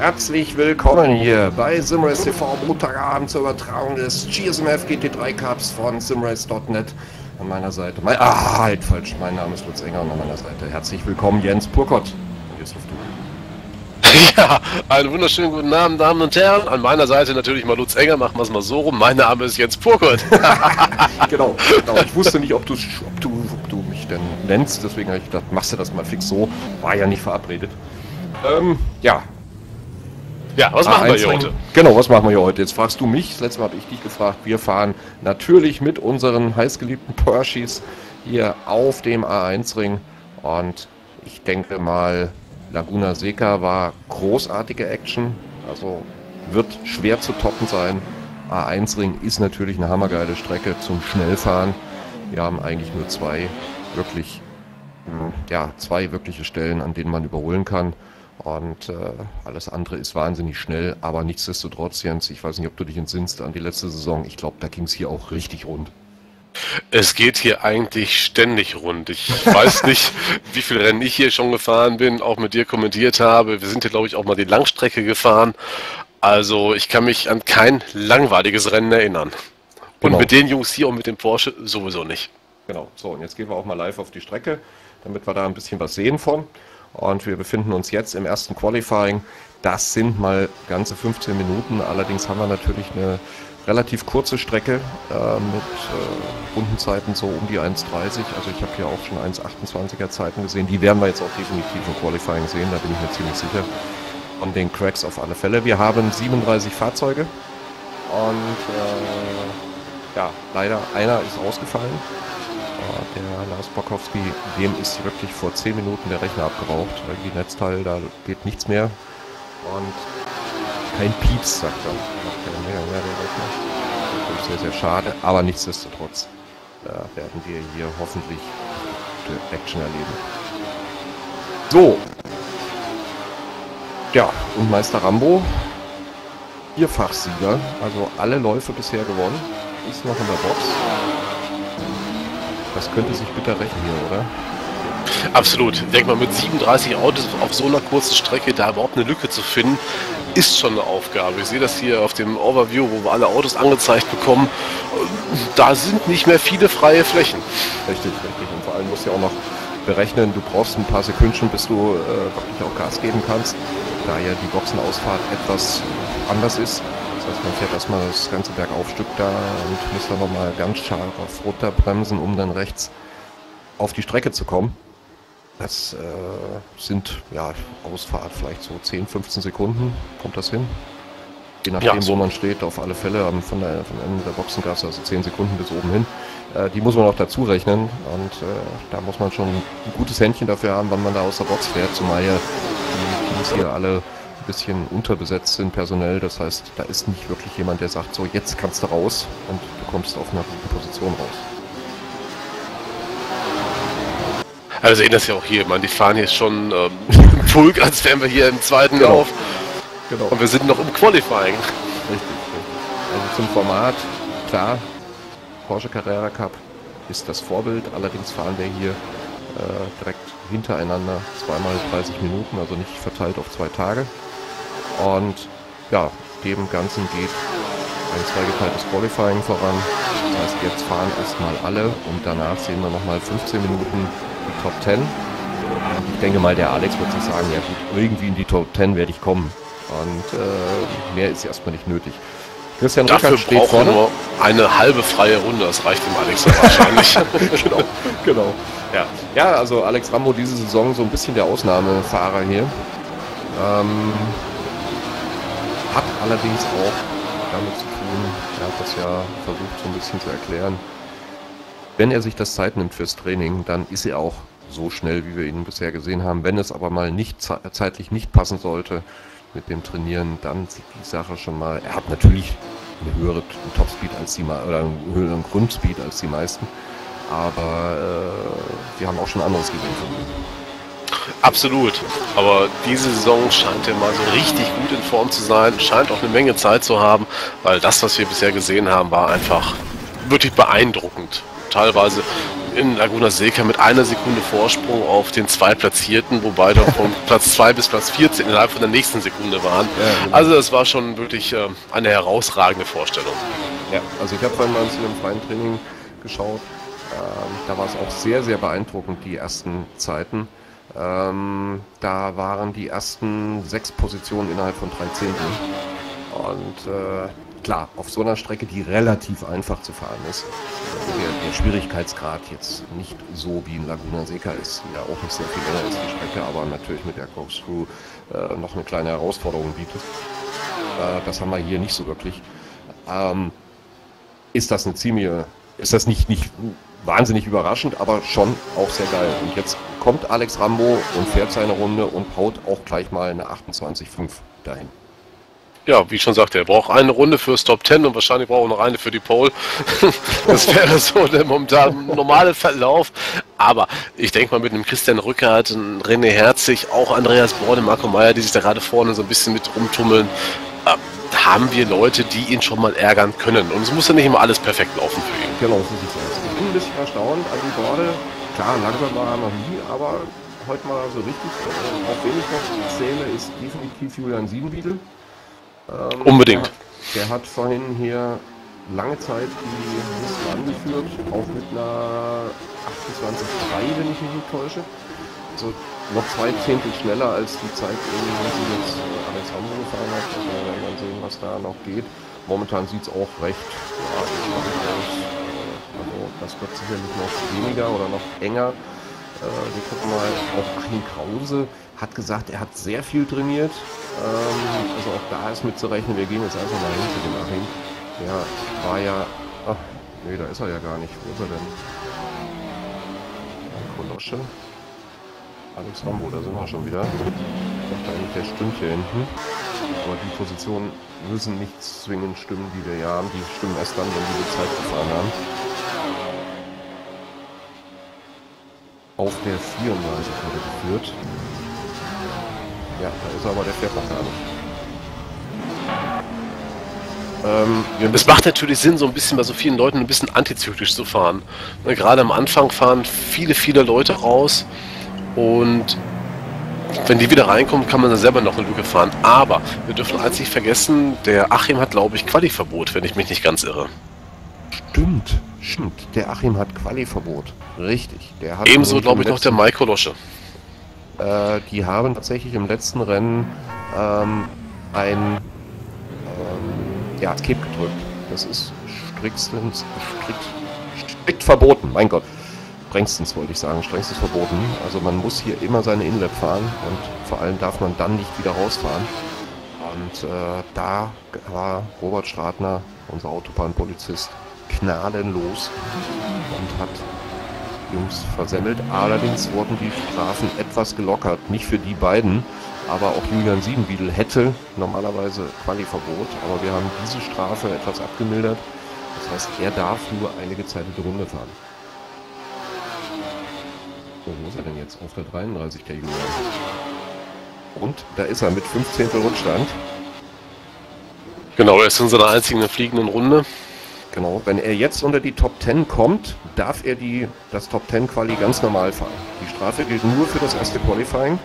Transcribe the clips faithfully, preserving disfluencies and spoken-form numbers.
Herzlich willkommen hier bei SimRace T V, Montagabend zur Übertragung des G S M F G T drei Cups von simrace punkt net. An meiner Seite, mein, ah, halt falsch, mein Name ist Lutz Enger und an meiner Seite herzlich willkommen Jens Purkott. Und jetzt rufst du. Ja, einen wunderschönen guten Abend, Damen und Herren. An meiner Seite natürlich mal Lutz Enger, machen wir es mal so rum. Mein Name ist Jens Purkott. genau, genau, ich wusste nicht, ob du, ob, du, ob du mich denn nennst, deswegen habe ich gedacht, machst du das mal fix so. War ja nicht verabredet. Ähm, ja. Ja, was machen wir hier heute? Genau, was machen wir hier heute? Jetzt fragst du mich, das letzte Mal habe ich dich gefragt. Wir fahren natürlich mit unseren heißgeliebten Porsches hier auf dem A eins Ring. Und ich denke mal, Laguna Seca war großartige Action. Also wird schwer zu toppen sein. A eins Ring ist natürlich eine hammergeile Strecke zum Schnellfahren. Wir haben eigentlich nur zwei wirklich, ja, zwei wirkliche Stellen, an denen man überholen kann. Und äh, alles andere ist wahnsinnig schnell, aber nichtsdestotrotz, Jens, ich weiß nicht, ob du dich entsinnst an die letzte Saison, ich glaube, da ging es hier auch richtig rund. Es geht hier eigentlich ständig rund. Ich weiß nicht, wie viele Rennen ich hier schon gefahren bin, auch mit dir kommentiert habe. Wir sind hier, glaube ich, auch mal die Langstrecke gefahren. Also ich kann mich an kein langweiliges Rennen erinnern. Und genau. Mit den Jungs hier und mit dem Porsche sowieso nicht. Genau, so und jetzt gehen wir auch mal live auf die Strecke, damit wir da ein bisschen was sehen von. Und wir befinden uns jetzt im ersten Qualifying. Das sind mal ganze fünfzehn Minuten. Allerdings haben wir natürlich eine relativ kurze Strecke äh, mit äh, Rundenzeiten so um die eins dreißig. Also ich habe hier auch schon eins achtundzwanziger Zeiten gesehen. Die werden wir jetzt auch definitiv im Qualifying sehen, da bin ich mir ziemlich sicher. Von den Cracks auf alle Fälle. Wir haben siebenunddreißig Fahrzeuge. Und äh, ja, leider einer ist ausgefallen. Der Lars Bokowski, dem ist wirklich vor zehn Minuten der Rechner abgeraucht. Die Netzteil, da geht nichts mehr. Und kein Pieps, sagt er. Macht keinen mehr, mehr der Rechner. Das ist sehr, sehr schade. Aber nichtsdestotrotz äh, werden wir hier hoffentlich gute Action erleben. So. Ja, und Meister Rambo, Vierfachsieger, also alle Läufe bisher gewonnen, ist noch in der Box. Das könnte sich bitter rächen hier, oder? Absolut. Ich denke mal, mit siebenunddreißig Autos auf so einer kurzen Strecke da überhaupt eine Lücke zu finden, ist schon eine Aufgabe. Ich sehe das hier auf dem Overview, wo wir alle Autos angezeigt bekommen. Da sind nicht mehr viele freie Flächen. Richtig, richtig. Und vor allem musst du ja auch noch berechnen, du brauchst ein paar Sekündchen, bis du äh, wirklich auch Gas geben kannst, da ja die Boxenausfahrt etwas anders ist. Das heißt, man fährt erstmal das ganze Bergaufstück da und muss dann nochmal ganz scharf runterbremsen, um dann rechts auf die Strecke zu kommen. Das äh, sind, ja, Ausfahrt vielleicht so zehn, fünfzehn Sekunden, kommt das hin? Je nachdem, ja, so wo man steht, auf alle Fälle von der, von Ende der Boxengasse, also zehn Sekunden bis oben hin. Äh, die muss man auch dazu rechnen und äh, da muss man schon ein gutes Händchen dafür haben, wann man da aus der Box fährt, zumal ja die Teams hier alle ein bisschen unterbesetzt sind personell, das heißt, da ist nicht wirklich jemand, der sagt, so jetzt kannst du raus und du kommst auf einer guten Position raus. Also wir sehen das ja auch hier, man, die fahren hier schon ähm, im Pulk, als wären wir hier im zweiten genau. Lauf. Genau. Und wir sind noch im Qualifying. Richtig, richtig. Also zum Format, klar, Porsche Carrera Cup ist das Vorbild, allerdings fahren wir hier äh, direkt hintereinander zweimal dreißig Minuten, also nicht verteilt auf zwei Tage. Und ja, dem Ganzen geht ein zweigeteiltes Qualifying voran. Das heißt, jetzt fahren erstmal alle und danach sehen wir nochmal fünfzehn Minuten die Top zehn. Und ich denke mal, der Alex wird sich sagen, ja gut, irgendwie in die Top zehn werde ich kommen. Und äh, mehr ist erstmal nicht nötig. Christian Dafür steht vorne. Nur eine halbe freie Runde, das reicht dem Alex ja wahrscheinlich. genau, genau. Ja. ja, also Alex Rambo diese Saison so ein bisschen der Ausnahmefahrer hier. Ähm, hat allerdings auch damit zu tun, er hat das ja versucht so ein bisschen zu erklären, wenn er sich das Zeit nimmt fürs Training, dann ist er auch so schnell, wie wir ihn bisher gesehen haben. Wenn es aber mal nicht zeitlich nicht passen sollte mit dem Trainieren, dann sieht die Sache schon mal, er hat natürlich eine höhere Topspeed als die oder einen höheren Grundspeed als die meisten, aber äh, wir haben auch schon anderes gesehen von ihm. Absolut, aber diese Saison scheint er mal so richtig gut in Form zu sein, scheint auch eine Menge Zeit zu haben, weil das, was wir bisher gesehen haben, war einfach wirklich beeindruckend. teilweise in Laguna Seca mit einer Sekunde Vorsprung auf den Zweitplatzierten, wobei dann von Platz zwei bis Platz vierzehn innerhalb von der nächsten Sekunde waren. Ja, genau. Also das war schon wirklich äh, eine herausragende Vorstellung. Ja, also ich habe vorhin mal ein bisschen im freien Training geschaut. Ähm, da war es auch sehr, sehr beeindruckend, die ersten Zeiten. Ähm, da waren die ersten sechs Positionen innerhalb von drei Zehnteln. Und äh, klar, auf so einer Strecke, die relativ einfach zu fahren ist, der, der Schwierigkeitsgrad jetzt nicht so wie in Laguna Seca ist, die ja auch nicht sehr viel länger ist, die Strecke, aber natürlich mit der Corkscrew äh, noch eine kleine Herausforderung bietet. Äh, das haben wir hier nicht so wirklich. Ähm, ist das eine ziemliche, ist das nicht, nicht wahnsinnig überraschend, aber schon auch sehr geil. Und jetzt kommt Alex Rambo und fährt seine Runde und haut auch gleich mal eine achtundzwanzig Komma fünf dahin. Ja, wie ich schon sagte, er braucht eine Runde fürs Top Ten und wahrscheinlich braucht er noch eine für die Pole. Das wäre so der momentan normale Verlauf. Aber ich denke mal mit einem Christian Rückert, René Herzig, auch Andreas Born und Marco Meyer, die sich da gerade vorne so ein bisschen mit rumtummeln, äh, haben wir Leute, die ihn schon mal ärgern können. Und es muss ja nicht immer alles perfekt laufen für ihn. Genau, so sieht es aus. Ich bin ein bisschen erstaunt an die Borde. Klar, langsam war er noch nie, aber heute mal so richtig, äh, auf wen ich noch zähle, ist definitiv Julian Siebenbiedel. Ähm, Unbedingt. Der, der hat vorhin hier lange Zeit die Liste angeführt, auch mit einer achtundzwanzig Komma drei, wenn ich mich nicht täusche. Also noch zwei Zehntel schneller als die Zeit, die jetzt äh, Alex Rambo gefahren hat. Also werden wir sehen, was da noch geht. Momentan sieht es auch recht ja, aus. Also das wird sicherlich noch weniger oder noch enger. Äh, wir gucken mal, auch Achim Krause hat gesagt, er hat sehr viel trainiert. Ähm, also auch da ist mitzurechnen. Wir gehen jetzt einfach mal hin zu dem Achim. Der war ja... Ach, nee, da ist er ja gar nicht. Wo ist er denn? Kolosche. Alex Rambo, da sind wir schon wieder. Ich dachte eigentlich, der stimmt hier hinten. Aber die Positionen müssen nicht zwingend stimmen, die wir ja haben. Die stimmen erst dann, wenn wir die Zeit gefahren haben. Auf der vierunddreißig wurde geführt. Ja, da ist er, aber der fährt noch gar nicht. Ähm, es macht natürlich Sinn, so ein bisschen bei so vielen Leuten ein bisschen antizyklisch zu fahren. Ne, gerade am Anfang fahren viele, viele Leute raus und wenn die wieder reinkommen, kann man dann selber noch eine Lücke fahren. Aber wir dürfen eins nicht vergessen, der Achim hat, glaube ich, Quali-Verbot, wenn ich mich nicht ganz irre. Stimmt, stimmt. Der Achim hat Quali-Verbot. Richtig. Der hat Ebenso, glaube ich, noch der Mike Kolosche. Äh, die haben tatsächlich im letzten Rennen ähm, ein ähm, ja, Kipp gedrückt. Das ist striktstens, strikt, strikt verboten, mein Gott. Strengstens wollte ich sagen, strengstens verboten. Also man muss hier immer seine Inlap fahren und vor allem darf man dann nicht wieder rausfahren. Und äh, da war Robert Stratner, unser Autobahnpolizist, gnadenlos und hat Jungs versemmelt. Allerdings wurden die Strafen etwas gelockert, nicht für die beiden, aber auch Julian Siebenbiedel hätte normalerweise Quali-Verbot, aber wir haben diese Strafe etwas abgemildert. Das heißt, er darf nur eine gezeitete Runde fahren. So, wo ist er denn jetzt? Auf der dreiunddreißig, der Julian. Und da ist er mit fünfzehn Rückstand. Genau, er ist in seiner einzigen fliegenden Runde. Genau, wenn er jetzt unter die Top zehn kommt, darf er die, das Top zehn Quali ganz normal fahren. Die Strafe gilt nur für das erste Qualifying.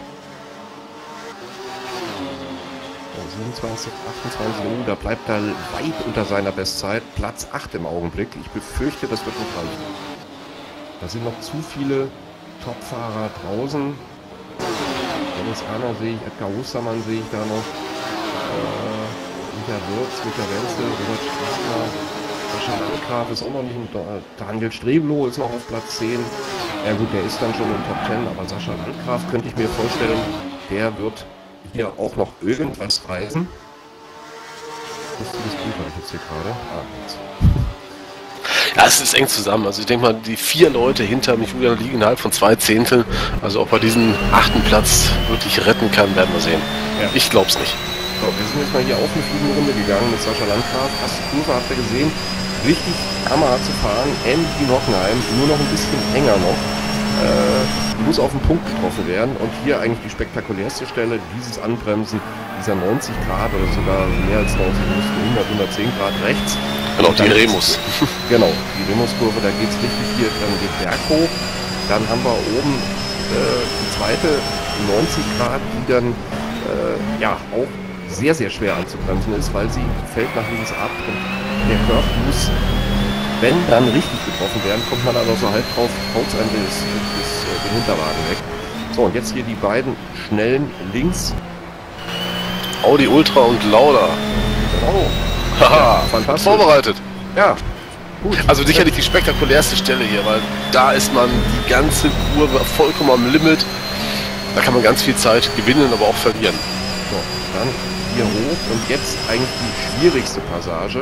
siebenundzwanzig, achtundzwanzig, oh, da bleibt er weit unter seiner Bestzeit. Platz acht im Augenblick. Ich befürchte, das wird nicht reichen. Da sind noch zu viele Topfahrer draußen. Dennis Erner sehe ich, Edgar Ostermann sehe ich da noch. Äh, Michael Wirtz, Michael Wenzel, Robert Stratner, Sascha Landgraf ist auch noch nicht im da. Daniel Streblow ist noch auf Platz zehn. Ja gut, der ist dann schon im Top zehn, aber Sascha Landgraf könnte ich mir vorstellen, der wird hier auch noch irgendwas reisen. Lustiges Bild habe ich jetzt hier gerade. Ah, jetzt. Ja, es ist eng zusammen. Also ich denke mal, die vier Leute hinter mich Julian liegen innerhalb von zwei Zehnteln. Also ob er diesen achten Platz wirklich retten kann, werden wir sehen. Ja. Ich glaube es nicht. So, wir sind jetzt mal hier auf eine fliegende Runde gegangen mit Sascha Landgraf. Erste Kurve habt ihr gesehen. Richtig hammerhart zu fahren. Ähnlich wie in Hockenheim. Nur noch ein bisschen enger noch. Äh, muss auf den Punkt getroffen werden. Und hier eigentlich die spektakulärste Stelle. Dieses Anbremsen dieser neunzig Grad oder sogar mehr als neunzig, hundert, hundertzehn Grad rechts. Genau, die Remus. Genau, die Remus-Kurve, da geht es richtig hier dann den Berg hoch. Dann haben wir oben äh, die zweite neunzig Grad, die dann äh, ja auch sehr, sehr schwer anzubremsen ist, weil sie fällt nach links ab und der Curve muss, wenn dann richtig getroffen werden, kommt man aber so halb drauf, haut einem das, das, den Hinterwagen weg. So, und jetzt hier die beiden schnellen links. Audi Ultra und Lauda. Genau. Haha, ja, fantastisch. Vorbereitet. Ja, gut. Also sicherlich die spektakulärste Stelle hier, weil da ist man die ganze Kurve vollkommen am Limit. Da kann man ganz viel Zeit gewinnen, aber auch verlieren. So, dann hier hoch und jetzt eigentlich die schwierigste Passage.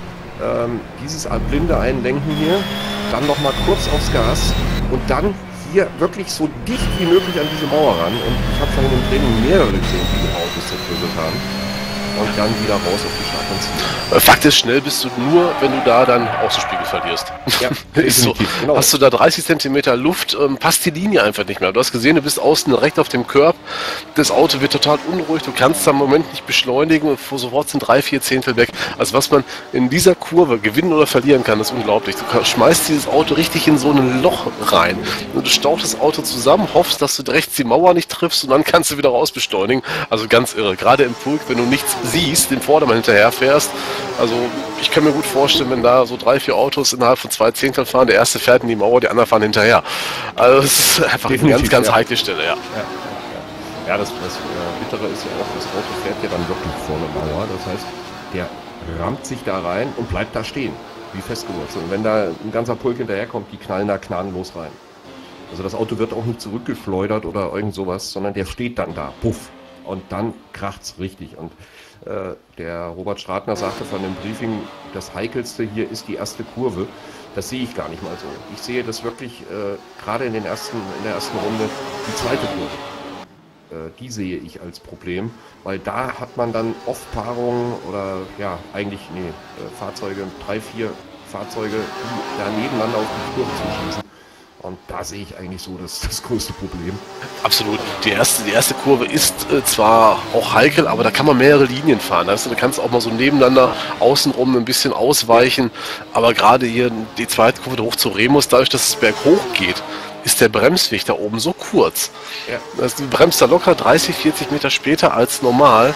Ähm, dieses blinde Einlenken hier, dann nochmal kurz aufs Gas und dann hier wirklich so dicht wie möglich an diese Mauer ran. Und ich habe vorhin im Training mehrere gesehen, die die Autos zerbröselt haben. Und dann wieder raus auf die Start und ziehen. Fakt ist, schnell bist du nur, wenn du da dann Außenspiegel verlierst. Ja, ist so. Genau. Hast du da dreißig Zentimeter Luft, ähm, passt die Linie einfach nicht mehr. Du hast gesehen, du bist außen direkt auf dem Curb. Das Auto wird total unruhig, du kannst da im Moment nicht beschleunigen und sofort sind drei, vier Zehntel weg. Also was man in dieser Kurve gewinnen oder verlieren kann, ist unglaublich. Du schmeißt dieses Auto richtig in so ein Loch rein. Du stauchst das Auto zusammen, hoffst, dass du rechts die Mauer nicht triffst und dann kannst du wieder raus beschleunigen. Also ganz irre. Gerade im Pulk, wenn du nichts siehst, den Vordermann hinterher fährst. Also ich kann mir gut vorstellen, wenn da so drei, vier Autos innerhalb von zwei Zehnteln fahren, der erste fährt in die Mauer, die anderen fahren hinterher. Also es ist einfach Definitiv, eine ganz, ganz ja. heikle Stelle, ja. Ja, ja, ja. ja das, das äh, Bittere ist ja auch, das Auto fährt ja dann wirklich vor eine Mauer. Das heißt, der rammt sich da rein und bleibt da stehen, wie festgewurzelt. Und wenn da ein ganzer Pulk hinterherkommt, die knallen da gnadenlos rein. Also das Auto wird auch nicht zurückgeschleudert oder irgend sowas, sondern der steht dann da, puff. Und dann kracht's richtig. Und äh, der Robert Stratner sagte von dem Briefing, das Heikelste hier ist die erste Kurve. Das sehe ich gar nicht mal so. Ich sehe das wirklich äh, gerade in den ersten, in der ersten Runde die zweite Kurve. Äh, die sehe ich als Problem, weil da hat man dann oft Paarungen oder ja eigentlich nee äh, Fahrzeuge, drei, vier Fahrzeuge, die da nebeneinander auf die Kurve zuschießen. Und da sehe ich eigentlich so das, das größte Problem. Absolut. Die erste, die erste Kurve ist äh, zwar auch heikel, aber da kann man mehrere Linien fahren. Also, da kannst du auch mal so nebeneinander außenrum ein bisschen ausweichen. Aber gerade hier die zweite Kurve hoch zu Remus, dadurch, dass es berghoch geht, ist der Bremsweg da oben so kurz. Ja. Also, du bremst da locker dreißig, vierzig Meter später als normal.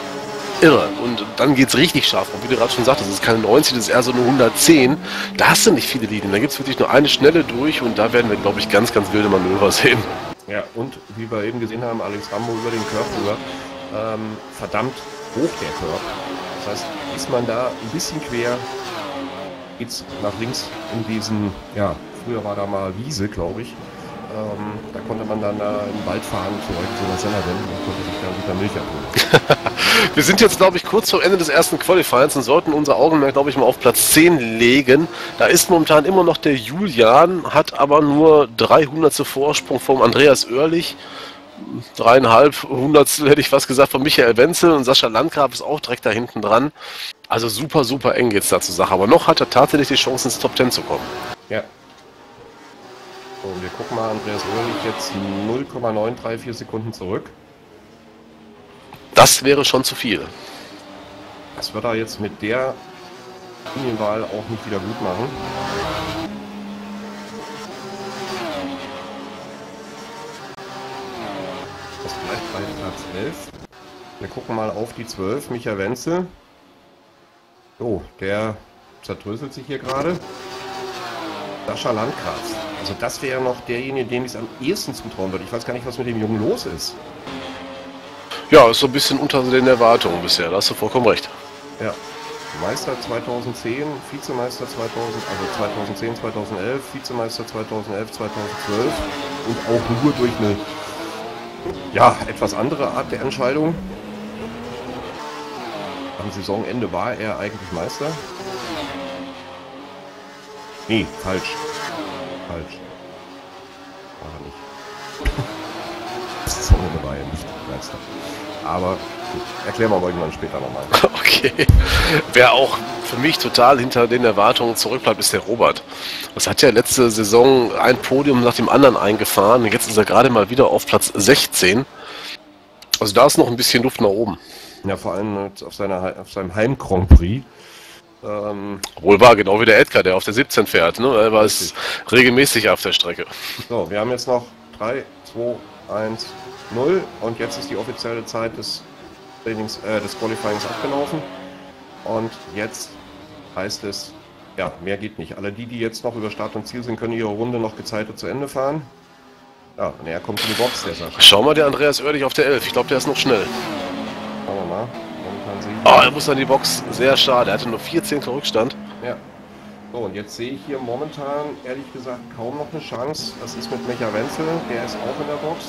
Irre. Und dann geht es richtig scharf. Und wie du gerade schon sagtest, das ist keine neunzig, das ist eher so eine hundertzehn. Da hast du nicht viele Linien. Da gibt es wirklich nur eine schnelle durch und da werden wir, glaube ich, ganz, ganz wilde Manöver sehen. Ja, und wie wir eben gesehen haben, Alex Rambo über den Curb rüber, ähm, verdammt hoch der Curb. Das heißt, ist man da ein bisschen quer, geht es nach links in diesen, ja, früher war da mal Wiese, glaube ich. Ähm, da konnte man dann da im Wald fahren zu so einer Sennerin und konnte sich dann wieder Milch abholen. Wir sind jetzt, glaube ich, kurz vor Ende des ersten Qualifiers und sollten unser Augenmerk, glaube ich, mal auf Platz zehn legen. Da ist momentan immer noch der Julian, hat aber nur dreihundert Vorsprung vom Andreas Oehrlich. Dreieinhalb Hundertstel hätte ich fast gesagt von Michael Wenzel und Sascha Landgraf ist auch direkt da hinten dran. Also super, super eng geht's da zur Sache. Aber noch hat er tatsächlich die Chance, ins Top Ten zu kommen. Ja. So, wir gucken mal, Andreas Oehrlich jetzt null Komma neun drei vier Sekunden zurück. Das wäre schon zu viel. Das wird er jetzt mit der Linienwahl auch nicht wieder gut machen. Das bleibt bei Platz elf. Wir gucken mal auf die zwölf. Michael Wenzel. Oh, der zertröselt sich hier gerade. Sascha Landgraf. Also das wäre noch derjenige, dem ich es am ehesten zutrauen würde. Ich weiß gar nicht, was mit dem Jungen los ist. Ja, ist so ein bisschen unter den Erwartungen bisher, da hast du vollkommen recht. Ja, Meister zweitausendzehn, Vizemeister zweitausend, also zweitausendzehn, zweitausendelf, Vizemeister zweitausendelf, zweitausendzwölf und auch nur durch eine, ja, etwas andere Art der Entscheidung. Am Saisonende war er eigentlich Meister. Nee, falsch. Falsch. War er nicht. Das Saisonende war er nicht Meister. Aber gut, erklären wir aber irgendwann später nochmal. Okay. Wer auch für mich total hinter den Erwartungen zurückbleibt, ist der Robert. Das hat ja letzte Saison ein Podium nach dem anderen eingefahren. Jetzt ist er gerade mal wieder auf Platz sechzehn. Also da ist noch ein bisschen Luft nach oben. Ja, vor allem auf, seiner, auf seinem Heim-Grand Prix. Ähm, Wohl wahr, genau wie der Edgar, der auf der siebzehn fährt. Ne? Er war es regelmäßig auf der Strecke. So, wir haben jetzt noch drei, zwei, eins, null und jetzt ist die offizielle Zeit des Trainings, äh, des Qualifyings abgelaufen. Und jetzt heißt es, ja, mehr geht nicht. Alle die, die jetzt noch über Start und Ziel sind, können ihre Runde noch gezeitelt zu Ende fahren. Ja, und er kommt in die Box, der Sascha. Schau mal, der Andreas Oerlich auf der elf. Ich glaube, der ist noch schnell. Schauen wir mal. Oh, er muss an die Box. Sehr schade. Er hatte nur vier Zehntel Rückstand. Ja. So, und jetzt sehe ich hier momentan, ehrlich gesagt, kaum noch eine Chance. Das ist mit Micha Wenzel, der ist auch in der Box.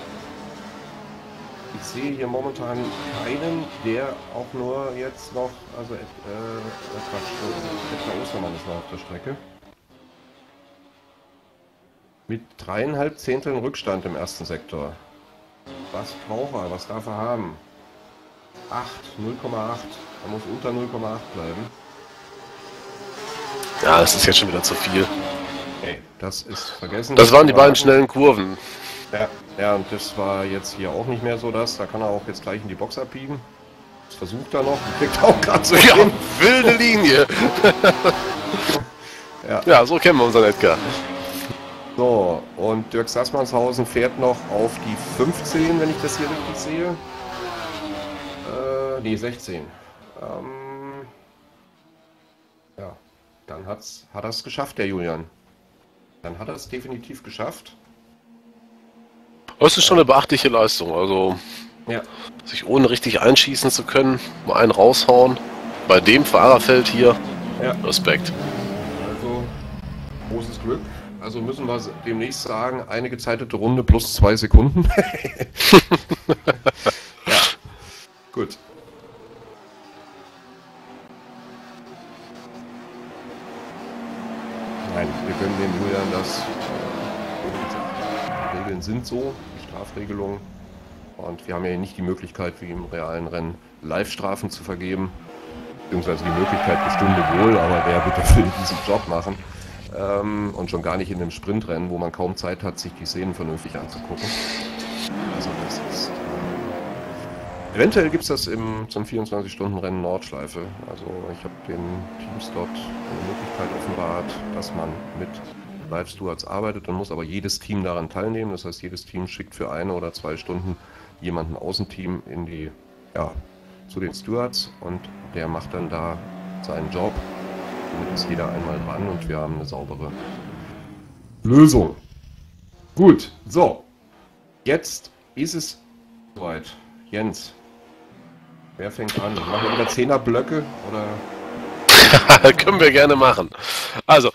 Ich sehe hier momentan keinen, der auch nur jetzt noch, also äh, Quatsch, Edgar Ostermann ist noch auf der Strecke. Mit dreieinhalb Zehnteln Rückstand im ersten Sektor. Was braucht er? Was darf er haben? acht, null Komma acht. Er muss unter null Komma acht bleiben. Ja, das ist jetzt schon wieder zu viel. Okay, das ist vergessen. Das waren die beiden schnellen Kurven. Ja, ja, und das war jetzt hier auch nicht mehr so das. Da kann er auch jetzt gleich in die Box abbiegen. Das versucht er noch. Kriegt auch gerade so ja, hin. wilde Linie. ja. ja, so kennen wir unseren Edgar. So, und Dirk Sassmannshausen fährt noch auf die fünfzehn, wenn ich das hier richtig sehe. Äh, nee, sechzehn. Ähm, ja, dann hat's, hat er es geschafft, der Julian. Dann hat er es definitiv geschafft. Das ist schon eine beachtliche Leistung. Also, ja. sich ohne richtig einschießen zu können, mal einen raushauen. Bei dem Fahrerfeld hier, ja. Respekt. Also, großes Glück. Also müssen wir demnächst sagen, eine gezeitete Runde plus zwei Sekunden. ja, gut. Nein, wir können dem Julian das. Die Regeln sind so, die Strafregelung. Und wir haben ja nicht die Möglichkeit, wie im realen Rennen, Live-Strafen zu vergeben. Beziehungsweise die Möglichkeit bestünde wohl, aber wer bitte will diesen Job machen? Ähm, und schon gar nicht in einem Sprintrennen, wo man kaum Zeit hat, sich die Szenen vernünftig anzugucken. Also das ist... Äh, eventuell gibt es das im, zum vierundzwanzig-Stunden-Rennen Nordschleife. Also ich habe den Teams dort eine Möglichkeit offenbart, dass man mit Live-Stewards arbeitet. Dann muss aber jedes Team daran teilnehmen. Das heißt, jedes Team schickt für eine oder zwei Stunden jemanden aus dem Team in die, ja, zu den Stewards und der macht dann da seinen Job. Damit ist jeder einmal dran und wir haben eine saubere Lösung. Gut, so. Jetzt ist es soweit. Jens, wer fängt an? Machen wir wieder Zehner-Blöcke oder? Können wir gerne machen. Also,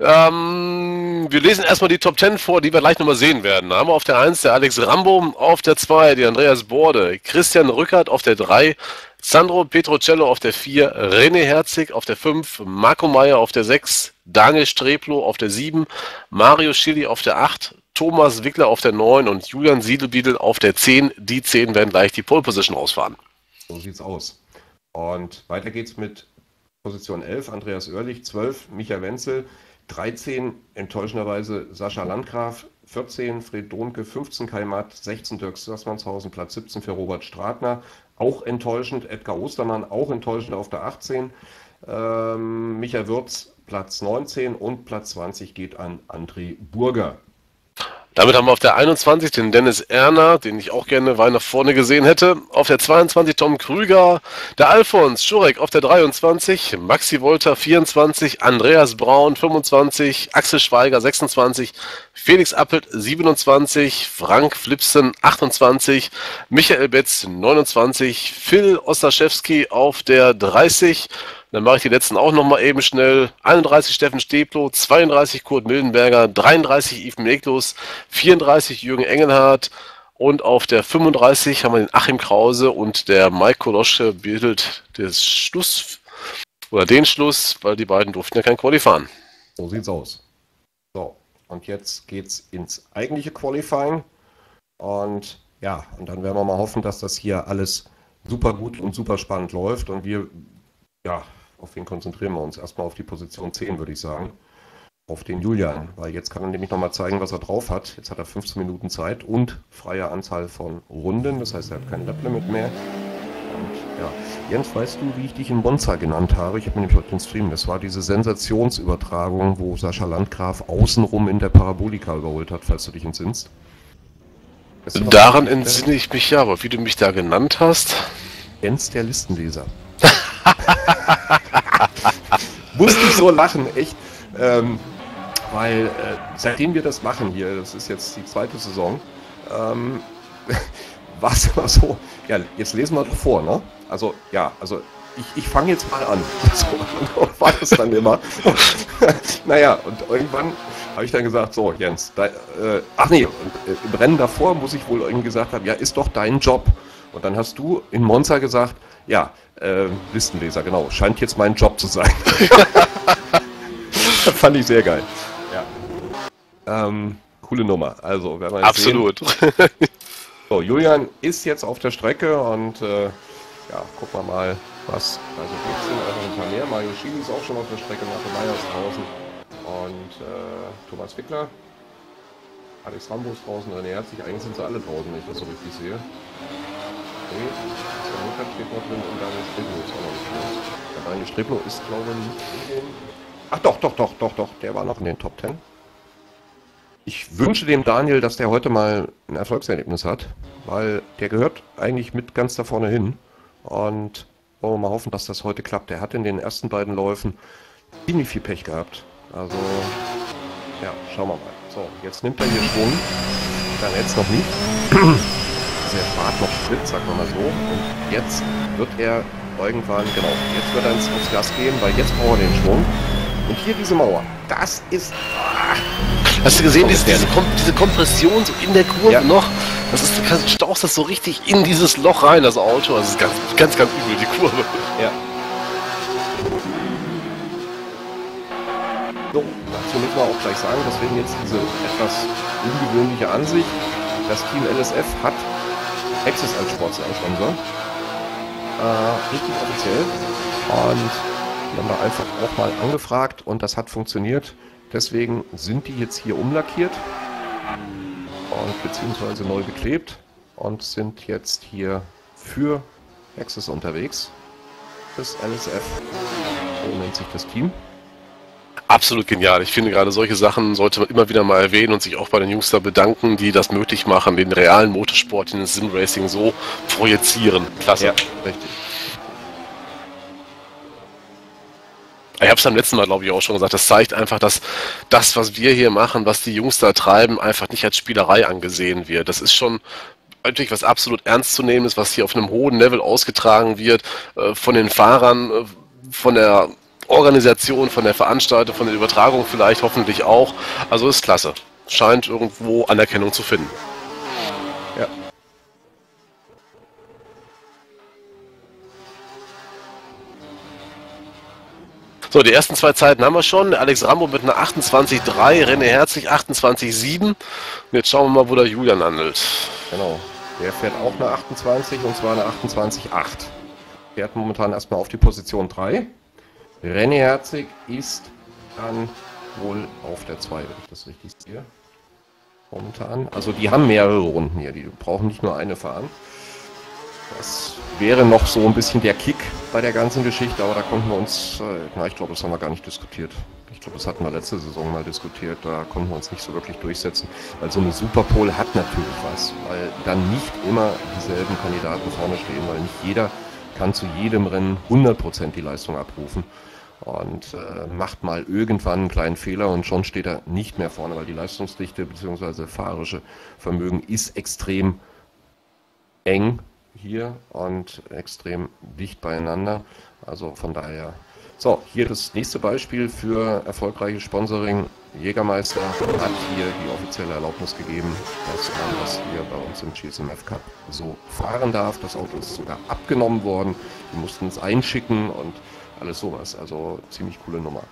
ähm, wir lesen erstmal die Top zehn vor, die wir gleich nochmal sehen werden. Da haben wir auf der eins der Alex Rambo, auf der zwei die Andreas Borde, Christian Rückert auf der drei, Sandro Petrocello auf der vier, René Herzig auf der fünf, Marco Meyer auf der sechs, Daniel Streblo auf der sieben, Mario Schilli auf der acht, Thomas Wickler auf der neun und Julian Siedelbiedel auf der zehn. Die zehn werden gleich die Pole Position ausfahren. So sieht's aus. Und weiter geht's mit Position elf, Andreas Oerlich, zwölf, Micha Wenzel, dreizehn, enttäuschenderweise Sascha Landgraf, vierzehn, Fred Dohnke, fünfzehn, Kai Matt, sechzehn, Dirk Sassmannshausen, Platz siebzehn für Robert Stratner, auch enttäuschend, Edgar Ostermann, auch enttäuschend auf der achtzehn, ähm, Micha Würz, Platz neunzehn und Platz zwanzig geht an André Burger. Damit haben wir auf der einundzwanzig den Dennis Erner, den ich auch gerne weit nach vorne gesehen hätte. Auf der zweiundzwanzig Tom Krüger, der Alfons Schurek auf der dreiundzwanzig, Maxi Wolter vierundzwanzig, Andreas Braun fünfundzwanzig, Axel Schweiger sechsundzwanzig, Felix Appelt siebenundzwanzig, Frank Flipsen achtundzwanzig, Michael Betz neunundzwanzig, Phil Ostaschewski auf der dreißig. Dann mache ich die letzten auch nochmal eben schnell. einunddreißig Steffen Steblo, zweiunddreißig Kurt Mildenberger, dreiunddreißig Yves Meklus, vierunddreißig Jürgen Engelhardt und auf der fünfunddreißig haben wir den Achim Krause und der Mike Koloschke bildet das Schluss oder den Schluss, weil die beiden durften ja kein Quali fahren. So sieht's aus. So, und jetzt geht's ins eigentliche Qualifying und ja, und dann werden wir mal hoffen, dass das hier alles super gut und super spannend läuft und wir, ja, auf wen konzentrieren wir uns? Erstmal auf die Position zehn, würde ich sagen. Auf den Julian, weil jetzt kann er nämlich nochmal zeigen, was er drauf hat. Jetzt hat er fünfzehn Minuten Zeit und freie Anzahl von Runden, das heißt, er hat kein Lap-Limit mehr. Ja, Jens, weißt du, wie ich dich in Monza genannt habe? Ich habe mir nämlich heute den Stream, das war diese Sensationsübertragung, wo Sascha Landgraf außenrum in der Parabolika überholt hat, falls du dich entsinnst. Daran entsinne ich mich ja, aber wie du mich da genannt hast. Jens, der Listenleser. Musste ich so lachen, echt. Ähm, weil äh, seitdem wir das machen hier, das ist jetzt die zweite Saison, ähm, war es immer so, ja, jetzt lesen wir doch vor, ne? Also, ja, also ich, ich fange jetzt mal an. So war das dann immer. Naja, und irgendwann habe ich dann gesagt, so Jens, da, äh, ach nee, im Rennen davor muss ich wohl irgendwie gesagt haben, ja, ist doch dein Job. Und dann hast du in Monza gesagt, ja, äh, Listenleser, genau, scheint jetzt mein Job zu sein. Das fand ich sehr geil. Ja. Ähm, coole Nummer. Also, wenn man Absolut. Sehen. So, Julian ist jetzt auf der Strecke und äh, ja, gucken wir mal, was also gibt es also ein paar mehr. Mario Schili ist auch schon auf der Strecke, Marco Meyer ist draußen und äh, Thomas Wickler, Alex Rambo ist draußen, René Herzig, eigentlich sind sie alle draußen, wenn ich das so richtig sehe. Okay, Sven steht noch drin und Daniel Streblo ist auch noch nicht drin. Der Daniel Streblo ist, glaube ich, nicht in den... Ach doch, doch, doch, doch, doch, der war noch in den Top Ten. Ich wünsche dem Daniel, dass der heute mal ein Erfolgserlebnis hat, weil der gehört eigentlich mit ganz da vorne hin. Und wollen wir mal hoffen, dass das heute klappt. Der hat in den ersten beiden Läufen ziemlich viel Pech gehabt. Also, ja, schauen wir mal. So, jetzt nimmt er hier Schwung. Dann jetzt noch nicht. Er spart noch Sprit, sagen wir mal so. Und jetzt wird er irgendwann, genau, jetzt wird er ins, aufs Gas gehen, weil jetzt braucht er den Schwung. Und hier diese Mauer, das ist... Ah, hast du gesehen, diese, diese, Kom diese Kompression so in der Kurve ja. noch? Das ist, du stauchst das so richtig in dieses Loch rein, das Auto. Das ist ganz, ganz, ganz übel, die Kurve. Ja. So, dazu müssen wir auch gleich sagen, deswegen jetzt diese etwas ungewöhnliche Ansicht. Das Team L S F hat Access als Sportsponsor. Äh, richtig offiziell. Und die haben da einfach auch mal angefragt und das hat funktioniert. Deswegen sind die jetzt hier umlackiert und beziehungsweise neu beklebt und sind jetzt hier für Access unterwegs. Das L S F, so nennt sich das Team. Absolut genial. Ich finde, gerade solche Sachen sollte man immer wieder mal erwähnen und sich auch bei den Jungs da bedanken, die das möglich machen, den realen Motorsport, den Sim-Racing so projizieren. Klasse. Ja, richtig. Ich habe es am letzten Mal, glaube ich, auch schon gesagt, das zeigt einfach, dass das, was wir hier machen, was die Jungs da treiben, einfach nicht als Spielerei angesehen wird. Das ist schon natürlich was absolut Ernstzunehmendes, was hier auf einem hohen Level ausgetragen wird, äh, von den Fahrern, äh, von der Organisation, von der Veranstaltung, von der Übertragung vielleicht, hoffentlich auch. Also ist klasse. Scheint irgendwo Anerkennung zu finden. Ja. So, die ersten zwei Zeiten haben wir schon. Alex Rambo mit einer achtundzwanzig drei, René Herzig achtundzwanzig sieben. Jetzt schauen wir mal, wo der Julian handelt. Genau. Der fährt auch eine achtundzwanzig und zwar eine achtundzwanzig acht. Fährt momentan erstmal auf die Position drei. René Herzig ist dann wohl auf der zwei, wenn ich das richtig sehe. Momentan. Also die haben mehrere Runden hier. Die brauchen nicht nur eine fahren. Das wäre noch so ein bisschen der Kick bei der ganzen Geschichte, aber da konnten wir uns, äh, na ich glaube, das haben wir gar nicht diskutiert. Ich glaube, das hatten wir letzte Saison mal diskutiert, da konnten wir uns nicht so wirklich durchsetzen, weil so eine Superpole hat natürlich was, weil dann nicht immer dieselben Kandidaten vorne stehen, weil nicht jeder kann zu jedem Rennen hundert Prozent die Leistung abrufen und äh, macht mal irgendwann einen kleinen Fehler und schon steht er nicht mehr vorne, weil die Leistungsdichte bzw. fahrerische Vermögen ist extrem eng hier und extrem dicht beieinander, also von daher. So, hier das nächste Beispiel für erfolgreiches Sponsoring. Jägermeister hat hier die offizielle Erlaubnis gegeben, dass man das hier bei uns im G S M F Cup so fahren darf. Das Auto ist sogar abgenommen worden, die mussten es einschicken und alles sowas, also ziemlich coole Nummer.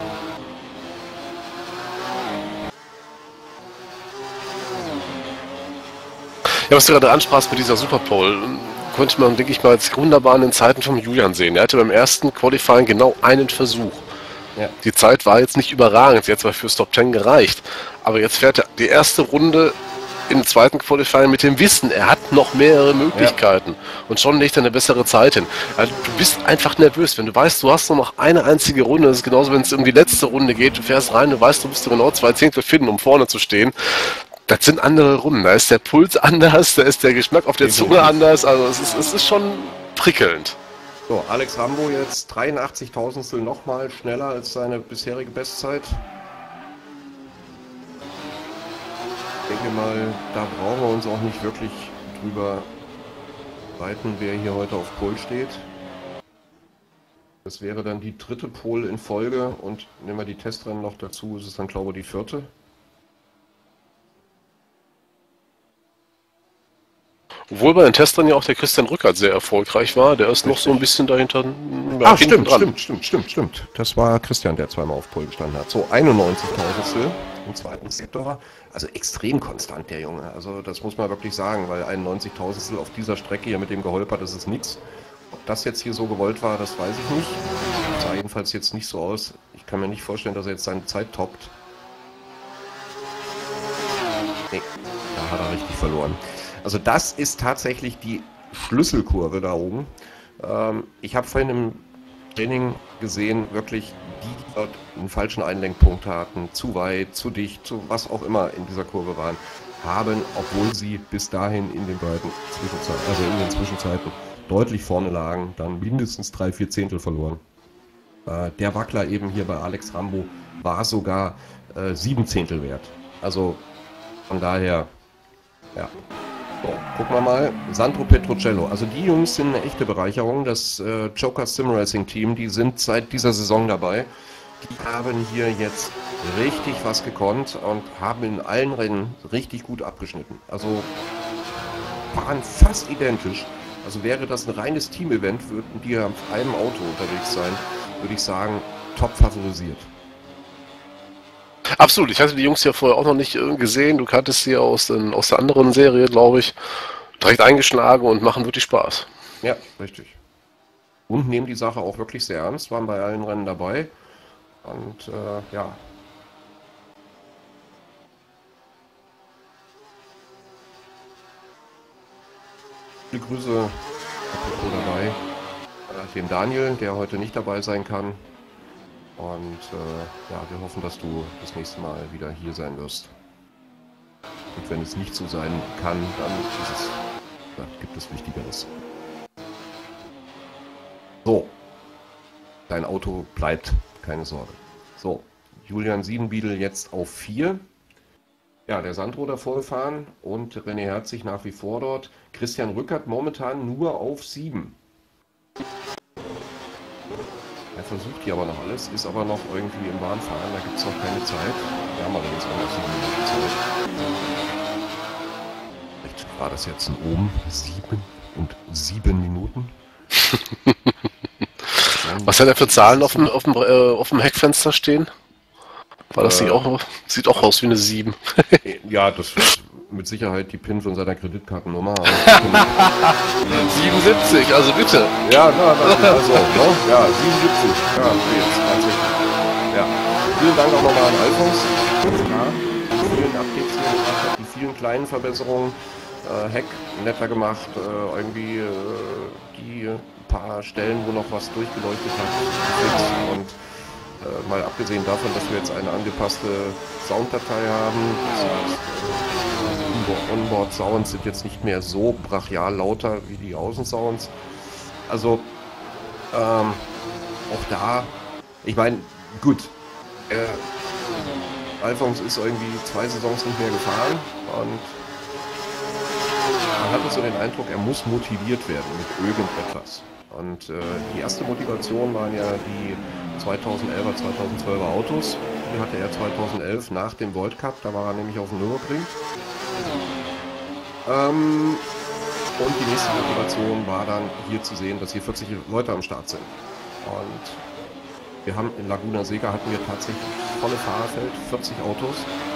Ja, was du gerade ansprachst mit dieser Superpole, konnte man, denke ich mal, als wunderbar in den Zeiten vom Julian sehen. Er hatte beim ersten Qualifying genau einen Versuch. Ja. Die Zeit war jetzt nicht überragend, jetzt war fürs Top Ten gereicht. Aber jetzt fährt er die erste Runde im zweiten Qualifying mit dem Wissen, er hat noch mehrere Möglichkeiten. Ja. Und schon legt er eine bessere Zeit hin. Also du bist einfach nervös, wenn du weißt, du hast nur noch eine einzige Runde. Das ist genauso, wenn es um die letzte Runde geht. Du fährst rein, du weißt, du musst genau zwei Zehntel finden, um vorne zu stehen. Das sind andere Runden. Da ist der Puls anders, da ist der Geschmack auf der Zunge anders. Also es ist, es ist schon prickelnd. So, Alex Rambo jetzt dreiundachtzig Tausendstel nochmal schneller als seine bisherige Bestzeit. Ich denke mal, da brauchen wir uns auch nicht wirklich drüber reiten, wer hier heute auf Pole steht. Das wäre dann die dritte Pole in Folge und nehmen wir die Testrennen noch dazu, ist es dann glaube ich die vierte. Obwohl bei den Testern ja auch der Christian Rückert sehr erfolgreich war, der ist Richtig. noch so ein bisschen dahinter. Ja, ah, stimmt, dran. stimmt, stimmt, stimmt, stimmt. Das war Christian, der zweimal auf Pole gestanden hat. So, einundneunzig Tausendstel im zweiten Sektor. Also extrem konstant, der Junge. Also das muss man wirklich sagen, weil einundneunzig Tausendstel auf dieser Strecke hier mit dem geholpert, das ist nichts. Ob das jetzt hier so gewollt war, das weiß ich nicht. Das sah jedenfalls jetzt nicht so aus. Ich kann mir nicht vorstellen, dass er jetzt seine Zeit toppt. Nee, da hat er richtig verloren. Also das ist tatsächlich die Schlüsselkurve da oben. Ähm, ich habe vorhin im Training gesehen, wirklich die, die dort einen falschen Einlenkpunkt hatten, zu weit, zu dicht, zu was auch immer in dieser Kurve waren, haben, obwohl sie bis dahin in den beiden Zwischenzeiten, also in den Zwischenzeiten deutlich vorne lagen, dann mindestens drei, vier Zehntel verloren. Äh, der Wackler eben hier bei Alex Rambo war sogar äh, sieben Zehntel wert. Also von daher, ja. So, gucken wir mal. Sandro Petrocello. Also die Jungs sind eine echte Bereicherung. Das äh, Joker Sim Racing Team, die sind seit dieser Saison dabei. Die haben hier jetzt richtig was gekonnt und haben in allen Rennen richtig gut abgeschnitten. Also waren fast identisch. Also wäre das ein reines Team-Event, würden die auf einem Auto unterwegs sein, würde ich sagen, top favorisiert. Absolut, ich hatte die Jungs ja vorher auch noch nicht gesehen. Du kanntest sie aus, den, aus der anderen Serie, glaube ich. Direkt eingeschlagen und machen wirklich Spaß. Ja, richtig. Und nehmen die Sache auch wirklich sehr ernst, waren bei allen Rennen dabei. Und äh, ja. Viele Grüße dabei. Äh, dem Daniel, der heute nicht dabei sein kann. Und äh, ja, wir hoffen, dass du das nächste Mal wieder hier sein wirst. Und wenn es nicht so sein kann, dann ist es, ja, gibt es Wichtigeres. So, dein Auto bleibt, keine Sorge. So, Julian Siebenbiedel jetzt auf vier. Ja, der Sandro davor gefahren und René Herzig nach wie vor dort. Christian Rückert momentan nur auf sieben. Er versucht hier aber noch alles, ist aber noch irgendwie im Bahnfahren, da gibt es noch keine Zeit. Wir haben allerdings auch noch sieben Minuten Zeit. Vielleicht war das jetzt ein Ohm, sieben und sieben Minuten. Was hat er für Zahlen auf dem, auf dem, äh, auf dem Heckfenster stehen? War das äh, nicht auch, sieht auch aus wie eine sieben. Ja, das ist mit Sicherheit die PIN von seiner Kreditkartennummer. siebenundsiebzig, also bitte. Ja, na, na, also, no? Ja, siebenundsiebzig. Ja, jetzt, tatsächlich. Ja. Vielen Dank auch nochmal an Alfons. Ja, die vielen Updates, die er gemacht hat, die vielen kleinen Verbesserungen. Äh, Heck netter gemacht, äh, irgendwie äh, die paar Stellen, wo noch was durchgeleuchtet hat, gefixt. Und äh, mal abgesehen davon, dass wir jetzt eine angepasste Sounddatei haben, das heißt, äh, Onboard-Sounds sind jetzt nicht mehr so brachial lauter wie die Außensounds. Also ähm, auch da, ich meine, gut, äh, Alfons ist irgendwie zwei Saisons nicht mehr gefahren und man hatte so den Eindruck, er muss motiviert werden mit irgendetwas. Und äh, die erste Motivation waren ja die zweitausendelfer, zweitausendzwölfer Autos. Die hatte er zweitausendelf nach dem World Cup, da war er nämlich auf dem Nürburgring. Ähm, und die nächste Motivation war dann hier zu sehen, dass hier vierzig Leute am Start sind. Und wir haben in Laguna Seca hatten wir tatsächlich volle Fahrerfeld, vierzig Autos.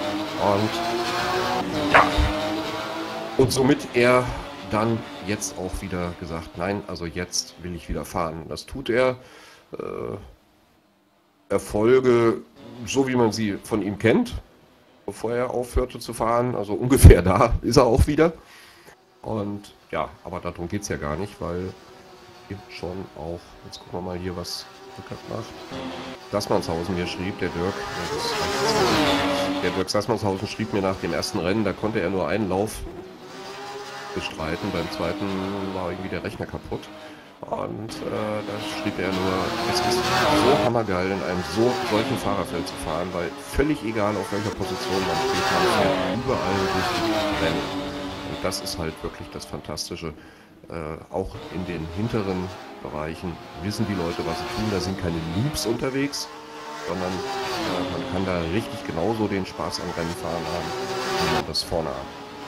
Und ja, und somit er dann jetzt auch wieder gesagt, nein, also jetzt will ich wieder fahren. Das tut er. Äh, Erfolge, so wie man sie von ihm kennt, bevor er aufhörte zu fahren. Also ungefähr da ist er auch wieder. Und ja, aber darum geht es ja gar nicht, weil gibt schon auch, jetzt gucken wir mal hier, was Rückert macht. Sassmannshausen mir schrieb, der Dirk, ja, das, der Dirk Sassmannshausen schrieb mir nach dem ersten Rennen, da konnte er nur einen Lauf bestreiten, beim zweiten war irgendwie der Rechner kaputt. Und äh, da schrieb er nur, es ist so hammergeil, in einem so solchen Fahrerfeld zu fahren, weil völlig egal auf welcher Position man steht, man fährt überall richtig Rennen. Und das ist halt wirklich das Fantastische. Äh, auch in den hinteren Bereichen wissen die Leute, was sie tun. Da sind keine Loops unterwegs, sondern äh, man kann da richtig genauso den Spaß am Rennenfahren haben, wie man das vorne hat.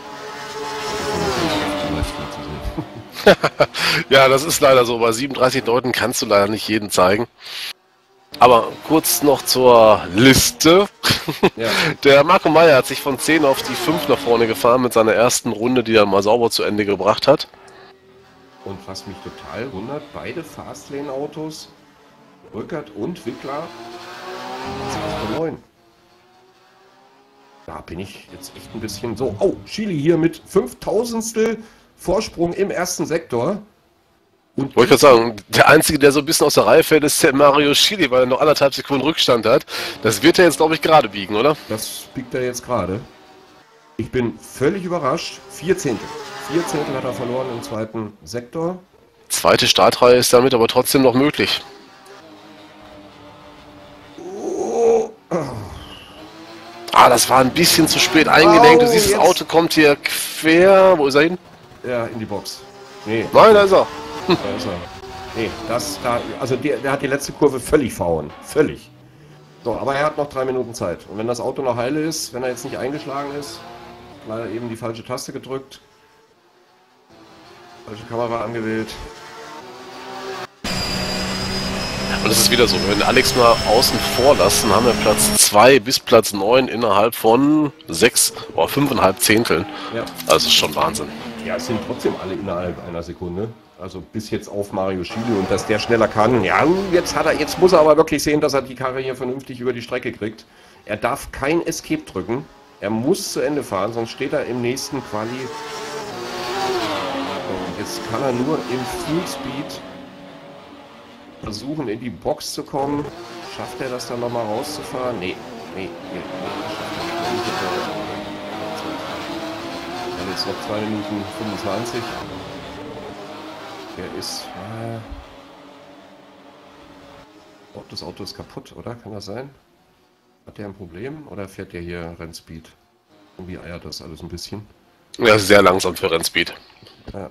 Ja, das ist leider so. Bei siebenunddreißig Leuten kannst du leider nicht jeden zeigen. Aber kurz noch zur Liste. Ja. Der Marco Meyer hat sich von zehn auf die fünf nach vorne gefahren mit seiner ersten Runde, die er mal sauber zu Ende gebracht hat. Und was mich total wundert, beide Fastlane-Autos, Rückert und Wickler, neun. Da bin ich jetzt echt ein bisschen so. Oh, Chili hier mit fünftausendstel Vorsprung im ersten Sektor. Und wollte ich gerade sagen, der Einzige, der so ein bisschen aus der Reihe fällt, ist der Mario Chili, weil er noch anderthalb Sekunden Rückstand hat. Das wird er jetzt, glaube ich, gerade biegen, oder? Das biegt er jetzt gerade. Ich bin völlig überrascht. Vier Zehntel. Vier Zehntel hat er verloren im zweiten Sektor. Zweite Startreihe ist damit aber trotzdem noch möglich. Oh. Ah, das war ein bisschen zu spät eingelenkt. Du siehst, das Auto kommt hier quer. Wo ist er hin? Ja, in die Box. Nee. Nein, da ist er. Da ist er. Nee, das da. Also der, der hat die letzte Kurve völlig verhauen. Völlig. So, aber er hat noch drei Minuten Zeit. Und wenn das Auto noch heile ist, wenn er jetzt nicht eingeschlagen ist, leider eben die falsche Taste gedrückt. Falsche Kamera angewählt. Und es ist wieder so, wenn Alex mal außen vor lassen, haben wir Platz zwei bis Platz neun innerhalb von sechs oder fünfeinhalb Zehnteln. Ja. Also ist schon Wahnsinn. Ja, es sind trotzdem alle innerhalb einer Sekunde. Also bis jetzt auf Mario Chili und dass der schneller kann. Ja, jetzt hat er, jetzt muss er aber wirklich sehen, dass er die Karre hier vernünftig über die Strecke kriegt. Er darf kein Escape drücken. Er muss zu Ende fahren, sonst steht er im nächsten Quali. Jetzt kann er nur im Fullspeed versuchen, in die Box zu kommen. Schafft er das dann nochmal rauszufahren? Nee, nee, nee, nee. Dann jetzt noch zwei Minuten fünfundzwanzig. Der ist... Äh, oh, das Auto ist kaputt, oder? Kann das sein? Hat der ein Problem? Oder fährt der hier Rennspeed? Irgendwie eiert das alles ein bisschen. Ja, sehr langsam für Rennspeed. Ja.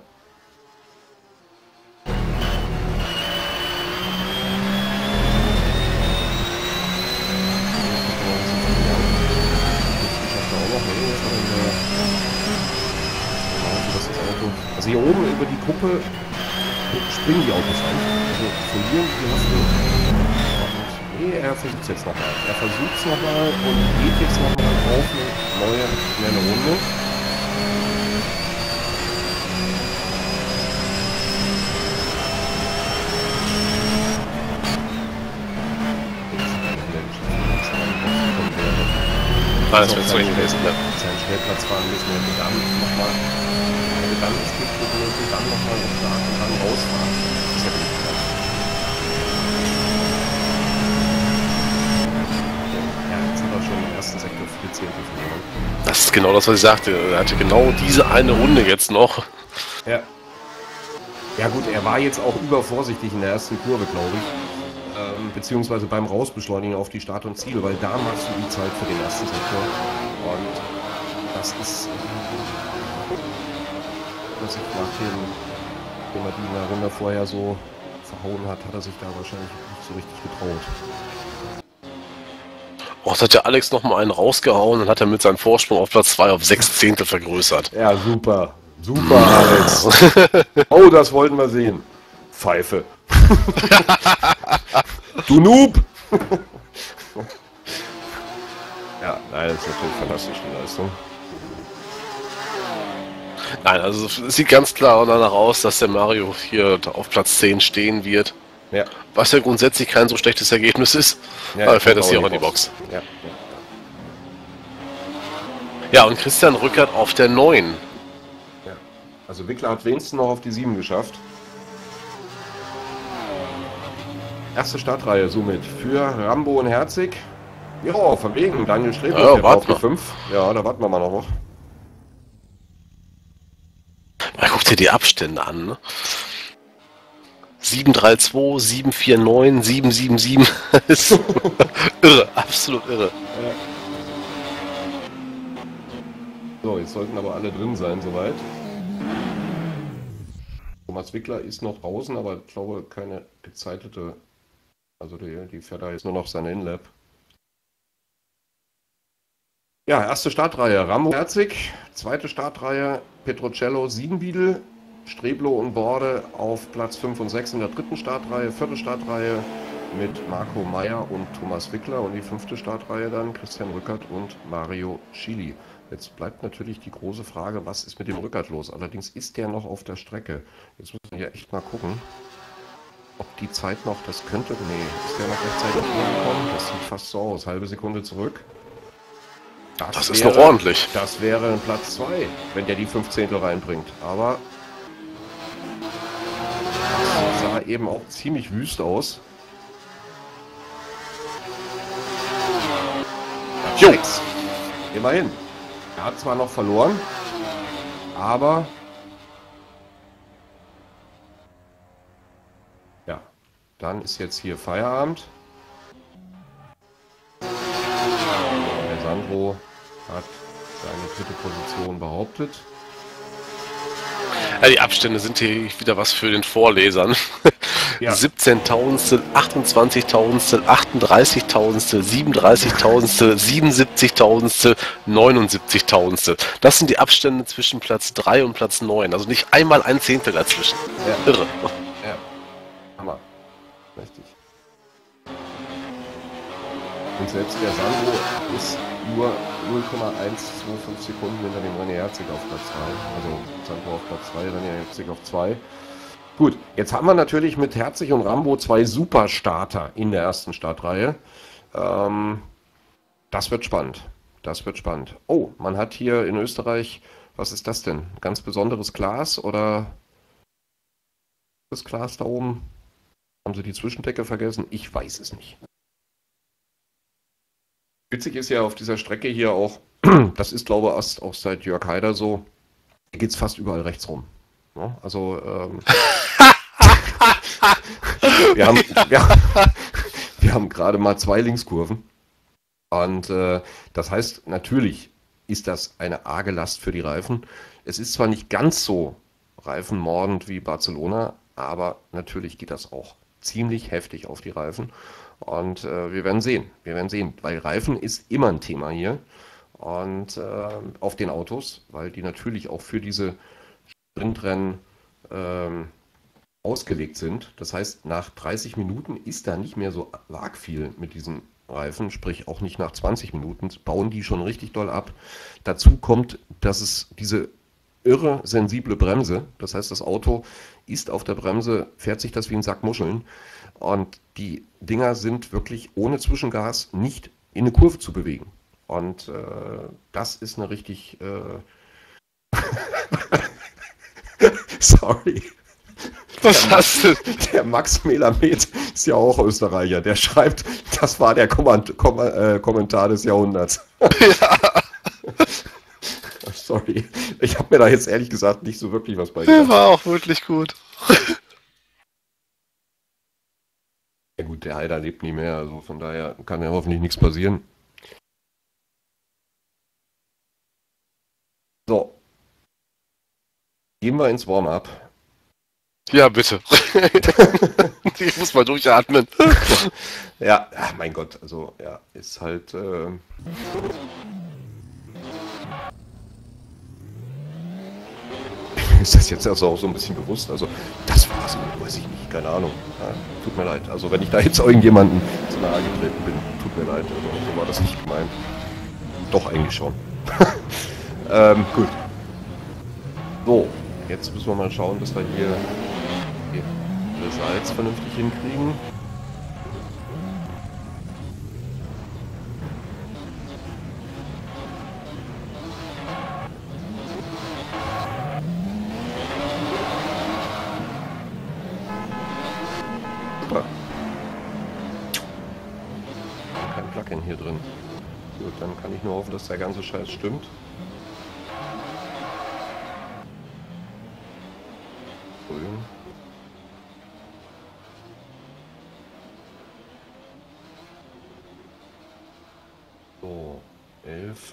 Also hier oben über die Kuppe springen die Autos an. Also verlieren die Hoffnung. Nee, er versucht es jetzt nochmal. Er versucht es nochmal und geht jetzt nochmal auf eine neue, schnelle Runde. Ah, das wird so gewesen, ja. Sein Schnellplatz fahren müssen und dann nochmal, dann ist es und dann nochmal so stark und dann rausfahren. Das ist ja wirklich klar. Ja, jetzt hat er schon im ersten Sektor vier Zehntel verloren. Das ist genau das, was ich sagte. Er hatte genau diese eine Runde jetzt noch. Ja. Ja gut, er war jetzt auch übervorsichtig in der ersten Kurve, glaube ich. Ähm, beziehungsweise beim Rausbeschleunigen auf die Start und Ziel, weil da machst du die Zeit für den ersten Sektor. Und das ist... dass sich nach dem, dem er die in der Runde vorher so verhauen hat, hat er sich da wahrscheinlich nicht so richtig getraut. Oh, das hat ja Alex noch mal einen rausgehauen und hat er mit seinem Vorsprung auf Platz zwei auf sechs Zehntel vergrößert. Ja, super. Super, Alex. Oh, das wollten wir sehen. Pfeife. Du Noob! Ja, nein, das ist natürlich fantastisch, die Leistung. Nein, also es sieht ganz klar danach aus, dass der Mario hier auf Platz zehn stehen wird. Ja. Was ja grundsätzlich kein so schlechtes Ergebnis ist. Ja, aber er fährt das hier auch in die Box. Ja, ja. Ja, und Christian Rückert auf der neun. Ja. Also Wickler hat wenigstens noch auf die sieben geschafft. Erste Startreihe somit für Rambo und Herzig. Ja, von wegen. Daniel Strebler Ja, fährt auf die warte mal. fünf. Ja, da warten wir mal noch. Man guckt dir die Abstände an, ne? sieben drei zwei, sieben vier neun, sieben sieben sieben. Ist irre, absolut irre. So, jetzt sollten aber alle drin sein, soweit. Thomas Wickler ist noch draußen, aber ich glaube keine gezeitete. Also die, die fährt da jetzt nur noch seine Inlap. Ja, erste Startreihe Rambo Herzig, zweite Startreihe Petrocello Siebenbiedel, Streblo und Borde auf Platz fünf und sechs in der dritten Startreihe, vierte Startreihe mit Marco Meyer und Thomas Wickler und die fünfte Startreihe dann Christian Rückert und Mario Schily. Jetzt bleibt natürlich die große Frage, was ist mit dem Rückert los? Allerdings ist der noch auf der Strecke. Jetzt müssen wir hier echt mal gucken, ob die Zeit noch, das könnte, nee, ist der noch rechtzeitig gekommen? Das sieht fast so aus, halbe Sekunde zurück. Das, Das ist wäre, noch ordentlich. Das wäre Platz zwei, wenn der die fünf Zehntel reinbringt. Aber das sah eben auch ziemlich wüst aus. Jo. Sechs. Immerhin. Er hat zwar noch verloren, aber ja, dann ist jetzt hier Feierabend. Der Sandro hat seine dritte Position behauptet. Ja, die Abstände sind hier wieder was für den Vorlesern. Ja. siebzehntausendstel, achtundzwanzigtausendstel, achtunddreißigtausendstel, siebenunddreißigtausendstel, siebenundsiebzigtausendstel, neunundsiebzigtausendstel. Das sind die Abstände zwischen Platz drei und Platz neun. Also nicht einmal ein Zehntel dazwischen. Ja. Irre. Ja. Hammer. Richtig. Und selbst der Sandro ist nur null Komma hundertfünfundzwanzig Sekunden hinter dem René Herzig auf Platz zwei. Also Sandro auf Platz zwei, René Herzig auf zwei. Gut, jetzt haben wir natürlich mit Herzig und Rambo zwei Superstarter in der ersten Startreihe. Ähm, das wird spannend. Das wird spannend. Oh, man hat hier in Österreich, was ist das denn? Ganz besonderes Glas oder das Glas da oben? Haben sie die Zwischendecke vergessen? Ich weiß es nicht. Witzig ist ja auf dieser Strecke hier auch, das ist glaube ich auch seit Jörg Haider so, hier geht es fast überall rechts rum. Ja, also ähm, wir haben, wir, wir haben gerade mal zwei Linkskurven und äh, das heißt, natürlich ist das eine arge Last für die Reifen. Es ist zwar nicht ganz so reifenmordend wie Barcelona, aber natürlich geht das auch ziemlich heftig auf die Reifen. Und äh, wir werden sehen, wir werden sehen, weil Reifen ist immer ein Thema hier und äh, auf den Autos, weil die natürlich auch für diese Sprintrennen ähm, ausgelegt sind. Das heißt, nach dreißig Minuten ist da nicht mehr so arg viel mit diesen Reifen, sprich auch nicht nach zwanzig Minuten, bauen die schon richtig doll ab. Dazu kommt, dass es diese irre sensible Bremse, das heißt, das Auto ist auf der Bremse, fährt sich das wie ein Sack Muscheln. Und die Dinger sind wirklich ohne Zwischengas nicht in eine Kurve zu bewegen. Und äh, das ist eine richtig... Äh Sorry. Was der hast du? Der Max Melamed ist ja auch Österreicher. Der schreibt, das war der Kommand Kom äh, Kommentar des Jahrhunderts. Ja. Sorry. Ich habe mir da jetzt ehrlich gesagt nicht so wirklich was bei Der gedacht. war auch wirklich gut. Ja gut, der Heider lebt nie mehr, also von daher kann ja hoffentlich nichts passieren. So. Gehen wir ins Warm-up. Ja, bitte. Ich muss mal durchatmen. Ja, ach mein Gott, also ja, ist halt... Äh ist das jetzt also auch so ein bisschen bewusst? Also, das war's, weiß ich nicht, keine Ahnung. Ja, tut mir leid. Also, wenn ich da jetzt irgendjemanden zu nahe getreten bin, tut mir leid. Also, so war das nicht gemeint. Doch, eigentlich schon. ähm, gut. So, jetzt müssen wir mal schauen, dass wir hier das Salz vernünftig hinkriegen. Super. Kein Plugin hier drin. Gut, dann kann ich nur hoffen, dass der ganze Scheiß stimmt. Grün. So, elf.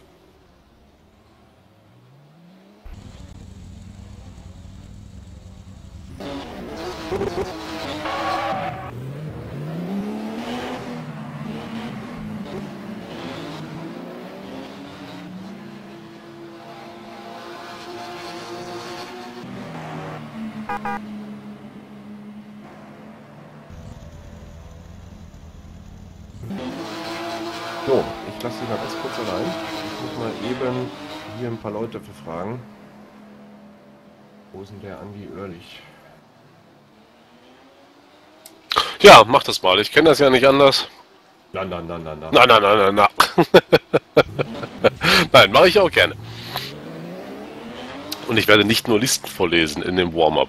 So, ich lasse dich mal ganz kurz allein. Ich muss mal eben hier ein paar Leute befragen. Wo ist denn der Andi Oerlich? Ja, mach das mal. Ich kenne das ja nicht anders. Na, na, na, na, na. Na, na, na, na, na. Nein, mache ich auch gerne. Und ich werde nicht nur Listen vorlesen in dem Warm-up.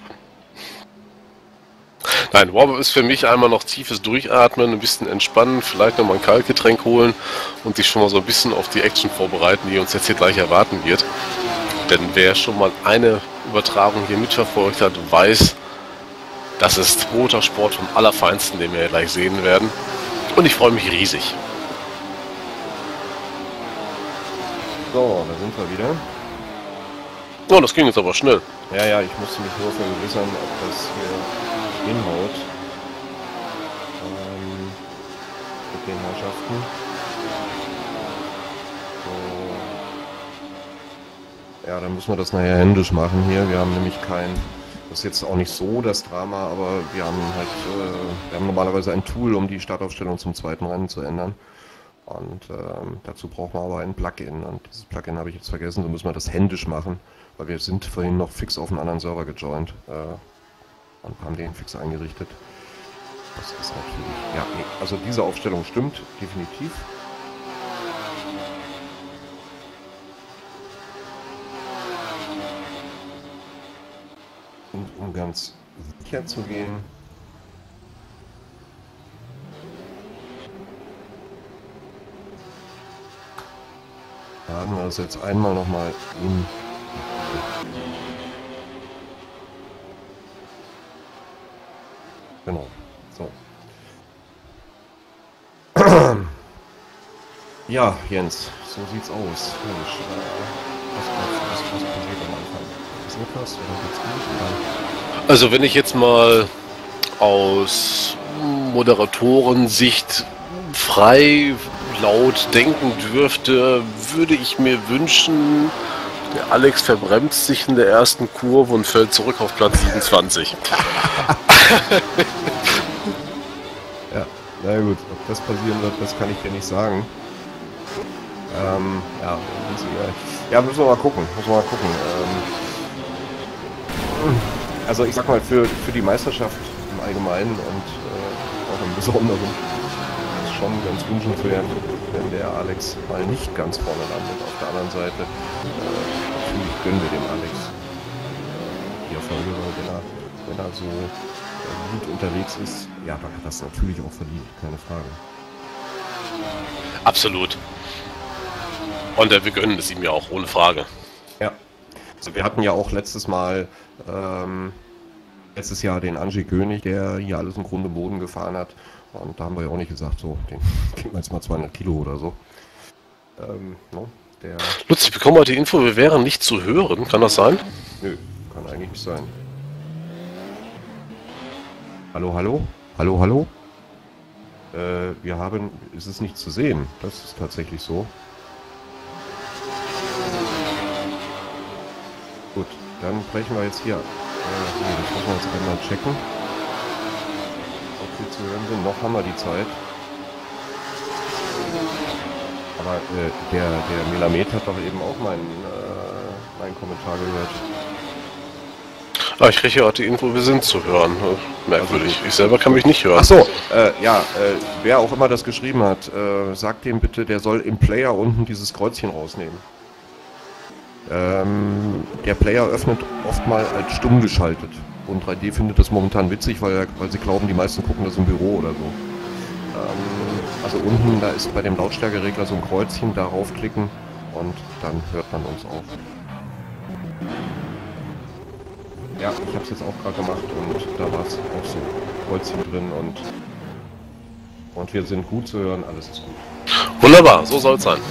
Nein, Warm-up ist für mich einmal noch tiefes Durchatmen, ein bisschen entspannen, vielleicht nochmal ein Kaltgetränk holen und sich schon mal so ein bisschen auf die Action vorbereiten, die uns jetzt hier gleich erwarten wird. Denn wer schon mal eine Übertragung hier mitverfolgt hat, weiß, das ist Motorsport vom Allerfeinsten, den wir hier gleich sehen werden. Und ich freue mich riesig. So, da sind wir wieder. Oh, das ging jetzt aber schnell. Ja, ja, ich musste mich nur vergewissern, ob das hier hinhaut. Ähm, mit den Herrschaften. So. Ja, dann müssen wir das nachher händisch machen hier. Wir haben nämlich kein... Das ist jetzt auch nicht so das Drama, aber wir haben halt... Äh, wir haben normalerweise ein Tool, um die Startaufstellung zum zweiten Rennen zu ändern. Und ähm, dazu brauchen wir aber ein Plugin. Und dieses Plugin habe ich jetzt vergessen, so müssen wir das händisch machen. Weil wir sind vorhin noch fix auf einen anderen Server gejoint äh, und haben den fix eingerichtet. Das ist natürlich... Ja, nee, also diese Aufstellung stimmt, definitiv. Und um ganz sicher zu gehen... laden wir das jetzt einmal nochmal in... Genau, so. Ja, Jens, so sieht's aus. Mensch, was, was, was passiert am Anfang? Ist etwas oder geht's gut? Oder? Also wenn ich jetzt mal aus Moderatorensicht frei laut denken dürfte, würde ich mir wünschen, der Alex verbremst sich in der ersten Kurve und fällt zurück auf Platz siebenundzwanzig. Ja, na gut, ob das passieren wird, das kann ich dir nicht sagen. Ähm, ja, ja, müssen wir mal gucken, müssen wir mal gucken. Ähm, also ich sag mal, für, für die Meisterschaft im Allgemeinen und äh, auch im Besonderen ist schon ganz wünschenswert, wenn der Alex mal nicht ganz vorne landet. Auf der anderen Seite äh, natürlich gönnen wir dem Alex äh, die Erfolge, weil wenn er, wenn er so äh, gut unterwegs ist, ja, dann hat er das natürlich auch verdient, keine Frage. Absolut. Und äh, wir gönnen es ihm ja auch, ohne Frage. Ja, also wir hatten ja auch letztes Mal, ähm, letztes Jahr den Angie König, der hier alles im Grunde Boden gefahren hat. Und da haben wir ja auch nicht gesagt, so, den geben wir jetzt mal zweihundert Kilo oder so. Ähm, no, der... Lutz, ich bekomme heute die Info, wir wären nicht zu hören. Kann das sein? Nö, kann eigentlich nicht sein. Hallo, hallo? Hallo, hallo? Äh, wir haben... Ist es nicht zu sehen? Das ist tatsächlich so. Gut, dann brechen wir jetzt hier. Äh, nee, das müssen wir jetzt einmal checken. Ob wir zu hören sind. Noch haben wir die Zeit. Aber äh, der, der Melamed hat doch eben auch meinen, äh, meinen Kommentar gehört. Ah, ich kriege hier auch die Info, wir sind zu hören. Merkwürdig. Ich selber kann mich nicht hören. Ach so, äh, ja, äh, wer auch immer das geschrieben hat, äh, sagt dem bitte, der soll im Player unten dieses Kreuzchen rausnehmen. Ähm, der Player öffnet oft mal als stumm geschaltet. Und drei D findet das momentan witzig, weil, weil sie glauben, die meisten gucken das im Büro oder so. Ähm, also unten, da ist bei dem Lautstärkeregler so ein Kreuzchen, darauf klicken und dann hört man uns auch. Ja, ich habe es jetzt auch gerade gemacht und da war es auch so Kreuzchen drin und, und wir sind gut zu hören, alles ist gut. Wunderbar, so soll es sein.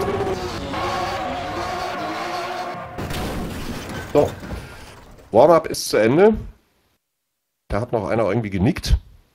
So, Warm-up ist zu Ende. Da hat noch einer irgendwie genickt.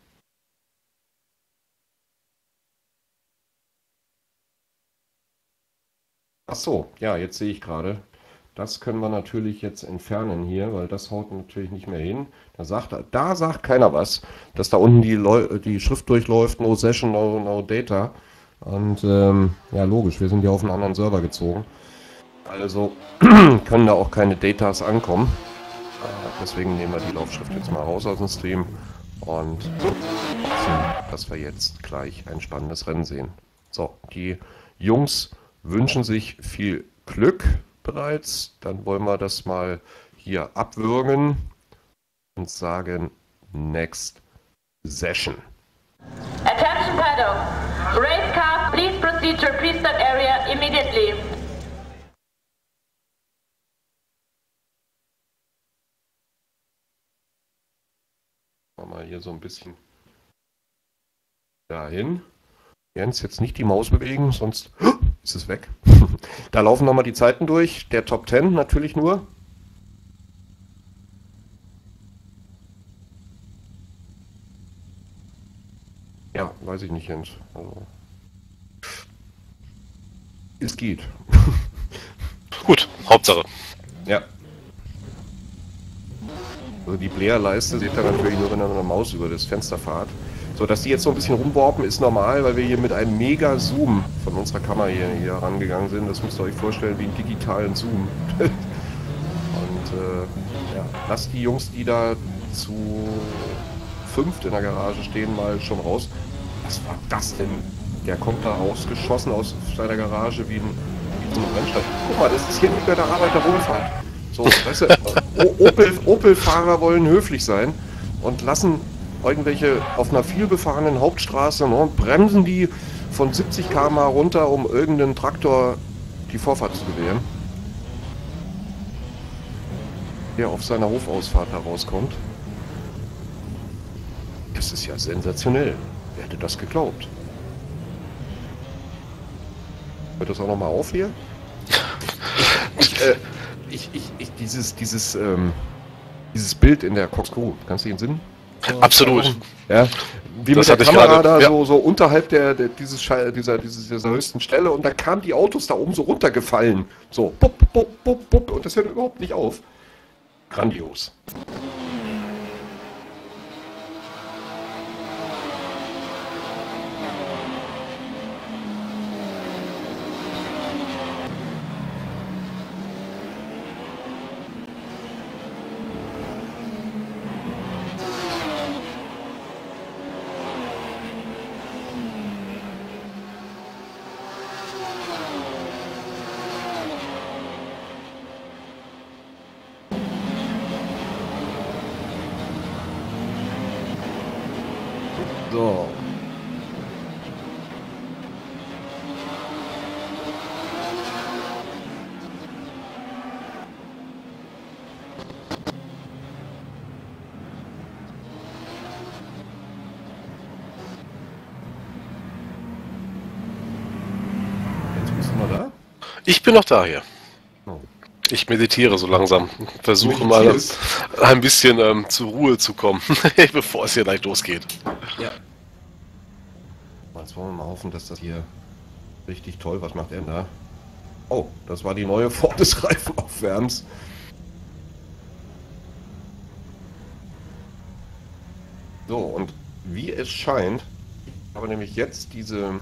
Ach so, ja, jetzt sehe ich gerade. Das können wir natürlich jetzt entfernen hier, weil das haut natürlich nicht mehr hin. Da sagt, da sagt keiner was, dass da unten die, Leu die Schrift durchläuft, no session, no, no data. Und ähm, ja, logisch, wir sind ja auf einen anderen Server gezogen. Also können da auch keine Datas ankommen. Deswegen nehmen wir die Laufschrift jetzt mal raus aus dem Stream und hoffen, dass wir jetzt gleich ein spannendes Rennen sehen. So, die Jungs wünschen sich viel Glück bereits. Dann wollen wir das mal hier abwürgen und sagen Next Session. Attention paddock. Race car, please proceed to restart area immediately. Mal hier so ein bisschen dahin. Jens, jetzt nicht die Maus bewegen, sonst ist es weg. Da laufen nochmal die Zeiten durch. Der Top zehn natürlich nur. Ja, weiß ich nicht, Jens. Also, es geht. Gut, Hauptsache. Ja. Also die Blair-Leiste seht ihr natürlich nur, wenn ihr mit einer Maus über das Fenster fahrt. So, dass die jetzt so ein bisschen rumwarpen, ist normal, weil wir hier mit einem Mega-Zoom von unserer Kamera hier, hier rangegangen sind. Das müsst ihr euch vorstellen wie einen digitalen Zoom. Und äh, ja, lasst die Jungs, die da zu fünft in der Garage stehen, mal schon raus. Was war das denn? Der kommt da rausgeschossen aus seiner Garage wie ein, wie so ein Rennsteig. Guck mal, das ist hier nicht mehr der Arbeiter Wohlfahrt. So, weißt du, Opel, Opel-Fahrer wollen höflich sein und lassen irgendwelche auf einer vielbefahrenen Hauptstraße, ne, bremsen die von siebzig Kilometer pro Stunde runter, um irgendeinen Traktor die Vorfahrt zu gewähren, der auf seiner Hofausfahrt herauskommt. Das ist ja sensationell. Wer hätte das geglaubt? Hört das auch nochmal auf hier? Ich, äh, ich, ich, ich, dieses, dieses, ähm, dieses Bild in der Coxco, kannst du dich entsinnen? Absolut. Ja, wie Das mit der hatte ich Kamera gerade, da ja. so, so unterhalb der, der dieses Schall, dieser, dieses, dieser höchsten Stelle und da kamen die Autos da oben so runtergefallen. So, bup, bup, bup, bup, und das hört überhaupt nicht auf. Grandios. So. Jetzt bist du mal da? Ich bin noch da hier. Oh. Ich meditiere so langsam. Versuche mal Meditierst? ein bisschen ähm, zur Ruhe zu kommen, bevor es hier gleich losgeht. Ja. Jetzt wollen wir mal hoffen, dass das hier richtig toll, was macht er denn da? Oh, das war die neue Form des Reifenaufwärms. So, und wie es scheint, ich habe nämlich jetzt diese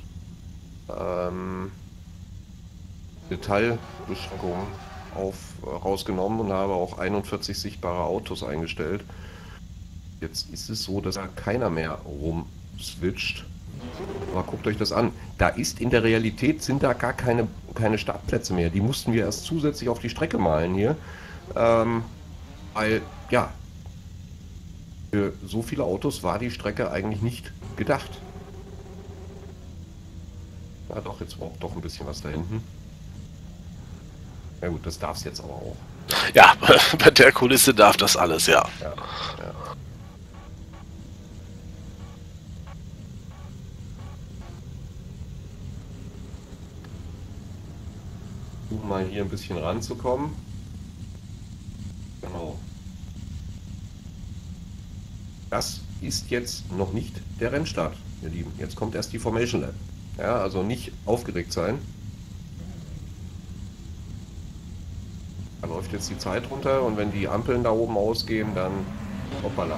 ähm, Detailbeschränkung auf, äh, rausgenommen und habe auch einundvierzig sichtbare Autos eingestellt. Jetzt ist es so, dass da keiner mehr rumswitcht. Aber guckt euch das an. Da ist in der Realität sind da gar keine, keine Startplätze mehr. Die mussten wir erst zusätzlich auf die Strecke malen hier. Ähm, weil, ja, Für so viele Autos war die Strecke eigentlich nicht gedacht. Ja doch, jetzt braucht doch ein bisschen was da hinten. Ja gut, das darf es jetzt aber auch. Ja, bei der Kulisse darf das alles, ja. Ja, ja. Um mal hier ein bisschen ranzukommen. Genau. Das ist jetzt noch nicht der Rennstart, ihr Lieben. Jetzt kommt erst die Formation Lap. Ja, also nicht aufgeregt sein. Da läuft jetzt die Zeit runter und wenn die Ampeln da oben ausgehen, dann hoppala.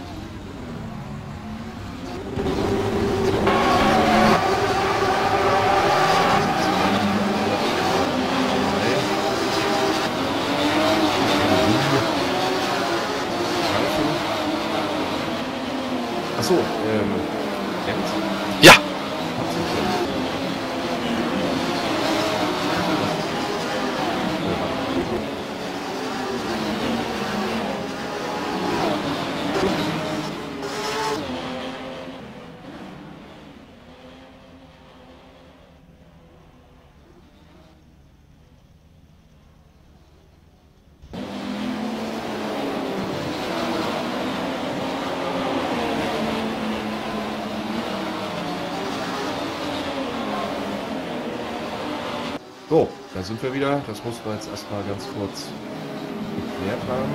Achso, ähm, Jens? Ja! So, da sind wir wieder. Das mussten wir jetzt erstmal ganz kurz geklärt haben.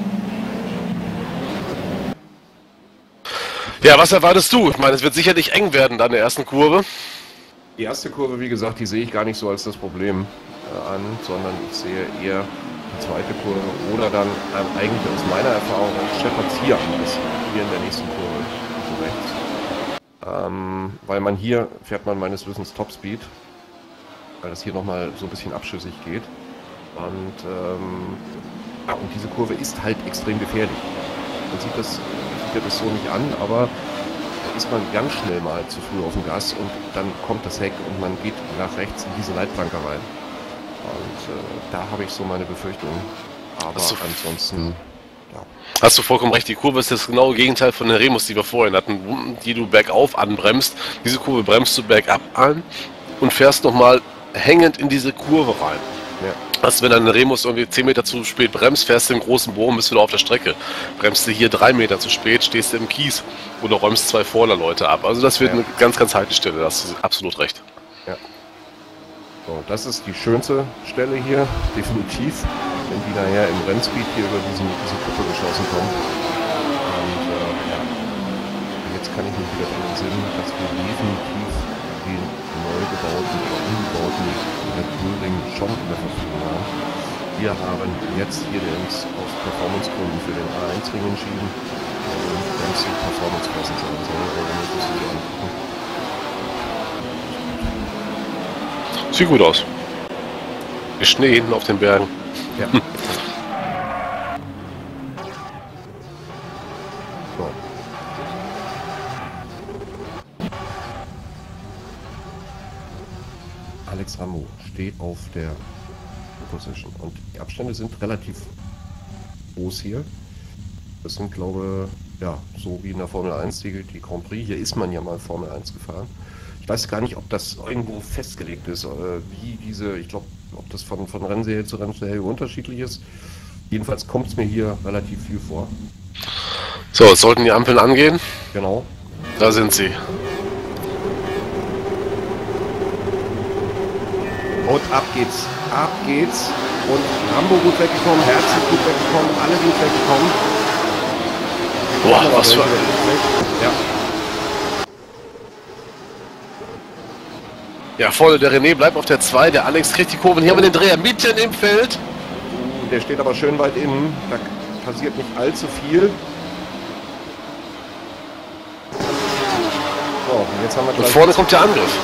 Ja, was erwartest du? Ich meine, es wird sicherlich eng werden da in der ersten Kurve. Die erste Kurve, wie gesagt, die sehe ich gar nicht so als das Problem äh, an, sondern ich sehe eher die zweite Kurve oder dann ähm, eigentlich aus meiner Erfahrung scheppert es hier ein bisschen, hier in der nächsten Kurve, so rechts. Ähm, weil man hier fährt man meines Wissens Topspeed, weil das hier nochmal so ein bisschen abschüssig geht. Und, ähm, ja, und diese Kurve ist halt extrem gefährlich. Man sieht das, sieht ja das so nicht an, aber da ist man ganz schnell mal zu früh auf dem Gas und dann kommt das Heck und man geht nach rechts in diese Leitplanke rein. Und äh, da habe ich so meine Befürchtungen. Aber So. ansonsten, ja. Hast du vollkommen recht, die Kurve ist das genaue Gegenteil von der Remus, die wir vorhin hatten, die du bergauf anbremst. Diese Kurve bremst du bergab an und fährst nochmal hängend in diese Kurve rein. Ja. Also wenn deine Remus irgendwie zehn Meter zu spät bremst, fährst du im großen Bogen, bist wieder auf der Strecke. Bremst du hier drei Meter zu spät, stehst du im Kies oder räumst zwei Vorderleute ab. Also das wird Ja. eine ganz, ganz heikle Stelle, da hast du absolut recht. Ja. So, das ist die schönste Stelle hier, definitiv, wenn die nachher im Rennspeed hier über diesen, diese Kuppe geschossen kommen. Und äh, ja, jetzt kann ich mich wieder daran entsinnen, dass wir definitiv den neu gebauten oder umgebauten Red Bull Ring schon in der Verfügung haben. Wir haben jetzt hier uns aus Performance-Gründen für den A eins Ring entschieden, wenn es die Performance-Klasse sein soll, aber dann muss ich sie angucken. Sieht gut aus. Ist Schnee hinten auf den Bergen. Ja. So. Alex Rambo steht auf der Position und die Abstände sind relativ groß hier. Das sind, glaube ich, ja, so wie in der Formel eins die, die Grand Prix. Hier ist man ja mal Formel eins gefahren. Ich weiß gar nicht, ob das irgendwo festgelegt ist, äh, wie diese, ich glaube, ob das von, von Rennserie zu Rennserie unterschiedlich ist. Jedenfalls kommt es mir hier relativ viel vor. So, jetzt sollten die Ampeln angehen. Genau. Da sind sie. Und ab geht's. Ab geht's. Und Rambo gut weggekommen, Herzog gut weggekommen, alle gut weggekommen. Boah, was für ein... Ja. Ja, vorne der René bleibt auf der zwei, der Alex kriegt die Kurven. Hier haben wir den Dreher mitten im Feld. Der steht aber schön weit innen. Da passiert nicht allzu viel. So, und jetzt haben wir Und gleich... vorne kommt der Angriff.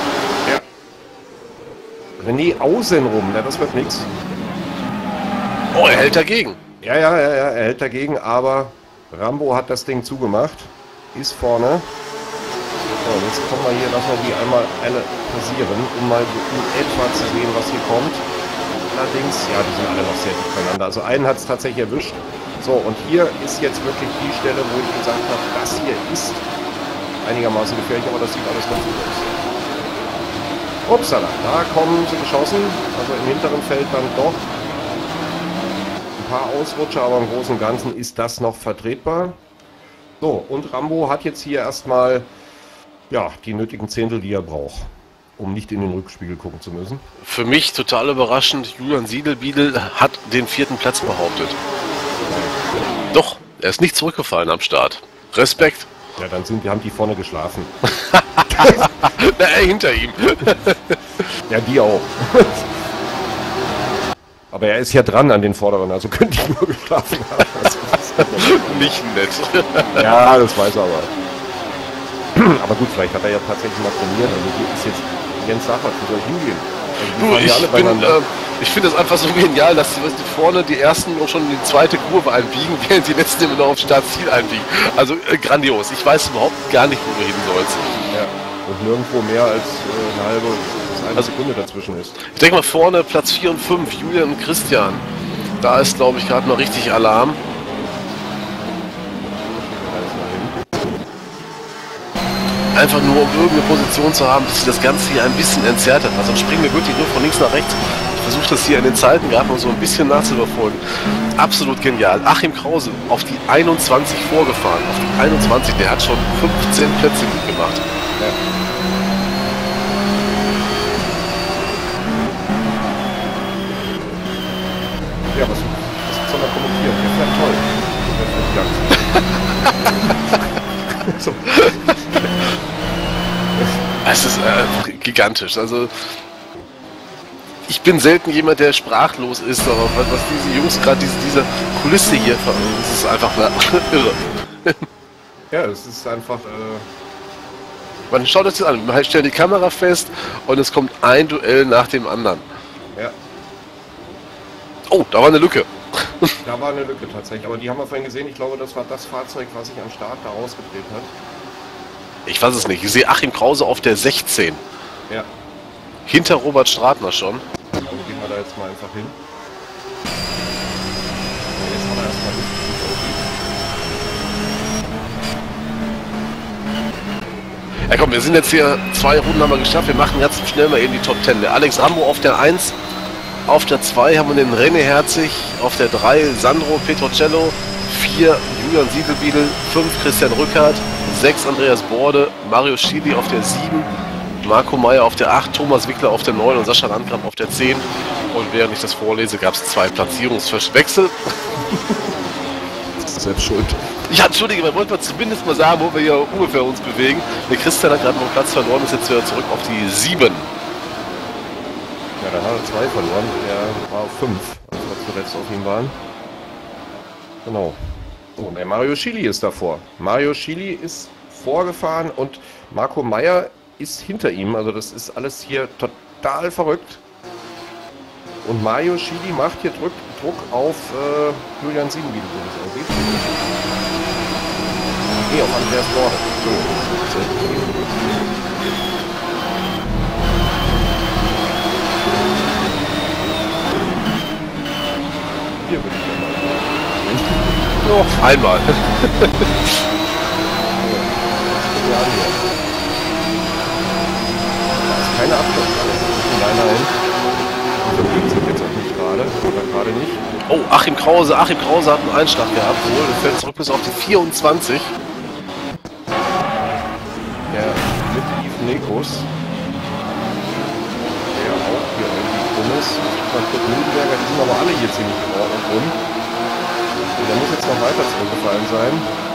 Ja. René außen rum, ja, das wird nichts. Oh, er hält dagegen. Ja, ja, ja, ja, er hält dagegen, aber Rambo hat das Ding zugemacht. Ist vorne. So, jetzt kommen wir hier, lassen wir die einmal alle passieren, um mal so in etwa zu sehen, was hier kommt. Allerdings, ja, die sind alle noch sehr dicht beieinander. Also einen hat es tatsächlich erwischt. So, und hier ist jetzt wirklich die Stelle, wo ich gesagt habe, das hier ist einigermaßen gefährlich, aber das sieht alles ganz gut aus. Upsala, da kommen sie geschossen, also im hinteren Feld dann doch ein paar Ausrutscher, aber im Großen und Ganzen ist das noch vertretbar. So, und Rambo hat jetzt hier erstmal ja, die nötigen Zehntel, die er braucht, um nicht in den Rückspiegel gucken zu müssen. Für mich total überraschend, Julian Siedelbiedel hat den vierten Platz behauptet. Doch, er ist nicht zurückgefallen am Start. Respekt. Ja, dann sind, wir haben die vorne geschlafen. Na, er hinter ihm. Ja, die auch. Aber er ist ja dran an den Vorderen, also könnte ich nur geschlafen haben. Also, nicht nett. Ja, das weiß er aber. Aber gut, vielleicht hat er ja tatsächlich mal trainiert. Also hier ist jetzt Jens Sacher, wo soll ich hingehen? Also, Du, ich bin, äh, ich finde das einfach so genial, dass die, was die vorne die ersten auch schon in die zweite Kurve einbiegen, während die letzten immer noch auf Startziel einbiegen. Also äh, grandios. Ich weiß überhaupt gar nicht, wo du hin sollst. Ja. Und nirgendwo mehr als äh, eine halbe bis eine Also, Sekunde dazwischen ist. Ich denke mal vorne Platz vier und fünf, Julian und Christian. Da ist, glaube ich, gerade mal richtig Alarm. Einfach nur, um irgendeine Position zu haben, dass sie das Ganze hier ein bisschen entzerrt hat. Also springen wir wirklich nur von links nach rechts. Ich versuche das hier in den Zeiten gerade mal so ein bisschen nachzuverfolgen. Absolut genial. Achim Krause auf die einundzwanzig vorgefahren. Auf die einundzwanzig, der hat schon fünfzehn Plätze gut gemacht. Ja. Ja, was, was soll man kommentieren? Der fährt toll. Der fährt so. Es ist äh, gigantisch. Also ich bin selten jemand, der sprachlos ist, aber was diese Jungs gerade diese, diese Kulisse hier fahren, das ist einfach mal irre. Ja, es ist einfach. Äh Man schaut das jetzt an, man stellt die Kamera fest und es kommt ein Duell nach dem anderen. ja, Oh, da war eine Lücke. da war eine Lücke tatsächlich. Aber die haben wir vorhin gesehen. Ich glaube, das war das Fahrzeug, was sich am Start da rausgedreht hat. Ich weiß es nicht. Ich sehe Achim Krause auf der sechzehn. Ja. Hinter Robert Stratner schon. Also gehen wir da jetzt mal einfach hin. Ja, jetzt haben wir erstmal nicht, wie es aussieht. Ja komm, wir sind jetzt hier, zwei Runden haben wir geschafft. Wir machen ganz schnell mal eben die Top zehn. Der Alex Rambo auf der eins. Auf der zwei haben wir den René Herzig. Auf der drei Sandro Petrocello. vier Julian Siedelbiedel. fünf Christian Rückert. sechs Andreas Borde, Mario Schili auf der sieben, Marco Meyer auf der acht, Thomas Wickler auf der neun und Sascha Landgraf auf der zehn. Und während ich das vorlese, gab es zwei Platzierungswechsel. Das ist selbst schuld. Ja, entschuldige, man wollte zumindest mal sagen, wo wir hier ungefähr uns bewegen. Der Christian hat gerade noch Platz verloren, ist jetzt wieder zurück auf die sieben. Ja, dann hat er zwei verloren. Der war auf fünf, als wir zuletzt auf ihn waren. Genau. So, und der Mario Schili ist davor. Mario Schili ist vorgefahren und Marco Meyer ist hinter ihm. Also das ist alles hier total verrückt. Und Mario Schili macht hier Druck, Druck auf äh, Julian Siedenbiedel, so wie es aussieht. Nee, auf Andreas Borde. So. Hier würde ich ja mal. Noch einmal. Ja, hier. Da ist keine Abschluss. Nein, nein. So gut sind jetzt auch nicht gerade. Oder gerade nicht. Oh, Achim Krause. Achim Krause hat einen Einschlag gehabt. Wohl, der fällt zurück bis auf die vierundzwanzig. Der mit Yves Nekos. Der auch hier irgendwie drin ist. Frankfurt Mühlenberger, die sind aber alle hier ziemlich in Ordnung rum. Der muss jetzt noch weiter zurückgefallen sein.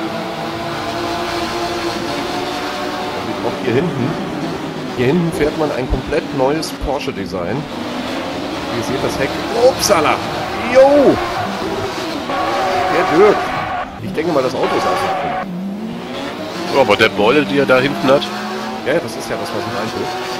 Also auch hier hinten. Hier hinten fährt man ein komplett neues Porsche-Design. Ihr seht das Heck. Upsala! Jo! Der Dirk. Ich denke mal, das Auto ist einfach drin. Ja, aber der Beule, die er da hinten hat. Ja, das ist ja das, was ich meinte.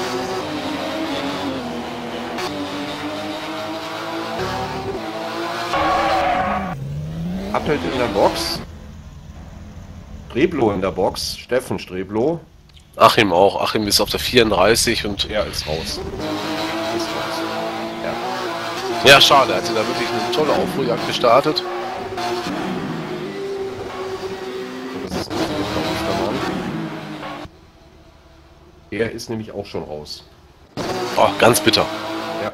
Abhält in der Box. Streblo in der Box. Steffen Streblo. Achim auch. Achim ist auf der vierunddreißig und... Er ist raus. Ist raus. Ja. Ja, schade. Er hat da wirklich eine tolle Aufholjagd gestartet. Der ist nämlich auch schon raus. Oh, ganz bitter. Ja.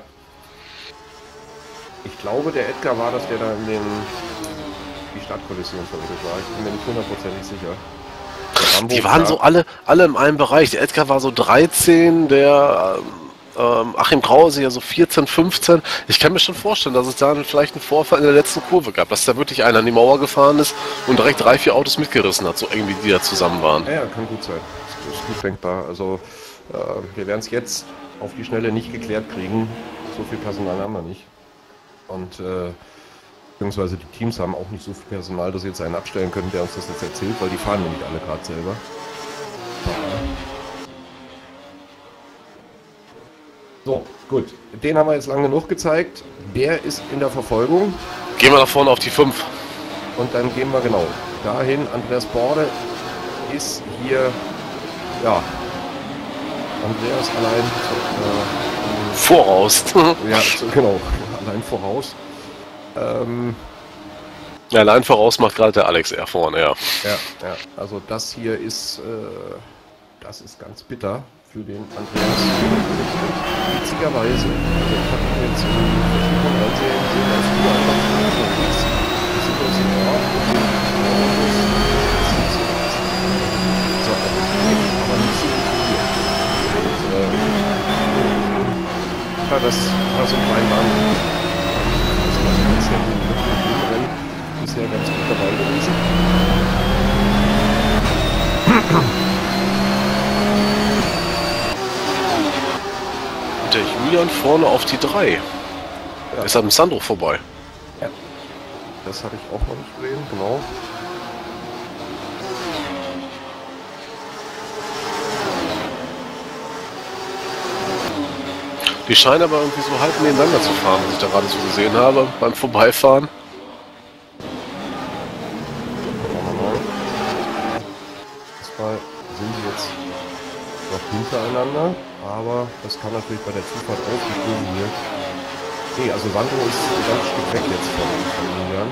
Ich glaube, der Edgar war das, der da in den die Startkollision verwickelt war. Ich bin mir nicht hundertprozentig sicher. Die waren so alle, alle in einem Bereich. Der Edgar war so dreizehn, der ähm, Achim Krause ja so vierzehn, fünfzehn. Ich kann mir schon vorstellen, dass es da vielleicht einen Vorfall in der letzten Kurve gab, dass da wirklich einer an die Mauer gefahren ist und direkt drei, vier Autos mitgerissen hat, so irgendwie die da zusammen waren. Ja, ja, kann gut sein. Das ist gut denkbar. Also äh, wir werden es jetzt auf die Schnelle nicht geklärt kriegen. So viel Personal haben wir nicht. Und äh, beziehungsweise die Teams haben auch nicht so viel Personal, dass sie jetzt einen abstellen können, der uns das jetzt erzählt, weil die fahren nämlich alle gerade selber. So, gut. Den haben wir jetzt lang genug gezeigt. Der ist in der Verfolgung. Gehen wir nach vorne auf die fünf. Und dann gehen wir genau dahin. Andreas Borde ist hier, ja, Andreas allein. Äh, voraus. ja, so, genau, allein voraus. Ähm, ja, allein voraus macht gerade der Alex R vorne, ja. Ja, ja, also das hier ist, äh, das ist ganz bitter für den Andreas. Witzigerweise, also ich habe ihn jetzt im verschiedenen Ansehen gesehen, dass du einfach unterwegs ist. Das sieht aus dem Ort und so, aber nicht so viel. Und, äh, ja, das war so ein Weinbahn. Bisher ganz gut dabei gewesen. Und der Julian vorne auf die drei. Ja. Ist am Sandro vorbei. Ja. Das hatte ich auch noch nicht gesehen, genau. Die scheinen aber irgendwie so halb nebeneinander zu fahren, was ich da gerade so gesehen habe, beim Vorbeifahren. Erstmal sind die jetzt noch hintereinander, aber das kann natürlich bei der Zufahrt auch nicht gehen hier. Nee, also Sandro ist ein ganz Stück weg jetzt von, von Julian.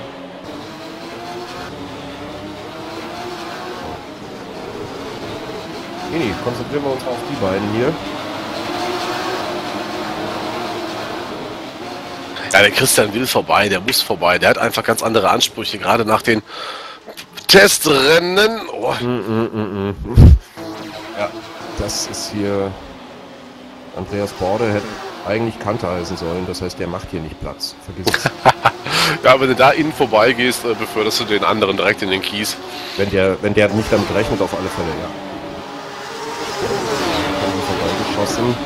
Nee, nee, konzentrieren wir uns auf die beiden hier. Ja, der Christian will vorbei, der muss vorbei, der hat einfach ganz andere Ansprüche, gerade nach den Testrennen. Oh. Mm, mm, mm, mm. Ja, das ist hier... Andreas Borde hätte eigentlich Kante heißen sollen, das heißt, der macht hier nicht Platz. Vergiss es. Ja, wenn du da innen vorbeigehst, beförderst du den anderen direkt in den Kies. Wenn der, wenn der nicht damit rechnet, auf alle Fälle, ja. Vorbeigeschossen.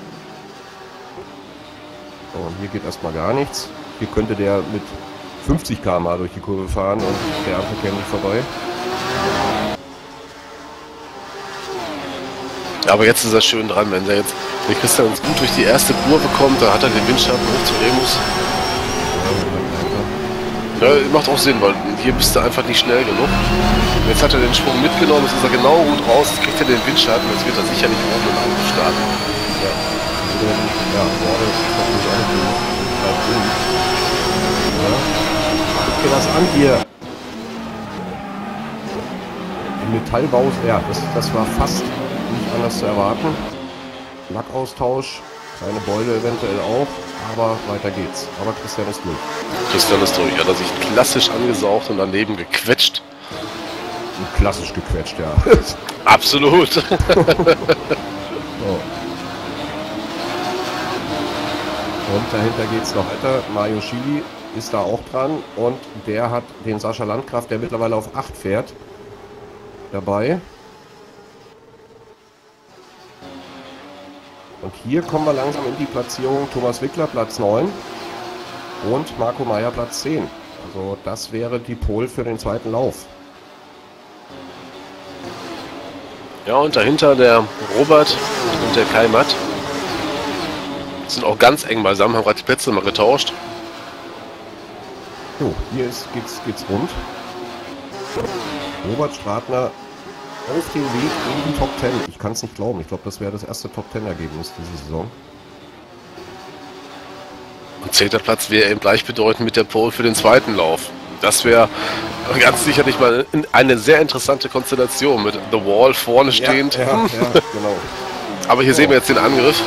So, und hier geht erstmal gar nichts. Hier könnte der mit fünfzig Kilometer pro Stunde durch die Kurve fahren und der andere käme nicht vorbei. Aber jetzt ist er schön dran, wenn der jetzt, der Christian jetzt gut durch die erste Kurve kommt, da hat er den Windschatten hoch zu Remus. Ja, macht auch Sinn, weil hier bist du einfach nicht schnell genug. Jetzt hat er den Schwung mitgenommen, jetzt ist er genau gut raus, jetzt kriegt er den Windschatten, jetzt wird er sicherlich oben und Auto starten. Ja, ja, Borde ist natürlich auch nicht gut. Ja. Guck dir das an hier. Die Metallbau, ja, das, das war fast nicht anders zu erwarten. Lackaustausch, kleine Beule eventuell auch, aber weiter geht's. Aber Christian ist durch. Christian ist durch, hat er sich klassisch angesaugt und daneben gequetscht. Und klassisch gequetscht, ja. Absolut. So. Und dahinter geht's noch weiter. Mario Schili ist da auch dran und der hat den Sascha Landgraf, der mittlerweile auf acht fährt, dabei. Und hier kommen wir langsam in die Platzierung. Thomas Wickler Platz neun und Marco Meyer Platz zehn. Also das wäre die Pole für den zweiten Lauf. Ja, und dahinter der Robert und der Kai Matt. Sind auch ganz eng beisammen, haben gerade die Plätze mal getauscht. So, hier ist, geht's, geht's rund. Robert Stratner auf dem Weg in die Top Ten. Ich kann es nicht glauben. Ich glaube, das wäre das erste Top Ten Ergebnis diese Saison. Und zehnter Platz wäre eben gleichbedeutend mit der Pole für den zweiten Lauf. Das wäre ganz sicherlich mal eine sehr interessante Konstellation mit The Wall vorne stehend. Ja, ja, ja, genau. Aber hier oh. sehen wir jetzt den Angriff.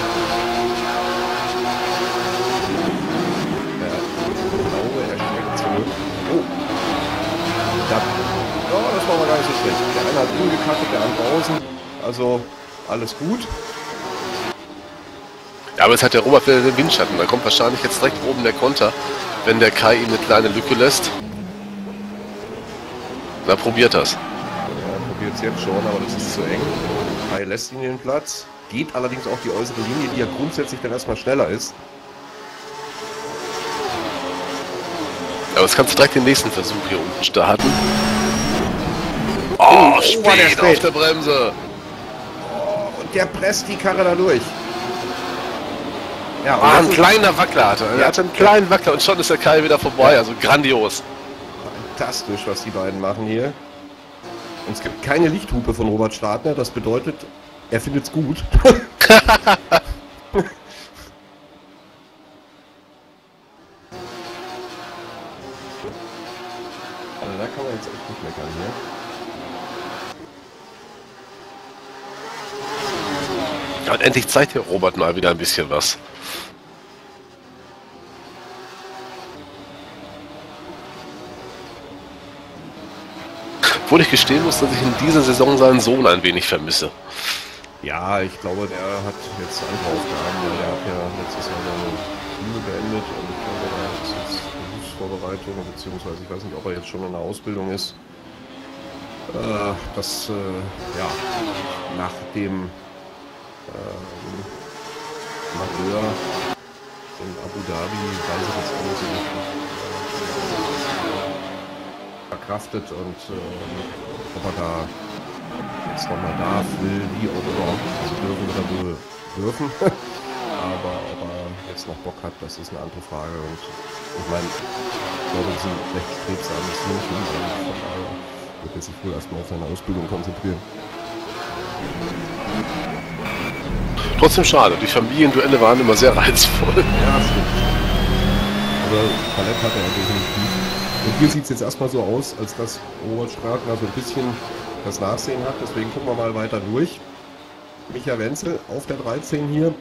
Ja, ich glaube, er schlägt zurück. Oh. Da, oh, das war mal gar nicht so schlecht. Der eine hat ihn gekattet, der andere außen. Also, alles gut. Ja, aber jetzt hat der Robert wieder den Windschatten. Da kommt wahrscheinlich jetzt direkt oben der Konter, wenn der Kai ihm eine kleine Lücke lässt. Na, probiert das. Ja, er probiert es jetzt schon, aber das ist zu eng. Kai lässt ihn den Platz. Geht allerdings auch die äußere Linie, die ja grundsätzlich dann erstmal schneller ist. Aber jetzt kannst du direkt den nächsten Versuch hier unten starten. Oh, Oh, spät, war der spät. auf der Bremse. Und der presst die Karre da durch. Ja, und Ah, das ein ist kleiner Wackler hatte. Er Ja. hatte einen kleinen Wackler und schon ist der Kai wieder vorbei. Also grandios. fantastisch, was die beiden machen hier. Und es gibt keine Lichthupe von Robert Stadner. Das bedeutet, er findet es gut. Also da kann man jetzt echt nicht meckern hier. Ja, und endlich zeigt der Robert mal wieder ein bisschen was. Obwohl ich gestehen muss, dass ich in dieser Saison seinen Sohn ein wenig vermisse. Ja, ich glaube, der hat jetzt andere Aufgaben. Weil der hat ja letztes Jahr seine Schule beendet und ich glaube, da ist jetzt Berufsvorbereitung, beziehungsweise ich weiß nicht, ob er jetzt schon in der Ausbildung ist. Äh, das, äh, ja, nach dem ähm, Majeur in Abu Dhabi weiß ich jetzt auch nicht so richtig, äh, verkraftet und äh, ob er da jetzt nochmal darf, will, wie auch immer. Also dürfen wir da wohl dürfen. Aber ob er jetzt noch Bock hat, das ist eine andere Frage. Und ich meine, ich glaube, das ist ein recht krebsarmes Männchen. Und von daher wird er sich wohl erstmal auf seine Ausbildung konzentrieren. Trotzdem schade, die Familienduelle waren immer sehr reizvoll. Ja, stimmt. Aber Talent hat er definitiv. Und hier sieht es jetzt erstmal so aus, als dass Robert Stadner so ein bisschen das Nachsehen hat. Deswegen gucken wir mal weiter durch. Micha Wenzel auf der dreizehn hier.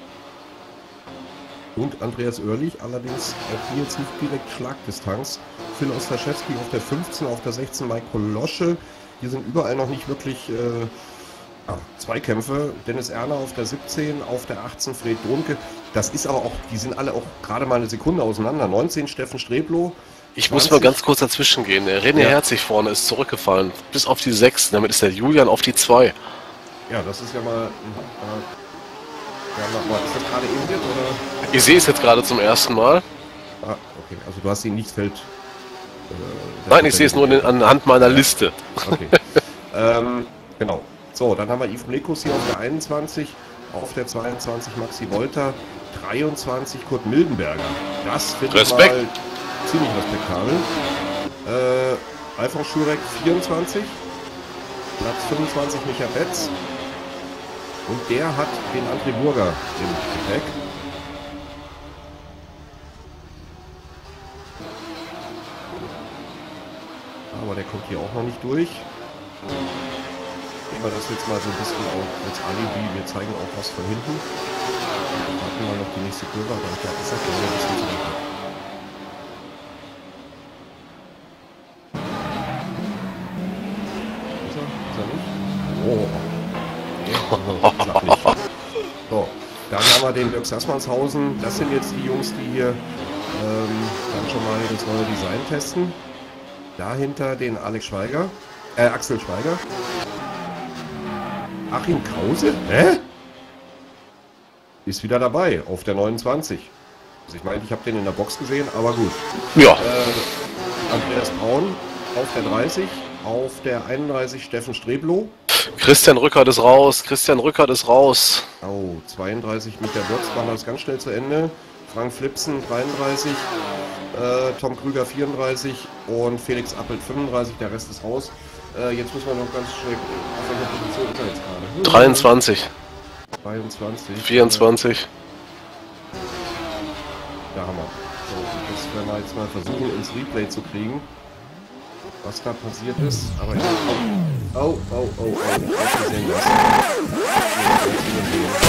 Und Andreas Oerlich, allerdings auch hier jetzt nicht direkt Schlagdistanz. Phil Ostaschewski auf der fünfzehn, auf der sechzehn Mike Kolosche. Hier sind überall noch nicht wirklich äh, ja, Zweikämpfe. Dennis Erner auf der siebzehn, auf der achtzehn Fred Drunke. Das ist aber auch, die sind alle auch gerade mal eine Sekunde auseinander. neunzehn Steffen Streblow. Ich muss mal ganz kurz dazwischen gehen. Der René Ja. Herzig vorne ist zurückgefallen. Bis auf die sechs. Damit ist der Julian auf die zwei. Ja, das ist ja mal... Äh, ja, mal ist das gerade eben jetzt, oder? Ich sehe es jetzt gerade zum ersten Mal. Ah, okay. Also du hast ihn nicht Feld... Äh, Nein, ich sehe es nur in, anhand meiner Liste. Okay. ähm, genau. So, dann haben wir Yves Mlekus hier auf der einundzwanzig, auf der zweiundzwanzig Maxi Wolter, dreiundzwanzig Kurt Mildenberger. Das finde ich Respekt. mal ziemlich respektabel. Äh, Alfons Schurek vierundzwanzig, Platz fünfundzwanzig Micha Betz. Und der hat den André Burger im Gepäck. Aber der kommt hier auch noch nicht durch. Nehmen wir das jetzt mal so ein bisschen auch als Alibi. Wir zeigen auch was von hinten. Warten wir noch die nächste Kurve, aber ich glaube, das hat ja ein bisschen zu tun. Ist er? Ist er nicht? Oh. Nee, klappt nicht. So, dann haben wir den Dirk Sassmannshausen. Das sind jetzt die Jungs, die hier ähm, dann schon mal das neue Design testen. Dahinter den Alex Schweiger, äh, Axel Schweiger. Achim Krause? Hä? Ist wieder dabei, auf der neunundzwanzig. Also ich meine, ich habe den in der Box gesehen, aber gut. Ja. Äh, Andreas Braun auf der dreißig, auf der einunddreißig Steffen Streblow. Christian Rückert ist raus. Christian Rückert ist raus. Oh, zweiunddreißig mit der Box, machen wir das ganz schnell zu Ende. Frank Flipsen dreiunddreißig, äh, Tom Krüger vierunddreißig und Felix Appelt fünfunddreißig, der Rest ist raus. Äh, jetzt müssen wir noch ganz schnell, auf welcher Position ist er jetzt gerade? dreiundzwanzig. zweiundzwanzig. vierundzwanzig. Äh, da haben wir. So, das werden wir jetzt mal versuchen ins Replay zu kriegen, was da passiert ist. Aber ich, oh, oh, oh, oh, oh, ich hab gesehen, das.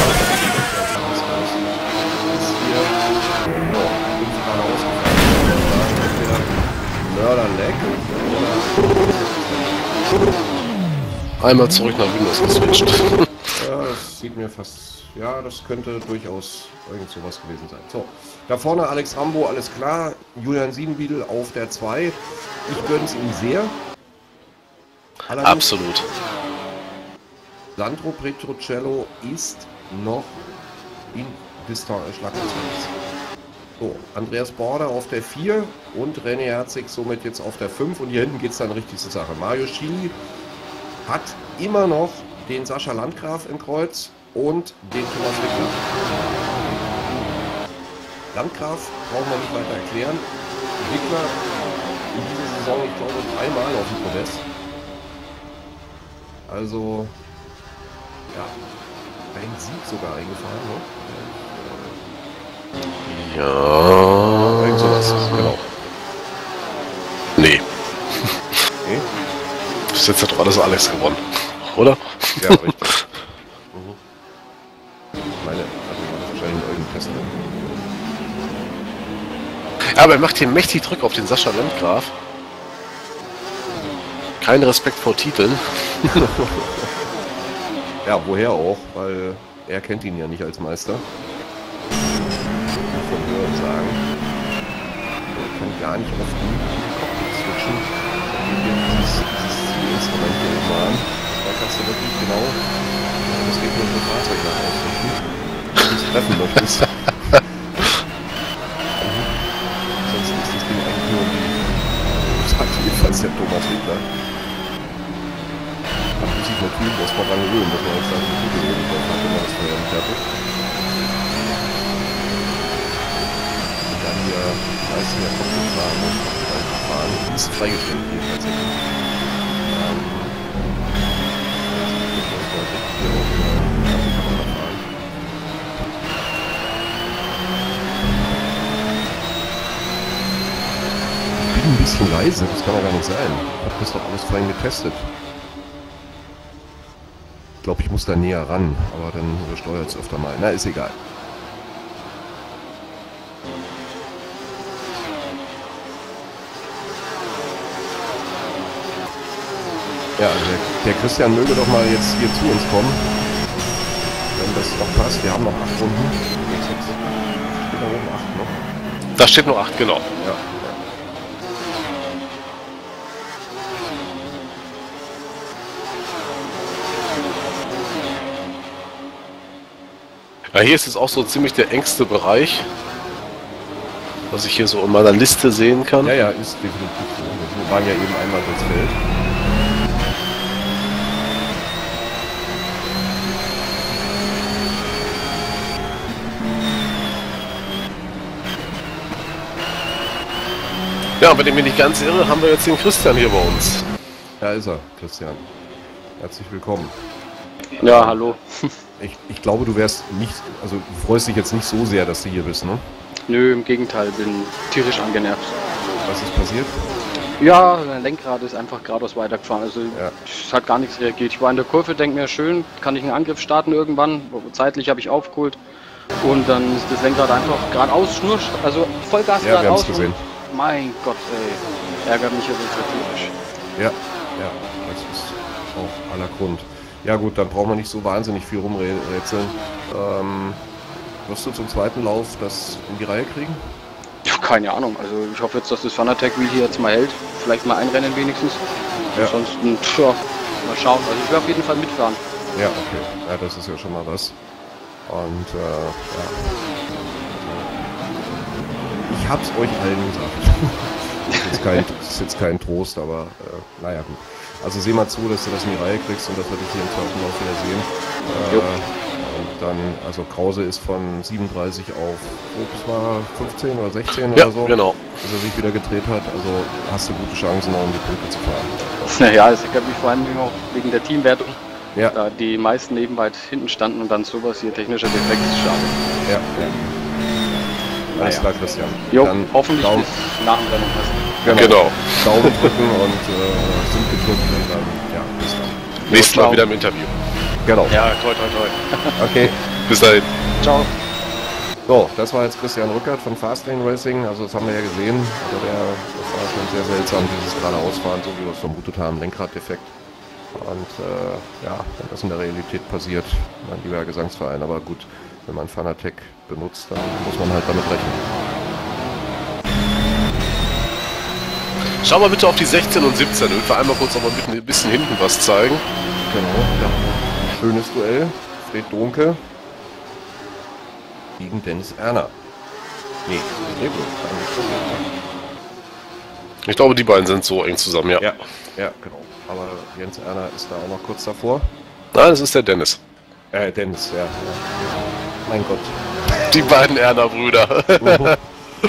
einmal zurück nach Windows geswitcht. Ja, das sieht mir fast... Ja, das könnte durchaus irgend sowas gewesen sein. So, da vorne Alex Rambo, alles klar. Julian Siebenbiedel auf der zwei. Ich gönn's ihm sehr. Allerdings Absolut. Sandro Petrocello ist noch in Distanz Schlagdistanz. So, Andreas Border auf der vier und René Herzig somit jetzt auf der fünf. Und hier hinten geht es dann richtig zur Sache. Mario Schili hat immer noch den Sascha Landgraf im Kreuz und den Thomas Wickler. Landgraf brauchen wir nicht weiter erklären. Wickler in dieser Saison, ich glaube, dreimal auf dem Podest. Also, ja, ein Sieg sogar eingefahren, ne? Ja. Irgend sowas, genau. Nee. Okay. Bis jetzt hat doch alles Alex gewonnen, oder? Ja, richtig. Mhm. Ich meine, also war das wahrscheinlich in irgendeinem Test. Ja, aber er macht hier mächtig Druck auf den Sascha Landgraf. Kein Respekt vor Titeln. Ja, woher auch, weil er kennt ihn ja nicht als Meister. Von hören sagen. Er kann gar nicht auf die Cockpit switchen. Dieses, dieses Zielinstrument hier oben an. Da kannst du wirklich genau das gegnerische Fahrzeug nach ausrichten, wenn du es treffen möchtest. Sonst ist das Ding eigentlich nur wie, das hat jedenfalls der Thomas Wickler. Da muss ich natürlich das voran gewöhnen, dass man jetzt sagen, die Titel irgendwann hat, wenn man das vorher nicht fertig. Und dann hier Leistung der Cockpit fahren und fahren, ist freigestellt hier tatsächlich. Ähm, hier auch in der Kamera fahren. Ich bin ein bisschen leise, das kann doch gar nicht sein. Ich habe das doch alles vorhin getestet. Ich glaube, ich muss da näher ran, aber dann übersteuert es öfter mal. Na, ist egal. Ja, also der, der Christian möge doch mal jetzt hier zu uns kommen. Wenn das noch passt. Wir haben noch acht Runden. Jetzt steht da oben acht noch. Da steht nur acht, genau. Ja. Ja, hier ist jetzt auch so ziemlich der engste Bereich, was ich hier so in meiner Liste sehen kann. Ja, ja, ist definitiv so. Wir waren ja eben einmal durchs Feld. Ja, wenn ich mich nicht ganz irre, haben wir jetzt den Christian hier bei uns. Da ist er, Christian. Herzlich willkommen. Ja, hallo. Ich, ich glaube, du wärst nicht, also du freust dich jetzt nicht so sehr, dass du hier bist, ne? Nö, im Gegenteil, bin tierisch angenervt. Was ist passiert? Ja, mein Lenkrad ist einfach geradeaus weitergefahren. Also Ja. es hat gar nichts reagiert. Ich war in der Kurve, denke mir, schön, kann ich einen Angriff starten irgendwann. Zeitlich habe ich aufgeholt. Und dann ist das Lenkrad einfach geradeaus schnursch, also Vollgas Ja, wir haben geradeaus. es gesehen. und Mein Gott, ey, ärgert mich also tierisch. Ja, ja, das ist auch aller Grund. Ja gut, dann brauchen wir nicht so wahnsinnig viel rumrätseln. Ähm, wirst du zum zweiten Lauf das in die Reihe kriegen? Ja, keine Ahnung, also ich hoffe jetzt, dass das Fanatec Wheel hier jetzt mal hält. Vielleicht mal ein Rennen wenigstens. Ja. Ansonsten, tja, mal schauen. Also ich will auf jeden Fall mitfahren. Ja, okay. Ja, das ist ja schon mal was. Und äh, ja. Ich hab's euch allen gesagt. Das ist jetzt kein, das ist jetzt kein Trost, aber äh, naja gut. Also seh mal zu, dass du das in die Reihe kriegst und dass wir dich hier im zweiten Lauf wieder sehen. Äh, und dann, also Krause ist von siebenunddreißig auf, oh, das war fünfzehn oder sechzehn Ja, oder so, genau. dass er sich wieder gedreht hat. Also hast du gute Chancen, noch um die Punkte zu fahren. Naja, es ärgert mich vor allem auch wegen der Teamwertung. Ja, Da die meisten eben weit hinten standen und dann sowas hier technischer Defekt ist schade. ja, ja. Alles Naja. klar, Christian. Jo, Dann hoffentlich Daumen, bis nach dem Rennen passen. genau, Genau. Daumen drücken und äh, sind gedrückt und dann, ja, bis dann. Nächstes Mal ciao. wieder im Interview. Genau. Ja, toi toi toi. Okay. Bis dahin. Ciao. So, das war jetzt Christian Rückert von Fastlane Racing. Also das haben wir ja gesehen. Also der, das war schon sehr seltsam, dieses geradeausfahren, so wie wir es vermutet haben. Lenkraddefekt. Und äh, ja, wenn das in der Realität passiert, mein lieber Gesangsverein, aber gut, wenn man Fanatec benutzt, dann muss man halt damit rechnen. Schau mal bitte auf die sechzehn und siebzehn, damit wir einmal kurz noch mal ein bisschen hinten was zeigen. Genau, ja. Schönes Duell. Fred Donke gegen Dennis Erner. Nee, Rebel. Ich glaube, die beiden sind so eng zusammen, ja. Ja, ja, genau. Aber Jens Erner ist da auch noch kurz davor. Nein, das ist der Dennis. Äh, Dennis, ja. ja. Mein Gott. Die beiden Erner-Brüder. Mhm. Ja.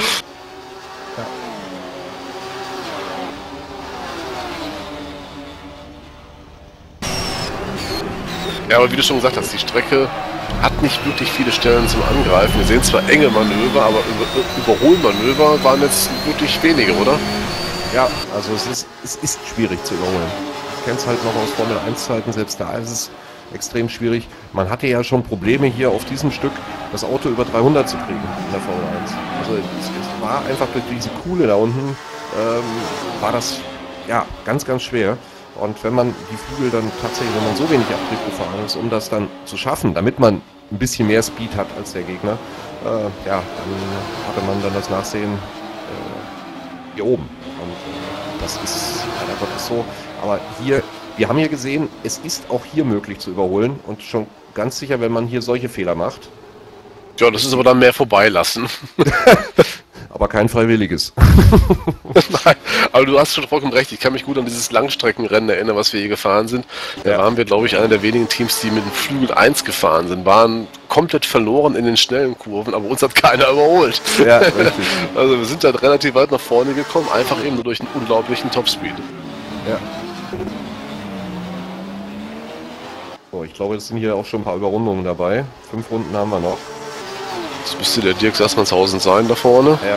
Ja, aber wie du schon gesagt hast, die Strecke hat nicht wirklich viele Stellen zum Angreifen. Wir sehen zwar enge Manöver, aber Über Überholmanöver waren jetzt wirklich wenige, oder? Ja, also es ist, es ist schwierig zu überholen. Ich kenne es halt noch aus Formel eins Zeiten, selbst da ist es extrem schwierig. Man hatte ja schon Probleme hier auf diesem Stück, das Auto über dreihundert zu kriegen in der Formel eins. Also es, es war einfach durch diese Kuhle da unten, ähm, war das ja ganz, ganz schwer. Und wenn man die Flügel dann tatsächlich, wenn man so wenig Abtrieb gefahren ist, um das dann zu schaffen, damit man ein bisschen mehr Speed hat als der Gegner, äh, ja, dann hatte man dann das Nachsehen äh, hier oben. Und äh, das ist leider Gottes so. Aber hier, wir haben hier gesehen, es ist auch hier möglich zu überholen und schon ganz sicher, wenn man hier solche Fehler macht. Ja, das ist aber dann mehr vorbeilassen. Aber kein freiwilliges. Nein, aber du hast schon vollkommen recht. Ich kann mich gut an dieses Langstreckenrennen erinnern, was wir hier gefahren sind. Da Ja. waren wir, glaube ich, einer der wenigen Teams, die mit dem Flügel eins gefahren sind. Waren komplett verloren in den schnellen Kurven, aber uns hat keiner überholt. Ja, richtig. Also wir sind dann relativ weit nach vorne gekommen, einfach eben nur durch einen unglaublichen Topspeed. Ja. So, ich glaube, es sind hier auch schon ein paar Überrundungen dabei. Fünf Runden haben wir noch. Das müsste der Dirk Sassmannshausen sein da vorne. Ja.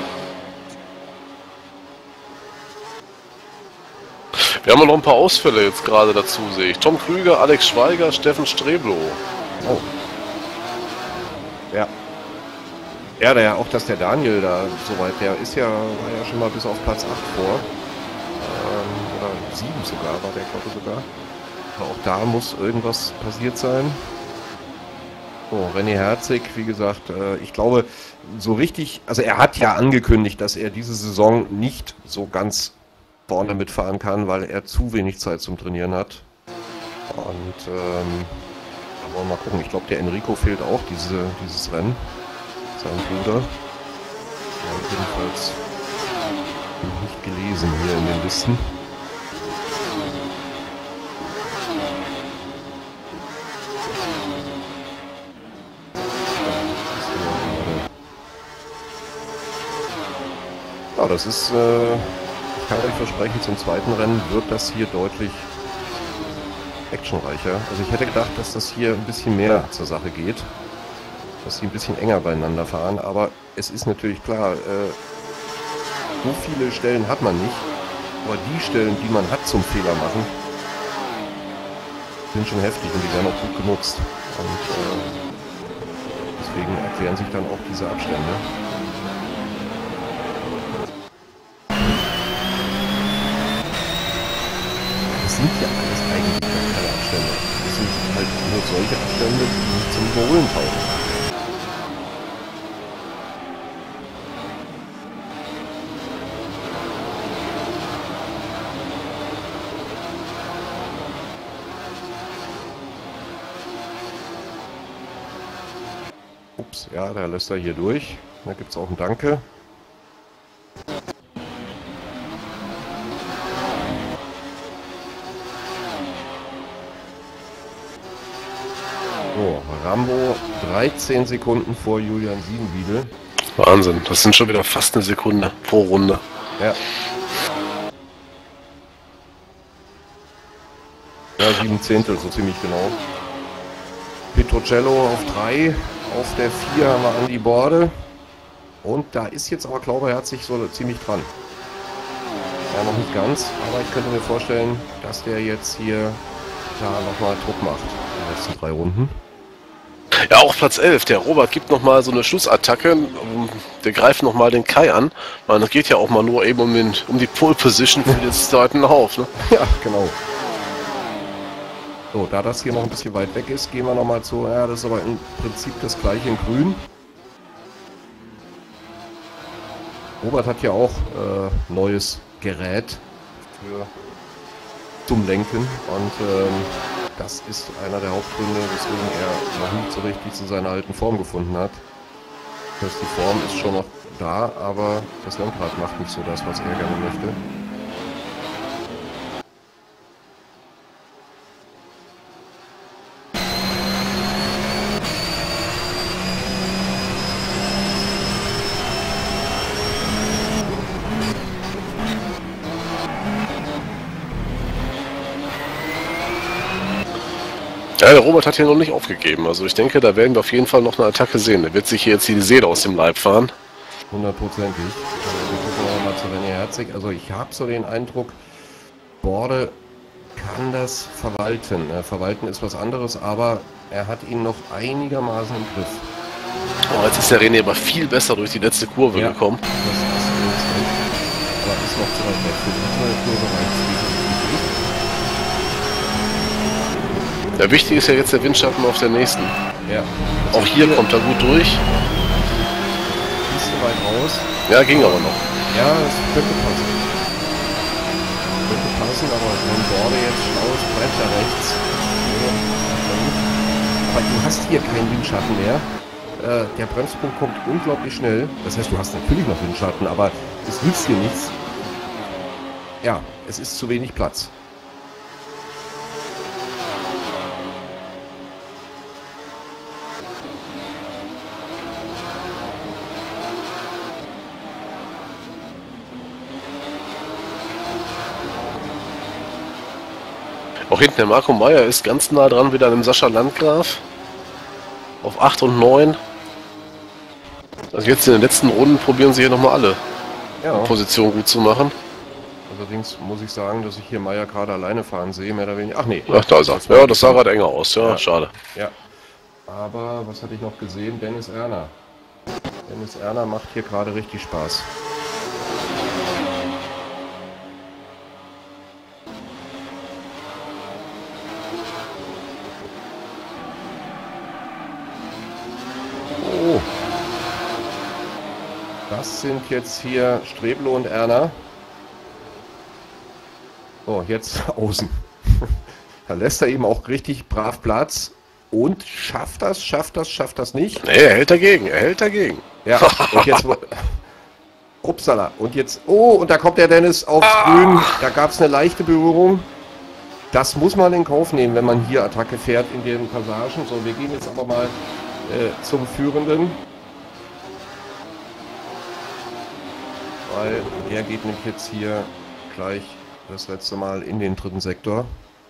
Wir haben noch ein paar Ausfälle jetzt gerade dazu, sehe ich. Tom Krüger, Alex Schweiger, Steffen Streblow. Oh. Ja. Ja, der, auch dass der Daniel da soweit, der ist ja, war ja schon mal bis auf Platz acht vor. Ähm, oder sieben sogar, war der, glaube ich, sogar. Aber auch da muss irgendwas passiert sein. So, René Herzig, wie gesagt, äh, ich glaube, so richtig, also er hat ja angekündigt, dass er diese Saison nicht so ganz vorne mitfahren kann, weil er zu wenig Zeit zum Trainieren hat. Und ähm, da wollen wir mal gucken. Ich glaube, der Enrico fehlt auch diese, dieses Rennen. Sein Bruder. Ja, jedenfalls nicht gelesen hier in den Listen. Ja, das ist, äh, ich kann euch versprechen, zum zweiten Rennen wird das hier deutlich actionreicher. Also ich hätte gedacht, dass das hier ein bisschen mehr zur Sache geht, dass sie ein bisschen enger beieinander fahren, aber es ist natürlich klar, äh, so viele Stellen hat man nicht, aber die Stellen, die man hat zum Fehler machen, sind schon heftig und die werden auch gut genutzt. Und äh, deswegen erklären sich dann auch diese Abstände. Das sind ja alles eigentlich gar keine Abstände. Das sind halt nur solche Abstände, die nicht zum Überholen taugen. Ups, ja, da lässt er hier durch. Da gibt es auch ein Danke. So, Rambo dreizehn Sekunden vor Julian Siebenbiedel. Wahnsinn, das sind schon wieder fast eine Sekunde pro Runde. Ja. Ja, sieben Zehntel, so ziemlich genau. Petrocello auf drei, auf der vier haben wir Andi Borde. Und da ist jetzt aber, glaube ich, Herzig so ziemlich dran. Ja, noch nicht ganz, aber ich könnte mir vorstellen, dass der jetzt hier da nochmal Druck macht in den letzten drei Runden. Ja, auch Platz elf. Der Robert gibt nochmal so eine Schlussattacke. Der greift nochmal den Kai an. Man, das geht ja auch mal nur eben um, den, um die Pole Position für den zweiten Lauf. Ne? Ja, genau. So, da das hier noch ein bisschen weit weg ist, gehen wir nochmal zu, ja, das ist aber im Prinzip das gleiche in grün. Robert hat ja auch äh, neues Gerät für, zum Lenken und ähm, das ist einer der Hauptgründe, weswegen er noch nicht so richtig zu seiner alten Form gefunden hat. Das heißt, die Form ist schon noch da, aber das Lenkrad macht nicht so das, was er gerne möchte. Ja, der Robert hat hier noch nicht aufgegeben. Also ich denke, da werden wir auf jeden Fall noch eine Attacke sehen. Der wird sich hier jetzt die Seele aus dem Leib fahren. Hundertprozentig. Also wir gucken wir mal zu René Herzig. Also ich habe so den Eindruck, Borde kann das verwalten. Äh, verwalten ist was anderes, aber er hat ihn noch einigermaßen im Griff. Oh, jetzt ist der René aber viel besser durch die letzte Kurve Ja, gekommen. Das ist aber ist noch zu weit weg. Für die Kurve reicht es definitiv nicht. Der wichtige ist ja jetzt der Windschatten auf der nächsten. Ja. Auch hier kommt er gut durch. Ist so weit raus. Ja, ging aber noch. Ja, es könnte passen. Könnte passen, aber wenn Borde jetzt schlaues Brett da rechts. Aber du hast hier keinen Windschatten mehr. Äh, der Bremspunkt kommt unglaublich schnell. Das heißt, du hast natürlich noch Windschatten, aber es nützt dir nichts. Ja, es ist zu wenig Platz. Auch hinten der Marco Meyer ist ganz nah dran wieder an dem Sascha Landgraf. Auf acht und neun. Also jetzt in den letzten Runden probieren sie hier nochmal alle Ja. die Position gut zu machen. Allerdings muss ich sagen, dass ich hier Meier gerade alleine fahren sehe, mehr oder weniger. Ach nee. Ach, da ist er. Ja, das sah gerade enger aus. Ja, Ja. schade. Ja. Aber was hatte ich noch gesehen? Dennis Erner. Dennis Erner macht hier gerade richtig Spaß. Oh. Das sind jetzt hier Streblo und Erner. Oh, jetzt außen. Da lässt er eben auch richtig brav Platz. Und schafft das, schafft das, schafft das nicht. Nee, er hält dagegen, er hält dagegen. Ja, und jetzt... Upsala. Und jetzt... Oh, und da kommt der Dennis aufs Grün. Da gab es eine leichte Berührung. Das muss man in Kauf nehmen, wenn man hier Attacke fährt in den Passagen. So, wir gehen jetzt aber mal äh, zum Führenden. Weil der geht nämlich jetzt hier gleich das letzte Mal in den dritten Sektor.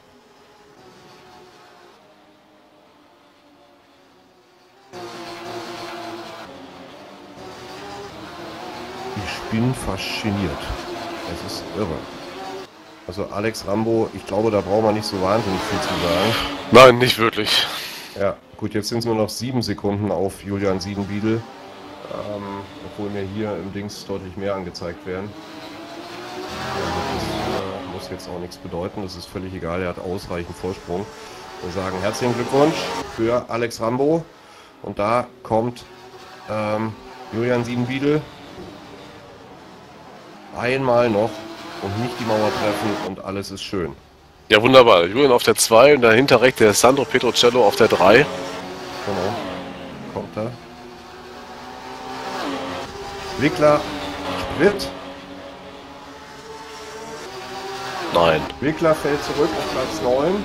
Ich bin fasziniert. Es ist irre. Also Alex Rambo, ich glaube, da braucht man nicht so wahnsinnig viel zu sagen. Nein, nicht wirklich. Ja, gut, jetzt sind es nur noch sieben Sekunden auf Julian Siebenbiedel. Ähm, obwohl mir hier im Dings deutlich mehr angezeigt werden. Ja, das äh, muss jetzt auch nichts bedeuten, das ist völlig egal, er hat ausreichend Vorsprung. Wir sagen herzlichen Glückwunsch für Alex Rambo. Und da kommt ähm, Julian Siebenbiedel. Einmal noch und nicht die Mauer treffen und alles ist schön. Ja, wunderbar. Julian auf der zwei und dahinter rechts der Sandro Petrocello auf der drei. Genau. Kommt da. Wickler Sprit. Nein. Wickler fällt zurück auf Platz neun.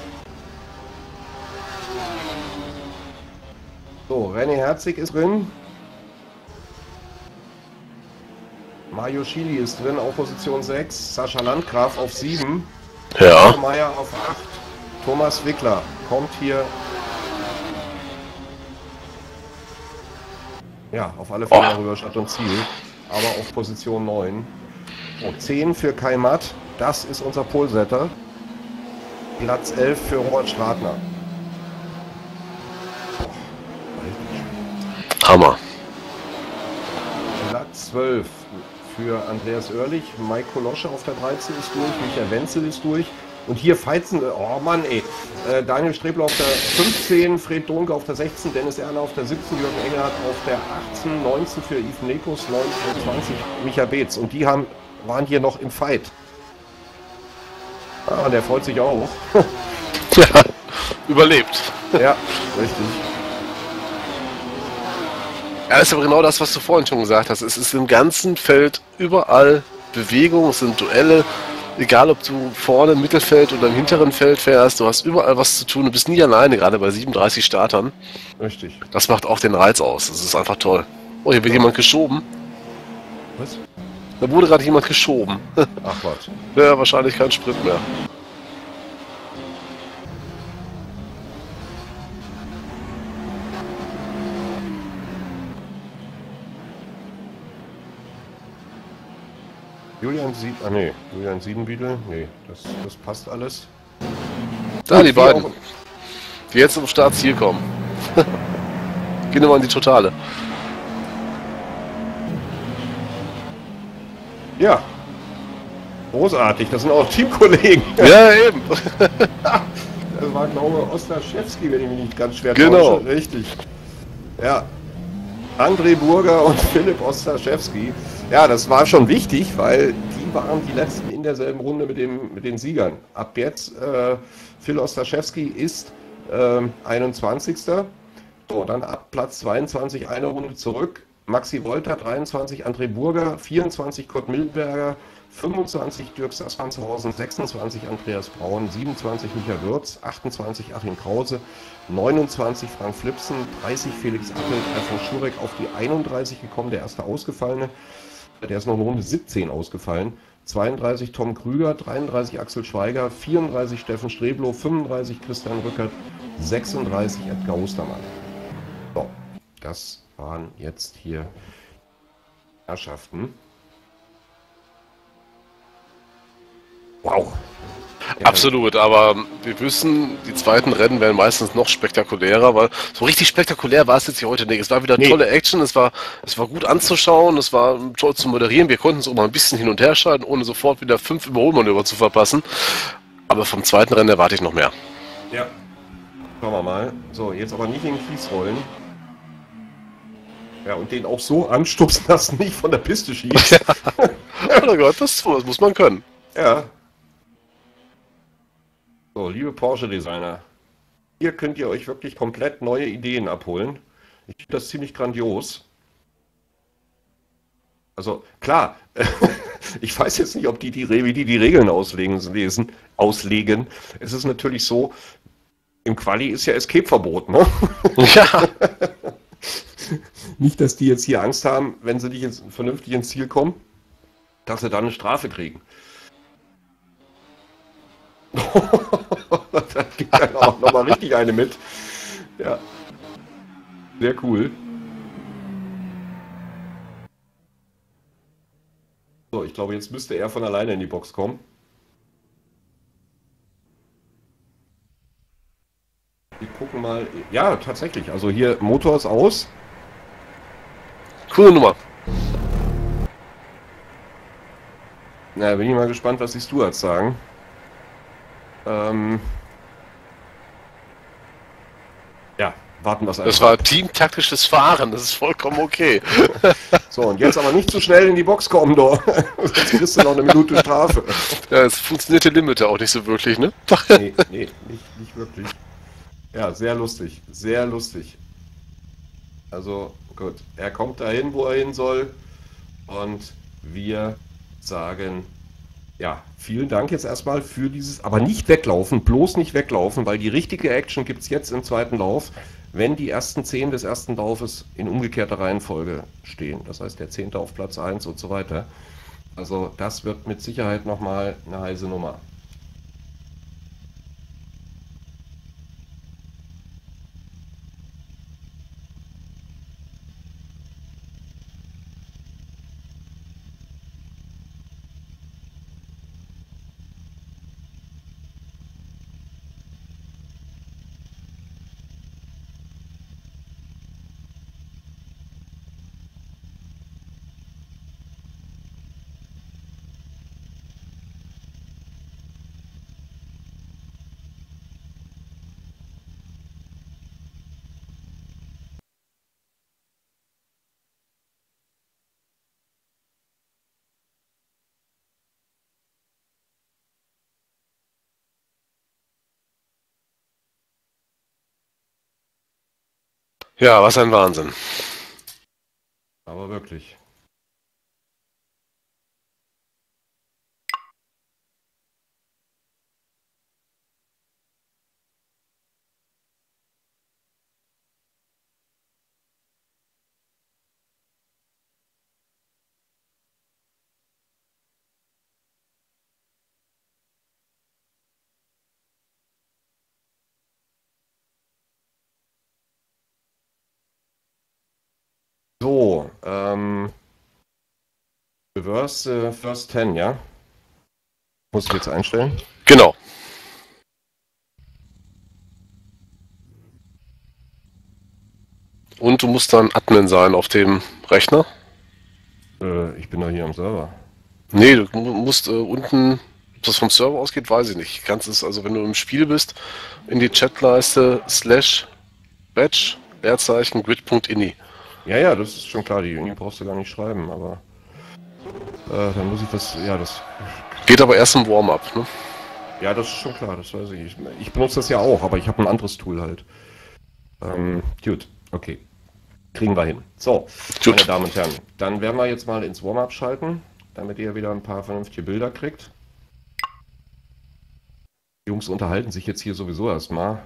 So, René Herzig ist drin. Mario Schili ist drin auf Position sechs. Sascha Landgraf auf sieben. Ja. Meier auf acht. Thomas Wickler kommt hier. Ja, auf alle Fälle Oh. rüber Stadt und Ziel. Aber auf Position neun. Oh, zehn für Kai Matt. Das ist unser Polsetter. Platz elf für Robert Stratner. Hammer. Platz zwölf für Andreas Oerlich. Mike Kolosche auf der dreizehn ist durch. Michael Wenzel ist durch. Und hier Feizen, oh Mann, ey. Äh, Daniel Strebler auf der fünfzehn, Fred Donke auf der sechzehn, Dennis Erner auf der siebzehn, Jürgen Engelhardt auf der achtzehn, neunzehn für Yves Nekos, neunzehn, zwanzig Micha Beetz. Und die haben, waren hier noch im Fight. Ah, der freut sich auch. Ja, überlebt. Ja, richtig. Ja, das ist aber genau das, was du vorhin schon gesagt hast. Es ist im ganzen Feld überall Bewegung, es sind Duelle. Egal, ob du vorne im Mittelfeld oder im hinteren Feld fährst, du hast überall was zu tun. Du bist nie alleine, gerade bei siebenunddreißig Startern. Richtig. Das macht auch den Reiz aus. Das ist einfach toll. Oh, hier wird jemand geschoben. Was? Da wurde gerade jemand geschoben. Ach was. Ja, wahrscheinlich kein Sprint mehr. Julian Sied, ah nee, Julian Siebenbiedel, nee, das, das passt alles. Da, Gut, die wie beiden, auch- die jetzt zum Startziel kommen. Gehen wir mal in die Totale. Ja. Großartig, das sind auch Teamkollegen. Ja, eben. Das war, glaube ich, Ostaschewski, wenn ich mich nicht ganz schwer Genau. täusche. Richtig. Ja. André Burger und Philipp Ostaschewski. Ja, das war schon wichtig, weil die waren die letzten in derselben Runde mit, dem, mit den Siegern. Ab jetzt, äh, Phil Ostaschewski ist äh, einundzwanzigster So, dann ab Platz zweiundzwanzig eine Runde zurück. Maxi Wolter, dreiundzwanzig, André Burger, vierundzwanzig, Kurt Milberger, fünfundzwanzig, Dirk Sassmanshausen, sechsundzwanzig, Andreas Braun, siebenundzwanzig, Michael Würz, achtundzwanzig, Achim Krause, neunundzwanzig, Frank Flipsen, dreißig, Felix Appel, Alfons Schurek auf die einunddreißig gekommen, der erste Ausgefallene. Der ist noch in Runde siebzehn ausgefallen. zweiunddreißig, Tom Krüger, dreiunddreißig, Axel Schweiger, vierunddreißig, Steffen Streblow, fünfunddreißig, Christian Rückert, sechsunddreißig, Edgar Ostermann. So, das waren jetzt hier Herrschaften. Wow. Ja, Absolut, aber wir wissen, die zweiten Rennen werden meistens noch spektakulärer, weil so richtig spektakulär war es jetzt hier heute nicht. Es war wieder Nee. tolle Action, es war, es war gut anzuschauen, es war toll zu moderieren. Wir konnten es auch mal ein bisschen hin und her schalten, ohne sofort wieder fünf Überholmanöver zu verpassen. Aber vom zweiten Rennen erwarte ich noch mehr. Ja. Schauen wir mal. So, jetzt aber nicht in den Kies rollen. Ja, und den auch so anstupsen, dass nicht von der Piste schießt. Oh Gott, das, das muss man können. Ja. So, liebe Porsche-Designer, hier könnt ihr euch wirklich komplett neue Ideen abholen. Ich finde das ziemlich grandios. Also klar, ich weiß jetzt nicht, ob die die, Re- wie die, die Regeln auslegen, lesen, auslegen. Es ist natürlich so, im Quali ist ja Escape-Verbot, ne? Ja, Nicht, dass die jetzt hier Angst haben, wenn sie nicht ins, vernünftig ins Ziel kommen, dass sie dann eine Strafe kriegen. Da gibt dann auch nochmal richtig eine mit. Ja. Sehr cool. So, ich glaube, jetzt müsste er von alleine in die Box kommen. Wir gucken mal. Ja, tatsächlich. Also hier Motor ist aus. coole Nummer. Na, bin ich mal gespannt, was die Stewards sagen. Ähm, ja, warten wir es Das einfach. war teamtaktisches Fahren, das ist vollkommen okay. So, und jetzt aber nicht zu schnell in die Box kommen, doch. Sonst kriegst du noch eine Minute Strafe. Ja, es funktioniert der Limiter auch nicht so wirklich, ne? Nee, nee, nicht, nicht wirklich. Ja, sehr lustig. Sehr lustig. Also, gut. Er kommt dahin, wo er hin soll. Und wir sagen, ja, vielen Dank jetzt erstmal für dieses, aber nicht weglaufen, bloß nicht weglaufen, weil die richtige Action gibt es jetzt im zweiten Lauf, wenn die ersten zehn des ersten Laufes in umgekehrter Reihenfolge stehen. Das heißt, der zehnte auf Platz eins und so weiter. Also das wird mit Sicherheit nochmal eine heiße Nummer. Ja, was ein Wahnsinn. Aber wirklich. So, ähm, Reverse äh, First Ten, ja? Muss ich jetzt einstellen? Genau. Und du musst dann Admin sein auf dem Rechner? Äh, ich bin doch hier am Server. Nee, du mu- musst äh, unten, ob das vom Server ausgeht, weiß ich nicht. Kannst es, also wenn du im Spiel bist, in die Chatleiste slash badge Leerzeichen grid.ini. Ja, ja, das ist schon klar, die Uni brauchst du gar nicht schreiben, aber äh, dann muss ich das, ja, das, Geht aber erst im Warm-up, ne? ja, das ist schon klar, das weiß ich. Ich, ich benutze das ja auch, aber ich habe ein anderes Tool halt. Ähm, gut, okay. Kriegen wir hin. So, Gut. meine Damen und Herren, dann werden wir jetzt mal ins Warm-up schalten, damit ihr wieder ein paar vernünftige Bilder kriegt. Die Jungs unterhalten sich jetzt hier sowieso erstmal.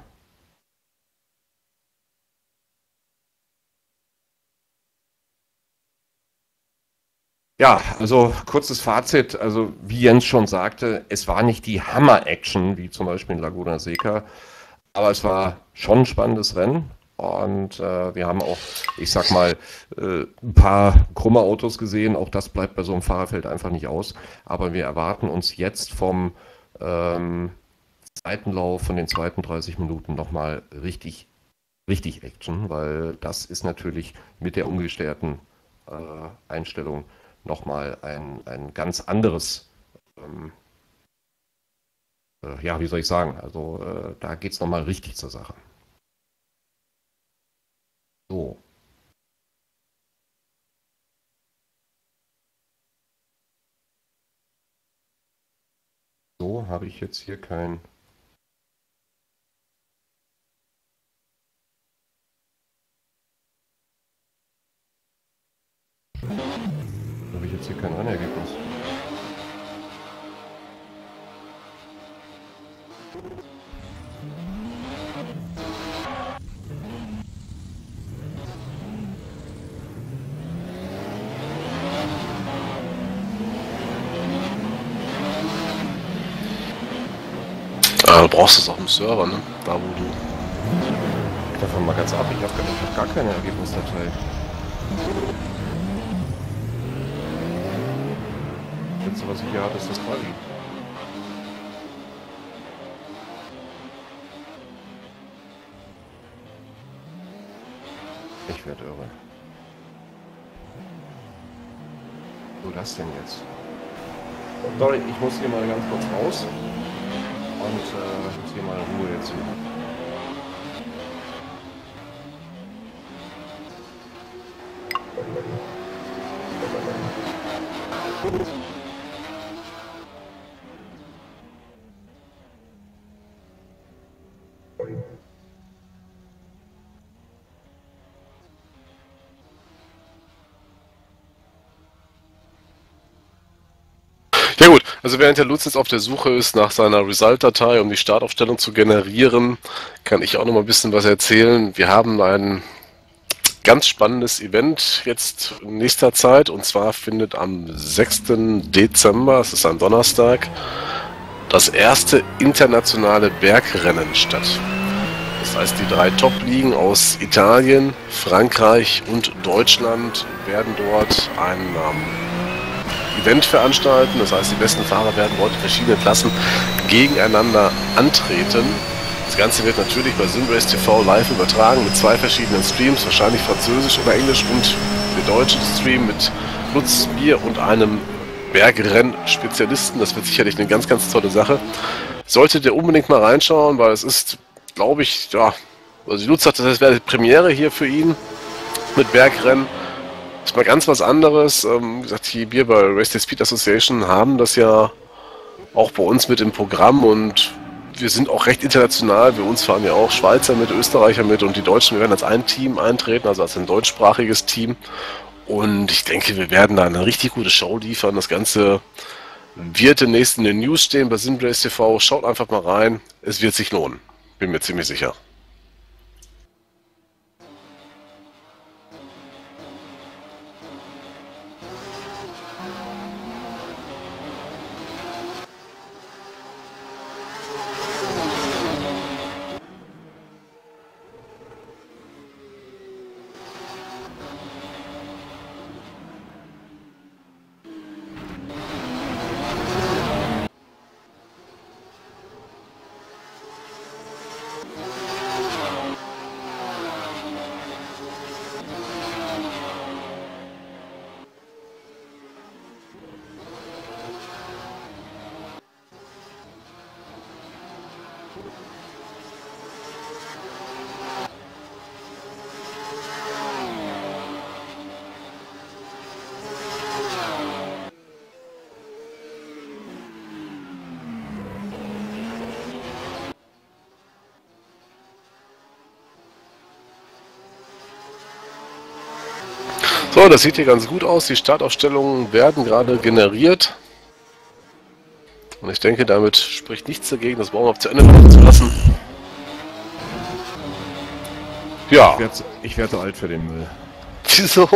Ja, also kurzes Fazit, also wie Jens schon sagte, es war nicht die Hammer-Action, wie zum Beispiel in Laguna Seca, aber es war schon ein spannendes Rennen und äh, wir haben auch, ich sag mal, äh, ein paar krumme Autos gesehen, auch das bleibt bei so einem Fahrerfeld einfach nicht aus, aber wir erwarten uns jetzt vom ähm, Seitenlauf von den zweiten dreißig Minuten nochmal richtig, richtig Action, weil das ist natürlich mit der umgestellten äh, Einstellung nochmal ein, ein ganz anderes, ähm, äh, ja, wie soll ich sagen, also äh, da geht es nochmal richtig zur Sache. So. So, habe ich jetzt hier kein... Habe ich jetzt hier kein Rennergebnis? Ah, du brauchst es auf dem Server, ne? Da wo du. Davon mal ganz ab, ich habe hab gar keine Ergebnisdatei. Das letzte, was ich hier habe, ist das Quali. Ich werde irre. Wo das denn jetzt? Sorry, ich muss hier mal ganz kurz raus. Und äh, muss hier mal Ruhe jetzt machen. Ja gut, also während der Lutz jetzt auf der Suche ist nach seiner Result-Datei, um die Startaufstellung zu generieren, kann ich auch noch mal ein bisschen was erzählen. Wir haben ein ganz spannendes Event jetzt in nächster Zeit, und zwar findet am sechsten Dezember, es ist ein Donnerstag, das erste internationale Bergrennen statt. Das heißt, die drei Top-Ligen aus Italien, Frankreich und Deutschland werden dort ein ähm, Event veranstalten. Das heißt, die besten Fahrer werden dort in verschiedenen Klassen gegeneinander antreten. Das Ganze wird natürlich bei Simrace T V live übertragen mit zwei verschiedenen Streams, wahrscheinlich Französisch oder Englisch, und der deutsche Stream mit Lutz, mir und einem Bergrenn-Spezialisten. Das wird sicherlich eine ganz, ganz tolle Sache. Solltet ihr unbedingt mal reinschauen, weil es ist, glaube ich, ja, also Lutz sagt, das wäre die Premiere hier für ihn mit Bergrennen. Das ist mal ganz was anderes. Ähm, wie gesagt, die wir bei Race Day Speed Association haben das ja auch bei uns mit im Programm, und wir sind auch recht international. Bei uns fahren ja auch Schweizer mit, Österreicher mit und die Deutschen. Wir werden als ein Team eintreten, also als ein deutschsprachiges Team. Und ich denke, wir werden da eine richtig gute Show liefern. Das Ganze wird demnächst in den News stehen bei Simrace T V. Schaut einfach mal rein. Es wird sich lohnen. Bin mir ziemlich sicher. So, das sieht hier ganz gut aus. Die Startaufstellungen werden gerade generiert. Und ich denke, damit spricht nichts dagegen, das Warm-up zu Ende laufen zu lassen. Ja. Ich werde ich werd so alt für den Müll. Wieso?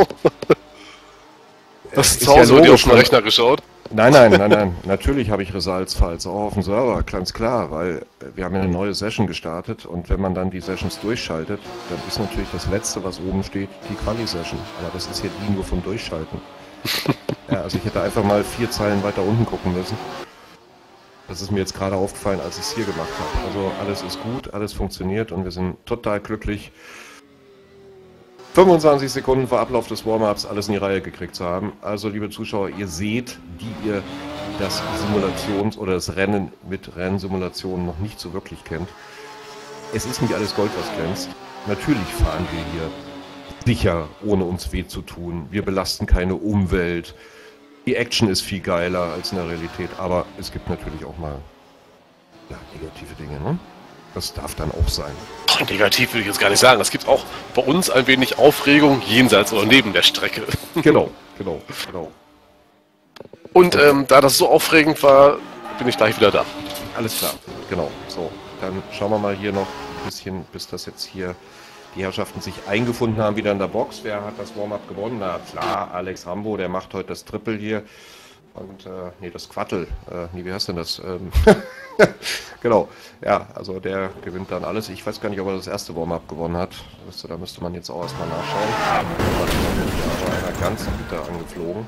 Hast du Ist zu Hause ja mit dir auf logisch, den man- Rechner geschaut? Nein, nein, nein, nein. Natürlich habe ich Results-Files auch auf dem Server, ganz klar, weil wir haben ja eine neue Session gestartet und wenn man dann die Sessions durchschaltet, dann ist natürlich das Letzte, was oben steht, die Quali-Session. Aber das ist hier die nur vom Durchschalten. Ja, also ich hätte einfach mal vier Zeilen weiter unten gucken müssen. Das ist mir jetzt gerade aufgefallen, als ich es hier gemacht habe. Also alles ist gut, alles funktioniert und wir sind total glücklich, fünfundzwanzig Sekunden vor Ablauf des Warm-Ups alles in die Reihe gekriegt zu haben. Also, liebe Zuschauer, ihr seht, die ihr das Simulations- oder das Rennen mit Rennsimulationen noch nicht so wirklich kennt. Es ist nicht alles Gold, was glänzt. Natürlich fahren wir hier sicher, ohne uns weh zu tun. Wir belasten keine Umwelt. Die Action ist viel geiler als in der Realität, aber es gibt natürlich auch mal ja, negative Dinge, ne? Das darf dann auch sein. Ach, negativ würde ich jetzt gar nicht sagen. Es gibt auch bei uns ein wenig Aufregung jenseits oder neben der Strecke. Genau, genau, genau. Und ähm, da das so aufregend war, bin ich gleich wieder da. Alles klar, genau. So, dann schauen wir mal hier noch ein bisschen, bis das jetzt hier die Herrschaften sich eingefunden haben, wieder in der Box. Wer hat das Warm-Up gewonnen? Na klar, Alex Rambo, der macht heute das Triple hier. Und, äh, nee, das Quattel. Äh, nee, wie heißt denn das? Ähm genau, ja, also der gewinnt dann alles. Ich weiß gar nicht, ob er das erste Warm-Up gewonnen hat. Weißt du, da müsste man jetzt auch erstmal nachschauen. Da war einer ganz bitter angeflogen.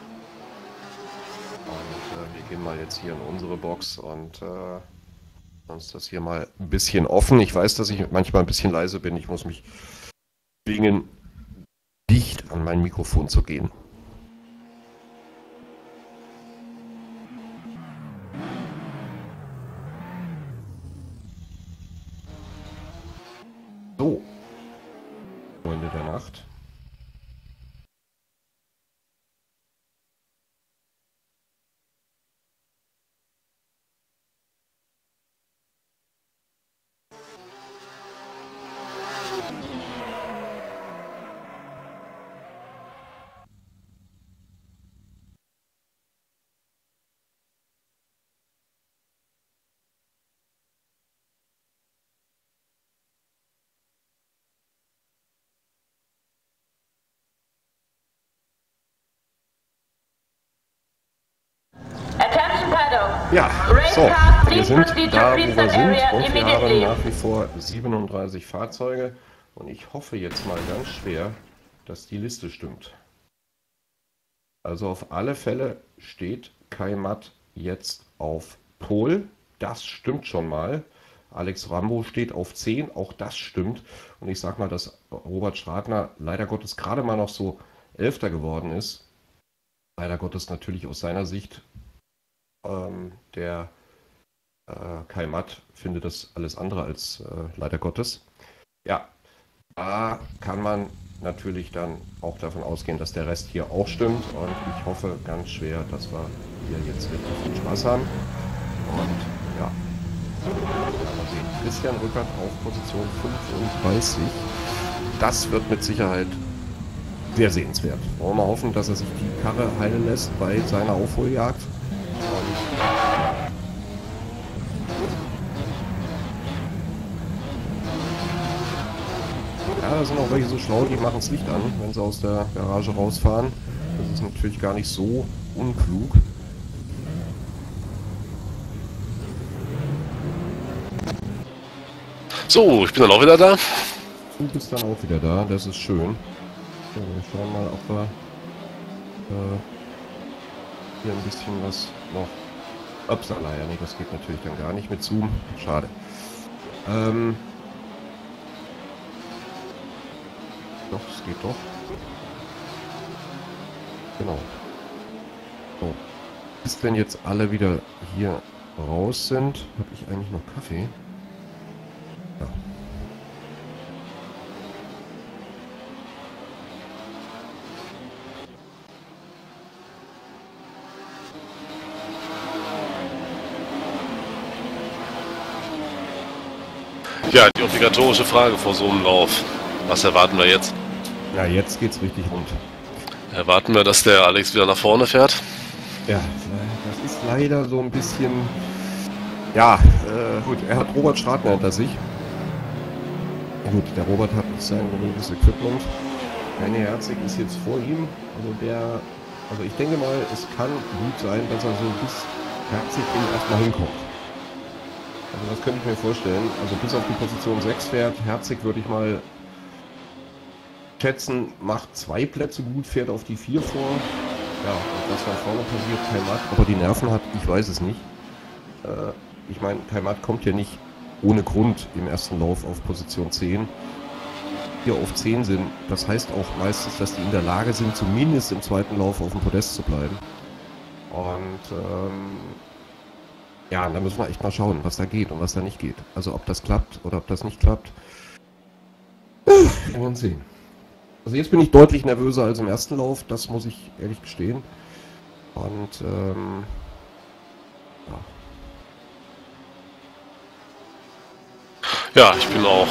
Und äh, wir gehen mal jetzt hier in unsere Box und äh, sonst das hier mal ein bisschen offen. Ich weiß, dass ich manchmal ein bisschen leise bin. Ich muss mich zwingen, dicht an mein Mikrofon zu gehen. So, Freunde der Nacht. Attention paddock. Ja, Race so, car, wir please sind proceed to da, wo preset wir sind area und wir haben immediately. nach wie vor siebenunddreißig Fahrzeuge und ich hoffe jetzt mal ganz schwer, dass die Liste stimmt. Also auf alle Fälle steht Kai Matt jetzt auf Pole, das stimmt schon mal. Alex Rambo steht auf zehn, auch das stimmt. Und ich sag mal, dass Robert Stratner leider Gottes gerade mal noch so Elfter geworden ist. Leider Gottes natürlich aus seiner Sicht. Ähm, der äh, Kai Matt findet das alles andere als äh, leider Gottes. Ja, da kann man natürlich dann auch davon ausgehen, dass der Rest hier auch stimmt. Und ich hoffe ganz schwer, dass wir hier jetzt richtig viel Spaß haben. Und ja. Christian Rückert auf Position fünfunddreißig. Das wird mit Sicherheit sehr sehenswert. Wollen wir mal hoffen, dass er sich die Karre heilen lässt bei seiner Aufholjagd. Und ja, da sind auch welche so schlau, die machen das Licht an, wenn sie aus der Garage rausfahren. Das ist natürlich gar nicht so unklug. So, ich bin dann auch wieder da. Du bist dann auch wieder da, das ist schön. So, wir schauen mal, ob wir äh, hier ein bisschen was noch... Upsala, ja, nee, das geht natürlich dann gar nicht mit Zoom. Schade. Ähm... Doch, es geht doch. Genau. So. Bis denn jetzt alle wieder hier raus sind, habe ich eigentlich noch Kaffee? Ja. Ja, die obligatorische Frage vor so einem Lauf. Was erwarten wir jetzt? Ja, jetzt geht's richtig rund. Erwarten wir, dass der Alex wieder nach vorne fährt? Ja, das ist leider so ein bisschen... Ja, äh, gut, er hat Robert Stratner hinter sich. Ja, gut, der Robert hat sein berühmtes Equipment. René Herzig ist jetzt vor ihm. Also der... Also ich denke mal, es kann gut sein, dass er so bis Herzig erstmal hinkommt. Also das könnte ich mir vorstellen. Also bis auf die Position sechs fährt. Herzig würde ich mal schätzen, macht zwei Plätze gut, fährt auf die vier vor. Ja, und was da vorne passiert, Kaimat, ob er die Nerven hat, ich weiß es nicht. Äh, ich meine, Kaimat kommt ja nicht ohne Grund im ersten Lauf auf Position zehn. Hier auf zehn sind, das heißt auch meistens, dass die in der Lage sind, zumindest im zweiten Lauf auf dem Podest zu bleiben. Und ähm, ja, da müssen wir echt mal schauen, was da geht und was da nicht geht. Also ob das klappt oder ob das nicht klappt. Wir werden sehen. Also jetzt bin ich deutlich nervöser als im ersten Lauf, das muss ich ehrlich gestehen. Und ähm, Ja, ich bin auch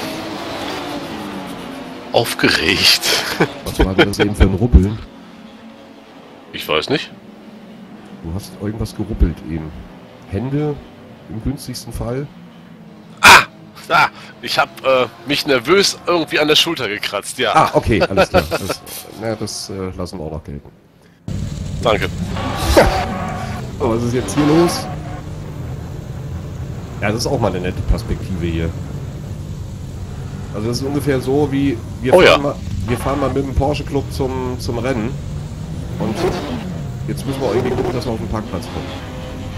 aufgeregt. Was war denn das eben für ein Ruppeln? Ich weiß nicht. Du hast irgendwas geruppelt eben. Hände im günstigsten Fall. Ah! Ah! Ich habe äh, mich nervös irgendwie an der Schulter gekratzt, ja. Ah, okay, alles klar. Das, na, das äh, lassen wir auch noch gelten. Danke. So, was ist jetzt hier los? Ja, das ist auch mal eine nette Perspektive hier. Also das ist ungefähr so wie wir, oh, fahren, ja. mal, wir fahren mal mit dem Porsche Club zum, zum Rennen. Und jetzt müssen wir irgendwie gucken, dass wir auf den Parkplatz kommen.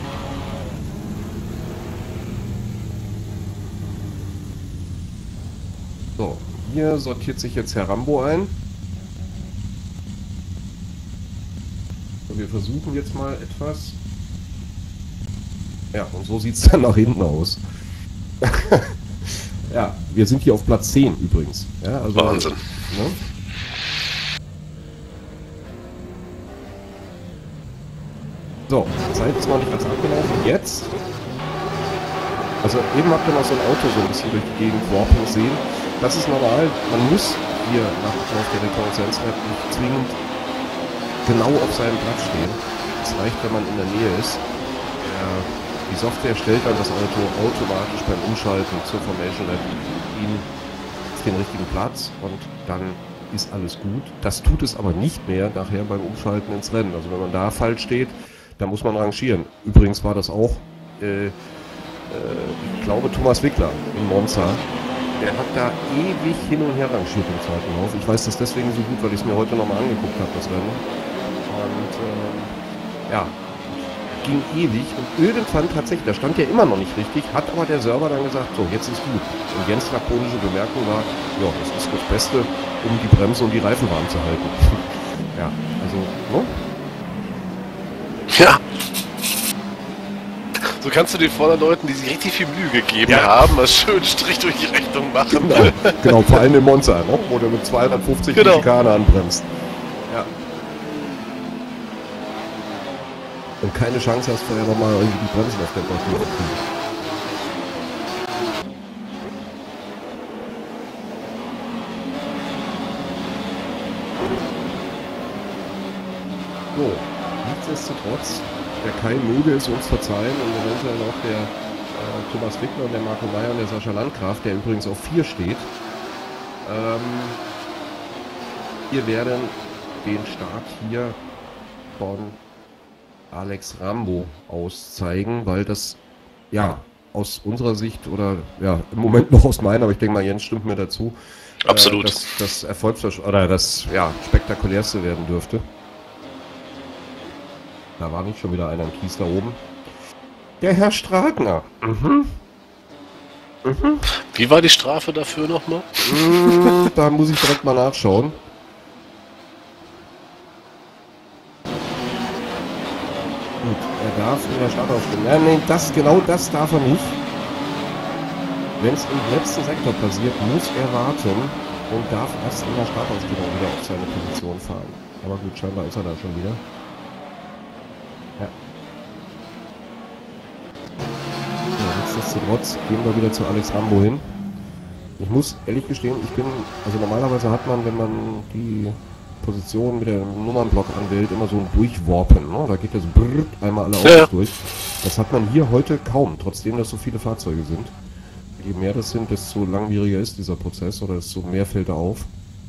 So, hier sortiert sich jetzt Herr Rambo ein. So, wir versuchen jetzt mal etwas. Ja, und so sieht es dann nach hinten aus. Ja, wir sind hier auf Platz zehn übrigens. Ja, also, Wahnsinn. Ne? So, Zeit ist noch nicht ganz abgelaufen. Jetzt. Also eben habt ihr noch so ein Auto so ein bisschen durch die Gegend warpen sehen. Das ist normal. Man muss hier nach Ablauf der Rekonnaissance-Map nicht zwingend genau auf seinem Platz stehen. Es reicht, wenn man in der Nähe ist. Der, die Software stellt dann das Auto automatisch beim Umschalten zur Formation Lab ihn auf den richtigen Platz und dann ist alles gut. Das tut es aber nicht mehr nachher beim Umschalten ins Rennen. Also wenn man da falsch steht, da muss man rangieren. Übrigens war das auch, äh, äh, ich glaube, Thomas Wickler in Monza. Der hat da ewig hin und her rangiert im zweiten Lauf. Ich weiß das deswegen so gut, weil ich es mir heute nochmal angeguckt habe, das Rennen. Und äh, ja, ging ewig. Und irgendwann tatsächlich, da stand ja immer noch nicht richtig, hat aber der Server dann gesagt, so, jetzt ist gut. Und Jens lakonische Bemerkung war, ja, das ist das Beste, um die Bremse und die Reifen warm zu halten. Ja, also, ne? Ja. So kannst du den Vorderleuten, die sich richtig viel Mühe gegeben Ja. haben, mal schön Strich durch die Rechnung machen. Genau, genau, vor allem im Monza, ne? Wo du mit zweihundertfünfzig Genau. die Schikane anbremst. Ja. Und keine Chance hast, vorher nochmal irgendwie die Bremsen auf der Partie zu kriegen. So, nichtsdestotrotz, der Kai möge es uns verzeihen und eventuell auch der äh, Thomas Wickler und der Marco Meyer und der Sascha Landgraf, der übrigens auf vier steht. Ähm, wir werden den Start hier von Alex Rambo aus zeigen, weil das, ja, aus unserer Sicht oder ja, im Moment noch aus meiner, aber ich denke mal, Jens stimmt mir dazu, Absolut. Äh, dass das Erfolgsversch oder das ja, spektakulärste werden dürfte. Da war nicht schon wieder einer im Kies da oben. Der Herr Stratner. Mhm. Mhm. Wie war die Strafe dafür nochmal? Mm, da muss ich direkt mal nachschauen. Gut, er darf in der Startaufstellung. Ja, nee, das, genau das darf er nicht. Wenn es im letzten Sektor passiert, muss er warten und darf erst in der Startaufstellung wieder auf seine Position fahren. Aber gut, scheinbar ist er da schon wieder. Ja. Ja, nichtsdestotrotz gehen wir wieder zu Alex Rambo hin. Ich muss ehrlich gestehen, ich bin, also normalerweise hat man, wenn man die Position mit dem Nummernblock anwählt, immer so ein Durchwarpen. Ne? Da geht das brrrt einmal alle Autos ja. durch. Das hat man hier heute kaum, trotzdem, dass so viele Fahrzeuge sind. Je mehr das sind, desto langwieriger ist dieser Prozess oder desto mehr fällt er auf.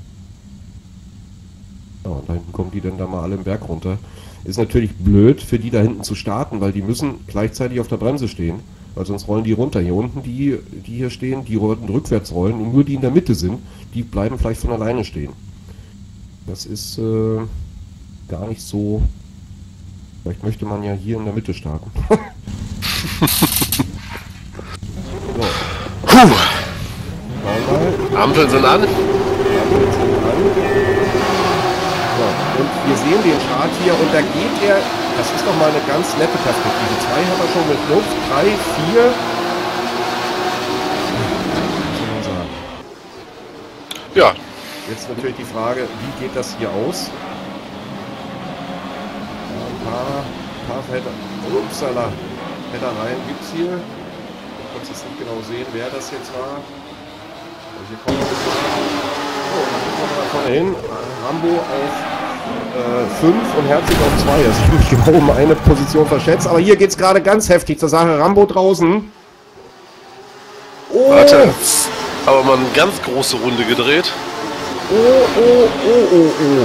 Ja, und da hinten kommen die dann da mal alle im Berg runter. Ist natürlich blöd für die da hinten zu starten, weil die müssen gleichzeitig auf der Bremse stehen, weil sonst rollen die runter. Hier unten, die, die hier stehen, die wollten rückwärts rollen und nur die in der Mitte sind, die bleiben vielleicht von alleine stehen. Das ist äh, gar nicht so... Vielleicht möchte man ja hier in der Mitte starten. So. Puh. Mal. Ampeln sind an. Ampeln sind an. So, und wir sehen den Start hier und da geht er, das ist doch mal eine ganz nette Perspektive. Zwei hat er schon mit Luft, drei, vier. Was soll man sagen? Ja. Jetzt natürlich die Frage, wie geht das hier aus? Ja, ein paar, ein paar Felder, upsala, Feldereien gibt es hier. Ich konnte jetzt nicht genau sehen, wer das jetzt war. Also hier kommen wir oh, dann kommen wir da vorne hin. Rambo auf fünf und Herzig auf zwei. Also ich habe mich genau um eine Position verschätzt. Aber hier geht es gerade ganz heftig zur Sache. Rambo draußen. Oh. Warte. Aber mal eine ganz große Runde gedreht. Oh, oh, oh, oh, oh.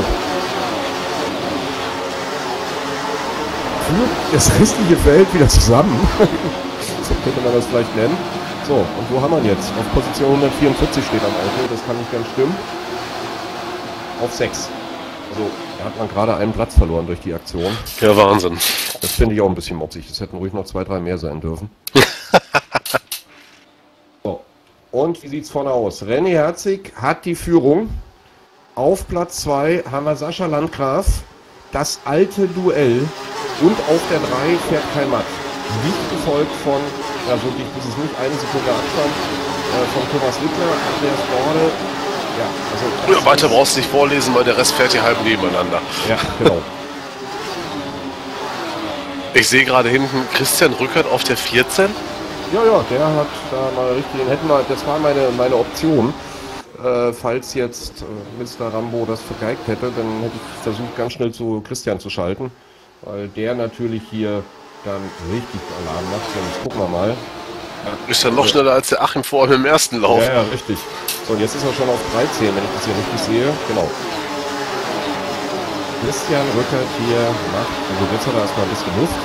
Führt das restliche Feld wieder zusammen. So könnte man das vielleicht nennen. So, und wo haben wir ihn jetzt? Auf Position hundertvierundvierzig steht am Auto. Das kann nicht ganz stimmen. Auf sechs. Also, da hat man gerade einen Platz verloren durch die Aktion. Ja, Wahnsinn. Das finde ich auch ein bisschen motzig. Es hätten ruhig noch zwei, drei mehr sein dürfen. So. Und wie sieht es vorne aus? René Herzig hat die Führung. Auf Platz zwei haben wir Sascha Landgraf. Das alte Duell. Und auf der drei fährt Kai Matt. Dicht gefolgt von, ja so dicht ist es nicht, eine Sekunde Abstand äh, von Thomas Wickler, Andreas Borde. Ja, also ja, weiter brauchst du nicht vorlesen, weil der Rest fährt hier halb nebeneinander. Ja, genau. Ich sehe gerade hinten Christian Rückert auf der vierzehn. Ja, ja, der hat da mal richtig, den hätten wir, das war meine, meine Option. Äh, falls jetzt äh, Mister Rambo das vergeigt hätte, dann hätte ich versucht, ganz schnell zu Christian zu schalten. Weil der natürlich hier dann richtig Alarm macht. So, jetzt gucken wir mal. Ist ja noch schneller als der Achim vorhin im ersten Lauf. Ja, ja, richtig. So, und jetzt ist er schon auf dreizehn, wenn ich das hier richtig sehe. Genau. Christian Rückert hier macht, also jetzt hat er erstmal ein bisschen Luft.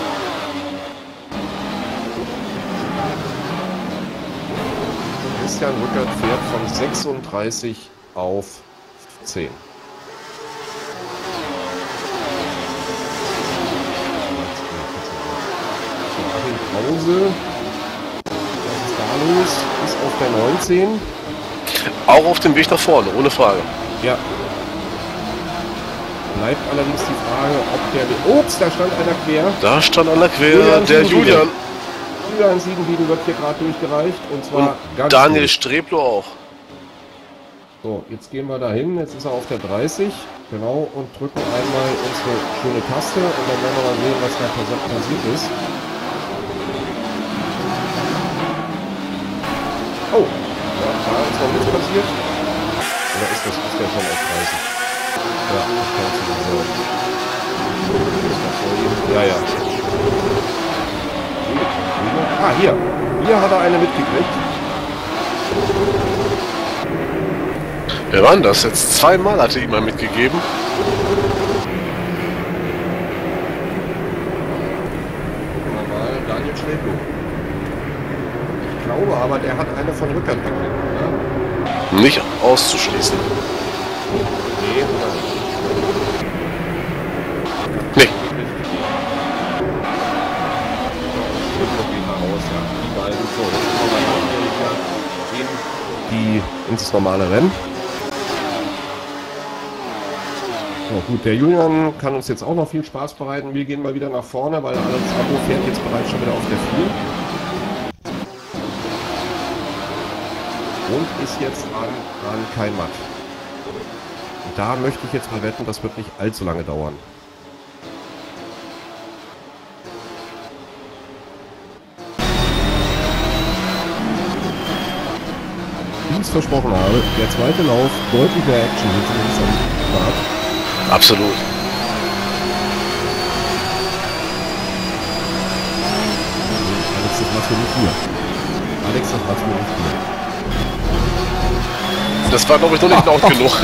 Christian Rückert fährt von sechsunddreißig auf zehn. Pause. Was ist da los? Ist auf der neunzehn. Auch auf dem Weg nach vorne, ohne Frage. Ja. Bleibt allerdings die Frage, ob der... Ups, da stand einer quer. Da stand einer quer, Julian der Julian. Julian Siebenbieten wird hier gerade durchgereicht. Und zwar Und ganz Daniel gut. Streblo auch. So, jetzt gehen wir da hin. Jetzt ist er auf der dreißig. Genau. Und drücken einmal unsere schöne Taste. Und dann werden wir mal sehen, was da passiert ist. Oh, ja, da ist noch nichts passiert. Oder ist das ist der schon auf dreißig? Ja, das kann ich nicht sagen. Ja, ja. Ah, hier. Hier hat er eine mitgekriegt. Wer war denn das? Jetzt zweimal hatte ihm mal mitgegeben. Normal Daniel Schwedlo. Ich glaube aber, der hat eine von Rückert gekriegt, oder? Nicht auszuschließen. Nee, oder nicht? Nee. Die beiden, so, jetzt kommen wir in die ins normale Rennen. So, gut, der Julian kann uns jetzt auch noch viel Spaß bereiten. Wir gehen mal wieder nach vorne, weil Alex Abo fährt jetzt bereits schon wieder auf der vier. Und ist jetzt an, an kein Matt. Und da möchte ich jetzt mal wetten, das wird nicht allzu lange dauern. Wie ich es versprochen habe, der zweite Lauf, deutlich mehr Action, wie zumindest am Start. Absolut. Alex, das machst du nicht hier. Alex, das machst du nicht hier. Das war, glaube ich, noch nicht laut genug.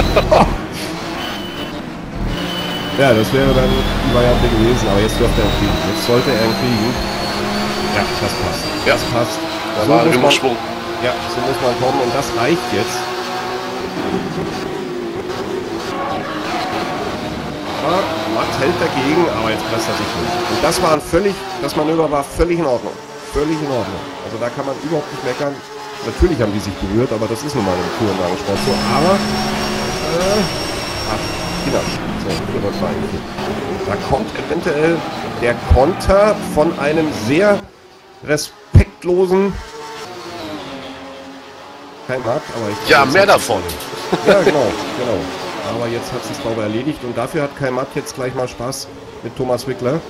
Ja, das wäre dann die Variante gewesen, aber jetzt dürfte er ihn kriegen. Jetzt sollte er ihn kriegen. Ja, das passt. Ja. Das passt. Da So war muss genug man- Schwung. Ja, so muss man kommen und das reicht jetzt. Ja, Matt hält dagegen, aber jetzt presst er sich durch. Und das war ein völlig, das Manöver war völlig in Ordnung. Völlig in Ordnung. Also da kann man überhaupt nicht meckern. Natürlich haben die sich berührt, aber das ist nun mal im Tourenwagensport so. Aber, äh, ach, genau. So, hier wird man eigentlich hin. Da kommt eventuell der Konter von einem sehr respektlosen kein Markt, aber ich Ja, jetzt mehr hat sie's- davon. Ja, genau, genau. Aber jetzt hat sie es sauber erledigt und dafür hat Kai Matt jetzt gleich mal Spaß mit Thomas Wickler.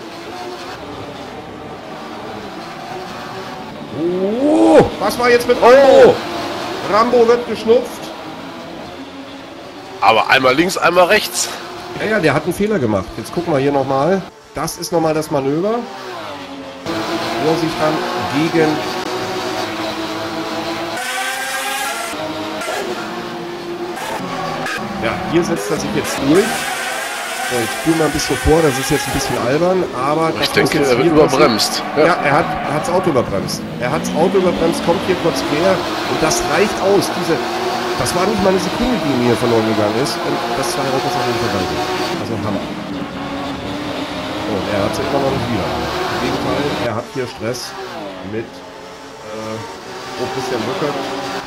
Oh, was war jetzt mit Rambo? Rambo wird geschnupft. Aber einmal links, einmal rechts. Ja, ja, der hat einen Fehler gemacht. Jetzt gucken wir hier nochmal. Das ist nochmal das Manöver, wo er sich dann gegen... Ja, hier setzt er sich jetzt durch. So, ich spüre mal ein bisschen vor, das ist jetzt ein bisschen albern, aber... Ich das denke, muss jetzt er wird hier passieren. überbremst. Ja, Ja. er hat er hat's Auto überbremst. Er hat das Auto überbremst, kommt hier kurz quer und das reicht aus. Diese, das war nicht mal eine Sekunde, die ihm hier verloren gegangen ist. Und das zwei Autos auf jeden Fall. Also Hammer. So, und er hat es immer noch nicht wieder. Im Gegenteil, er hat hier Stress mit äh, oh, Christian Rückert.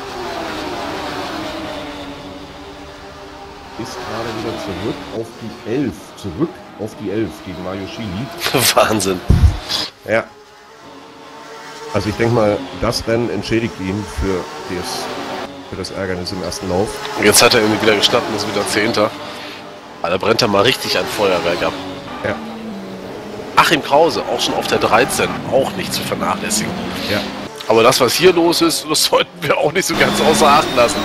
Ist gerade wieder zurück auf die elf. Zurück auf die elf gegen Mario Schili. Wahnsinn. Ja. Also ich denke mal, das Rennen entschädigt ihn für das, für das Ärgernis im ersten Lauf. Und jetzt hat er irgendwie wieder geschnappt und ist wieder Zehnter. Aber da brennt er mal richtig ein Feuerwerk ab. Ja. Achim Krause, auch schon auf der dreizehn, auch nicht zu vernachlässigen. Ja. Aber das, was hier los ist, das sollten wir auch nicht so ganz außer Acht lassen.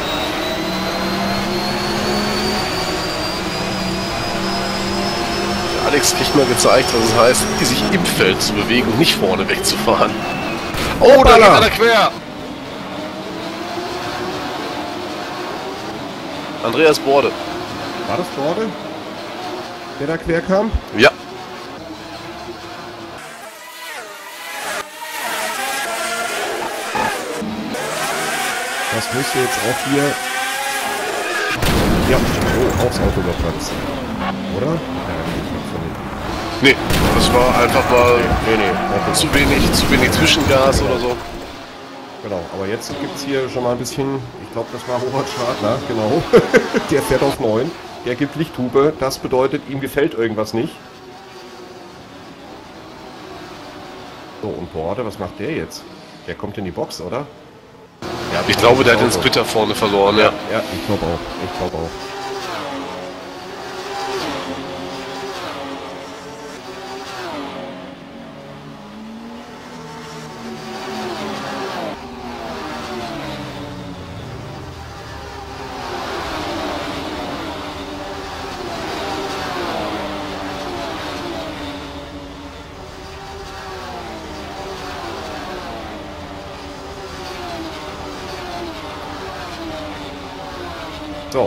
Alex kriegt mal gezeigt, was es heißt, sich im Feld zu bewegen und nicht vorne wegzufahren. Oh, da geht Hoppala. einer quer! Andreas Borde. War das Borde, der da quer kam? Ja. Das müsste jetzt auch hier... Ja, oh, aufs Auto überbremst. Oder? Ja, geht nicht von hinten. Nee, das war einfach mal Nee, nee, okay. zu wenig, zu wenig Zwischengas oder so. Genau, aber jetzt gibt es hier schon mal ein bisschen, ich glaube, das war Robert Schadler, genau. Der fährt auf neun, der gibt Lichthupe, das bedeutet, ihm gefällt irgendwas nicht. So, und Borde, was macht der jetzt? Der kommt in die Box, oder? Ja, Ich glaube, der hat den Auto. Splitter vorne verloren, ja. Ja, ich glaube auch, ich glaube auch. So.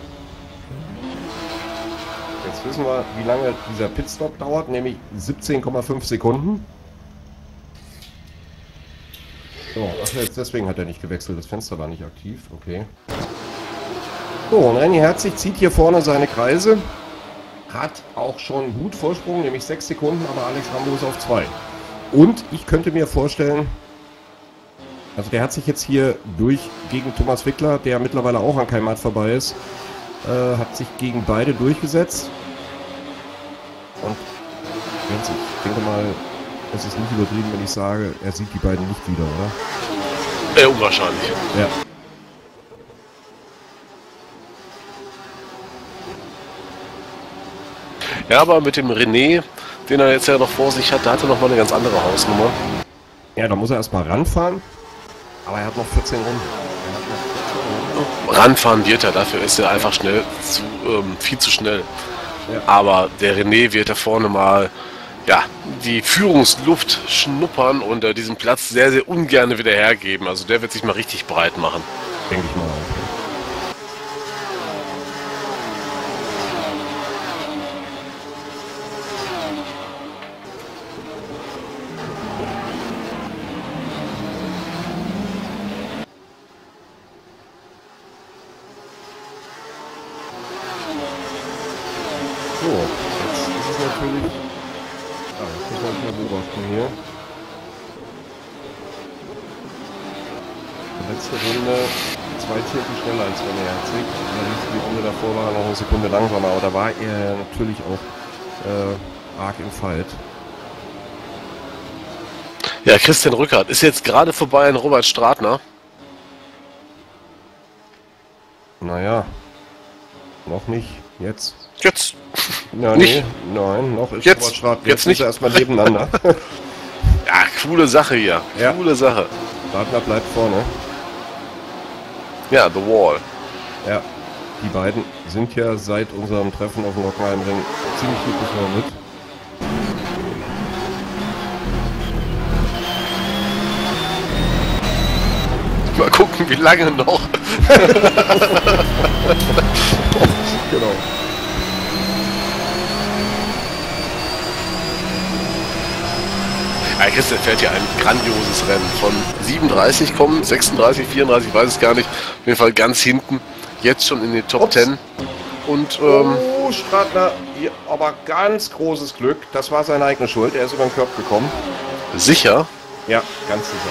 Jetzt wissen wir, wie lange dieser Pitstop dauert, nämlich siebzehn Komma fünf Sekunden. So, ach, jetzt deswegen hat er nicht gewechselt, das Fenster war nicht aktiv, okay. So, und Renny Herzig zieht hier vorne seine Kreise. Hat auch schon gut Vorsprung, nämlich sechs Sekunden, aber Alex Rambo ist auf zwei. Und ich könnte mir vorstellen, also der hat sich jetzt hier durch gegen Thomas Wickler, der mittlerweile auch an Keimat vorbei ist, äh, hat sich gegen beide durchgesetzt. Und ich denke mal, es ist nicht übertrieben, wenn ich sage, er sieht die beiden nicht wieder, oder? Äh, unwahrscheinlich. Ja. Ja, aber mit dem René, den er jetzt ja noch vor sich hat, da hat er noch mal eine ganz andere Hausnummer. Ja, da muss er erstmal ranfahren, aber er hat noch vierzehn Runden. Ranfahren wird er, dafür ist er einfach schnell zu, ähm, viel zu schnell. Ja. Aber der René wird da vorne mal ja, die Führungsluft schnuppern und äh, diesen Platz sehr, sehr ungern wieder hergeben. Also der wird sich mal richtig breit machen. Denke ich mal auch. So, jetzt ist es natürlich... Ah, jetzt muss man mal beobachten hier. Die letzte Runde zwei Zehntel schneller als René Herzig. Die Runde davor war noch eine Sekunde langsamer, aber da war er natürlich auch äh, arg im Fight. Ja, Christian Rückert ist jetzt gerade vorbei an Robert Stratner. Naja, noch nicht. Jetzt. Jetzt. Ja, nicht. Nee, nein, noch ist Jetzt. Robert Stratner. Jetzt nicht. Ist er erstmal nebeneinander. Ja, coole Sache hier. Ja. Coole Sache. Stratner bleibt vorne. Ja, The Wall. Ja, die beiden sind ja seit unserem Treffen auf dem Hockenheimring ziemlich gut befreundet. Mal gucken, wie lange noch. Genau. Ja, Christian fährt hier ein grandioses Rennen. Von siebenunddreißig kommen, sechsunddreißig, vierunddreißig, ich weiß es gar nicht. Auf jeden Fall ganz hinten. Jetzt schon in den Top Ups. zehn. Und, ähm, Oh, Stratner, hier, aber ganz großes Glück. Das war seine eigene Schuld. Er ist über den Körper gekommen. sicher. Ja, ganz sicher.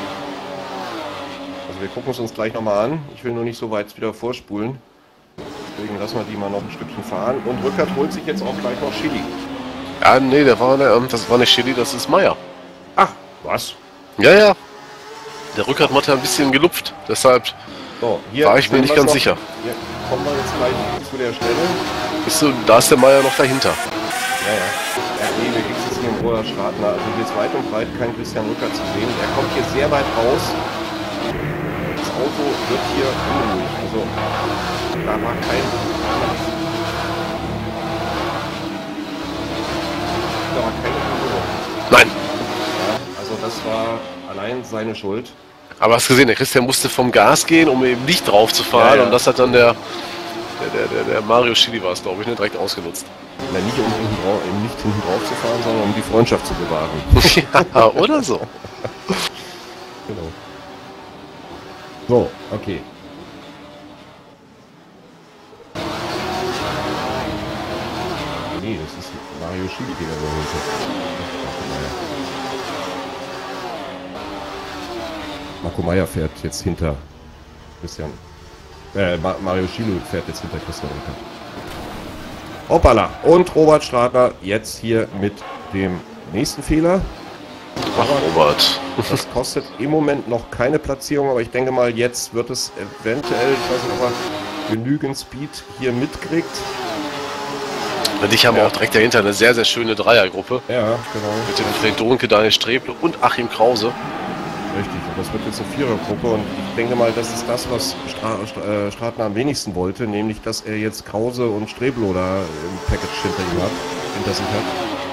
Also wir gucken es uns gleich nochmal an. Ich will nur nicht so weit wieder vorspulen. Deswegen lassen wir die mal noch ein Stückchen fahren. Und Rückert holt sich jetzt auch gleich noch Chili. Ja, nee, der war, ähm, das war nicht Chili, das ist Meier. Ach, was? Ja, ja. Der Rückert hat ja ein bisschen gelupft. Deshalb So, hier war ich mir sehen nicht wir's ganz noch. sicher. Hier kommen wir jetzt gleich zu der Stelle. Bist du, da ist der Meier noch dahinter. Ja, ja. Ja, nee, wir gibt es jetzt hier im Roller Stratner. Also hier ist weit und breit kein Christian Rückert zu sehen. Er kommt hier sehr weit raus. Das Auto wird hier unruhig. Also da war kein... Da war keine Berührung. Nein. Ja, also das war allein seine Schuld. Aber hast gesehen, der Christian musste vom Gas gehen, um eben nicht drauf zu fahren. Ja, ja. Und das hat dann der, der, der, der, der Mario Chili war es, glaube ich, ne, direkt ausgenutzt. Na, nicht um hinten drauf, nicht hinten drauf zu fahren, sondern um die Freundschaft zu bewahren. Ja, oder so. Genau. So, okay. Nee, das ist Mario Chili, den er überholt hat. Marco Meyer fährt jetzt hinter Christian. Äh, Ma Mario Chili fährt jetzt hinter Christian Rückert. Hoppala! Und Robert Stratner jetzt hier mit dem nächsten Fehler. Ach, Robert. Das kostet im Moment noch keine Platzierung, aber ich denke mal, jetzt wird es eventuell, ich weiß nicht, ob er genügend Speed hier mitkriegt. Und ich habe Ja. auch direkt dahinter eine sehr, sehr schöne Dreiergruppe. Ja, genau. Mit dem Fred Donke, Daniel Streble und Achim Krause. Richtig, und das wird jetzt eine Vierergruppe und ich denke mal, das ist das, was Stra Stra Stratner am wenigsten wollte, nämlich, dass er jetzt Krause und Streblo da im Package hinter ihm hat, hinter sich hat.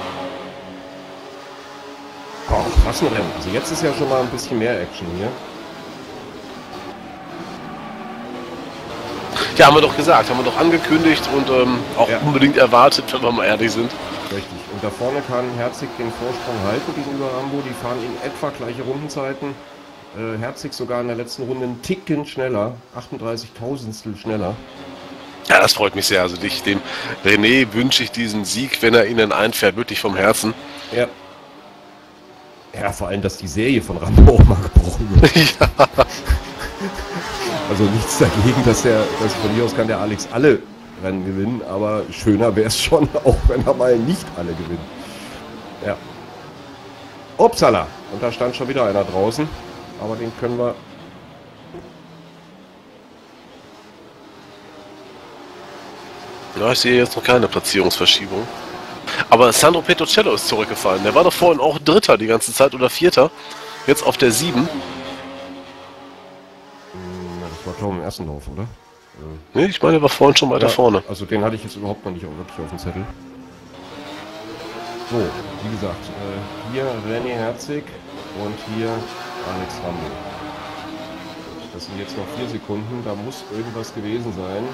Oh, was ein Rennen. Also jetzt ist ja schon mal ein bisschen mehr Action hier. Ja, haben wir doch gesagt, haben wir doch angekündigt und ähm, auch Ja. unbedingt erwartet, wenn wir mal ehrlich sind. Richtig. Und da vorne kann Herzig den Vorsprung halten gegenüber Rambo. Die fahren in etwa gleiche Rundenzeiten. Äh, Herzig sogar in der letzten Runde einen Ticken schneller, achtunddreißig Tausendstel schneller. Ja, das freut mich sehr. Also dich, dem René wünsche ich diesen Sieg, wenn er ihnen einfährt, wirklich vom Herzen. Ja. Ja, vor allem, dass die Serie von Rambo auch mal gebrochen wird. Ja. Also nichts dagegen, dass der, dass von hier aus kann der Alex alle Rennen gewinnen, aber schöner wäre es schon, auch wenn er mal nicht alle gewinnt. Ja. Upsala! Und da stand schon wieder einer draußen, aber den können wir... Ja, ich sehe jetzt noch keine Platzierungsverschiebung. Aber Sandro Petrocello ist zurückgefallen. Der war doch vorhin auch Dritter die ganze Zeit oder Vierter. Jetzt auf der sieben. Na, das war glaube ich im ersten Lauf, oder? Nee, ich meine, der war vorhin schon weiter Ja, vorne. Also den hatte ich jetzt überhaupt noch nicht auch wirklich auf dem Zettel. So, wie gesagt, äh, hier René Herzig und hier Alex Rambo. Das sind jetzt noch vier Sekunden, da muss irgendwas gewesen sein.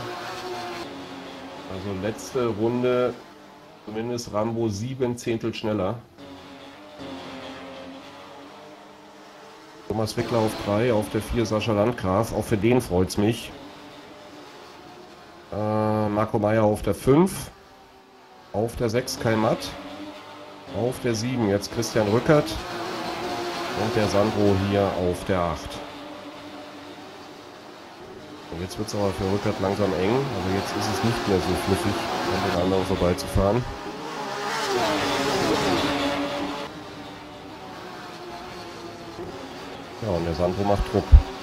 Also letzte Runde zumindest Rambo sieben Zehntel schneller. Thomas Wickler auf drei, auf der vier Sascha Landgraf, auch für den freut's mich. Äh, Marco Meyer auf der fünf, auf der sechs Kai Matt, auf der sieben jetzt Christian Rückert und der Sandro hier auf der acht. Und jetzt wird es aber für Rückert langsam eng, also jetzt ist es nicht mehr so fluffig, an den anderen vorbeizufahren. Ja, und der Sandro macht Druck.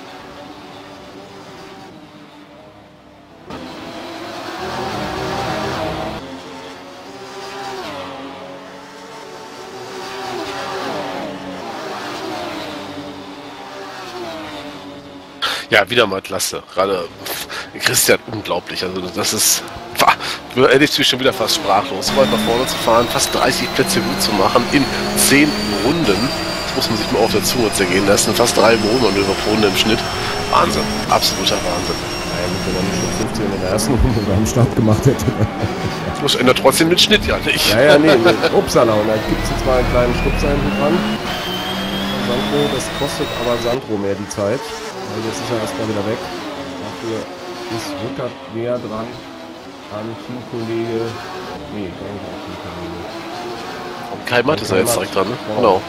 Ja, wieder mal klasse. Gerade Christian, unglaublich. Also das ist... Da hätte ich mich schon wieder fast sprachlos. So weit nach vorne zu fahren, fast dreißig Plätze gut zu machen in zehn Runden. Das muss man sich mal auf der Zunge zergehen lassen. Fast drei Überholmanöver pro Runde im Schnitt. Wahnsinn. Absoluter Wahnsinn. Ja, wenn man schon fünfzehn in der ersten Runde am Start gemacht hätte. Das muss ändert trotzdem den Schnitt ja nicht. Ja, ja, nee, nee. Upsala. Und da gibt es jetzt mal einen kleinen Stupser hinten dran. Sandro, das kostet aber Sandro mehr die Zeit. Weil jetzt ist er erstmal wieder weg. Dafür ist Rückert näher dran an Teamkollege. Nee, gar nicht an Teamkollege. Und Kai Matt ist er jetzt direkt dran, ne? Genau. Genau.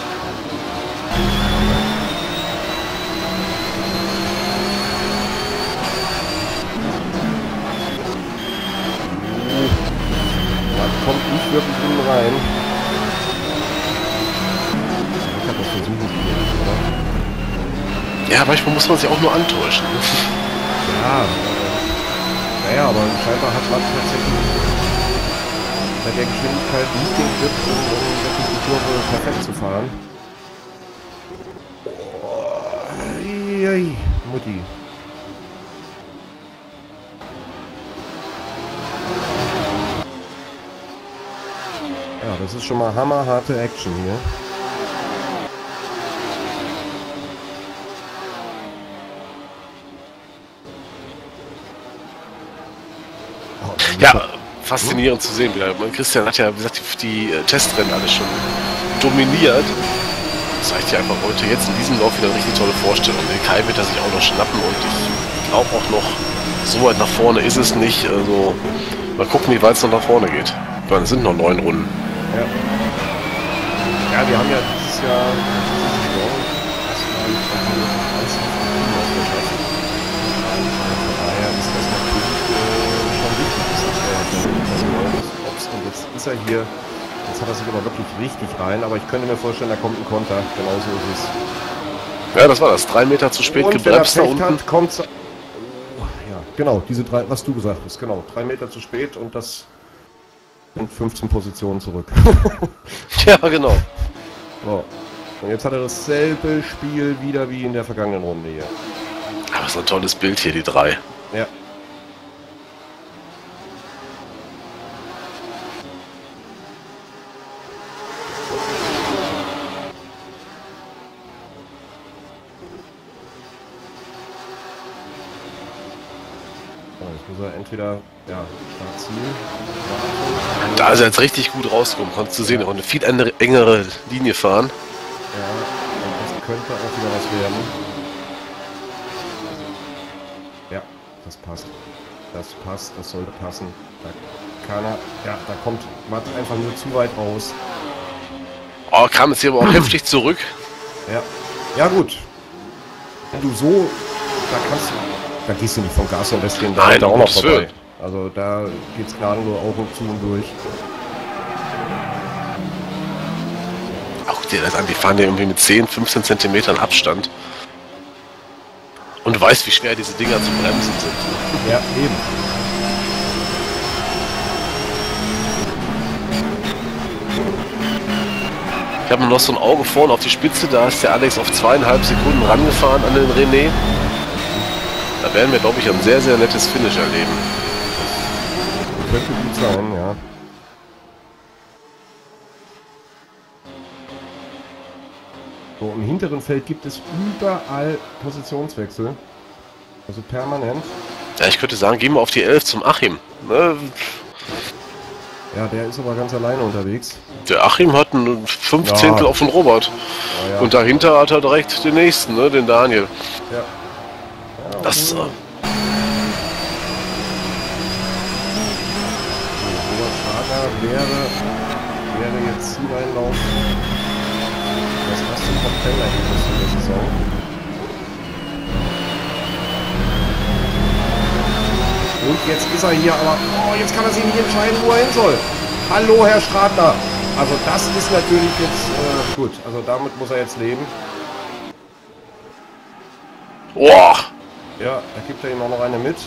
Da kommt nicht wirklich innen rein. Ich hab das versucht, oder? Ja, manchmal muss man sich auch nur antäuschen. Ja, äh, naja, aber scheinbar hat man tatsächlich bei der Geschwindigkeit nicht den Grip, um, um wirklich die Kurve perfekt zu fahren. Oh, ei, ei, Mutti. Ja, das ist schon mal hammerharte Action hier. Ja, faszinierend zu sehen wieder. Christian hat ja, wie gesagt, die, die Testrennen alle schon dominiert. Das zeigt ja einfach heute jetzt in diesem Lauf wieder eine richtig tolle Vorstellung. Den Kai wird er sich auch noch schnappen und ich glaube auch noch, so weit nach vorne ist es nicht. Also mal gucken, wie weit es noch nach vorne geht. Es sind noch neun Runden. Ja. Ja, wir haben ja dieses Jahr diese Saison erstmal alles geschafft. Von daher ist das natürlich äh, schon wichtig, dass er Obst und jetzt ist er hier. Jetzt hat er sich aber wirklich richtig rein, aber ich könnte mir vorstellen, da kommt ein Konter. Genauso ist es. Ja, das war das. Drei Meter zu spät Und gebremst da wenn er Pech unten. hat, kommt's. Oh, ja, genau, diese drei, was du gesagt hast, genau. Drei Meter zu spät und das sind fünfzehn Positionen zurück. Ja, genau. So. Und jetzt hat er dasselbe Spiel wieder wie in der vergangenen Runde hier. Aber so ein tolles Bild hier, die drei. Ja. Jetzt muss er entweder, ja, Startziel. Da ist er jetzt richtig gut rausgekommen. Konntest du sehen, auch eine viel engere Linie fahren. Ja, und das könnte auch wieder was werden. Ja, das passt. Das passt, das sollte passen. Da kann er, ja, da kommt Matt einfach nur zu weit raus. Oh, kam jetzt hier aber auch heftig zurück. Ja, ja gut. Wenn du so, da kannst du, da gehst du nicht vom Gas und lässt den da Nein, auch noch vorbei. Willen. Also da geht's gnadenlos Augen zu und durch. Auch dir das an, die fahren ja irgendwie mit zehn, fünfzehn Zentimetern Abstand. Und du weißt, wie schwer diese Dinger zu bremsen sind. Ja, eben. Ich habe noch so ein Auge vorne auf die Spitze, da ist der Alex auf zweieinhalb Sekunden rangefahren an den René. Da werden wir, glaube ich, ein sehr, sehr nettes Finish erleben. Könnte gut sein, ja. So, im hinteren Feld gibt es überall Positionswechsel. Also permanent. Ja, ich könnte sagen, gehen wir auf die elf zum Achim. Ne? Ja, der ist aber ganz alleine unterwegs. Der Achim hat ein Fünfzehntel Ja. auf den Robert. Ja, ja. Und dahinter hat er direkt den nächsten, ne? Den Daniel. Ja. Ja, Das, äh, Robert Schader wäre, wäre jetzt Zieleinlauf. Das erste Top-Ten-Ergebnis in der Saison. Und jetzt ist er hier, aber oh, jetzt kann er sich nicht entscheiden, wo er hin soll. Hallo, Herr Stratner. Also das ist natürlich jetzt äh, gut. Also damit muss er jetzt leben. boah, Ja, da gibt er ihm auch noch eine mit.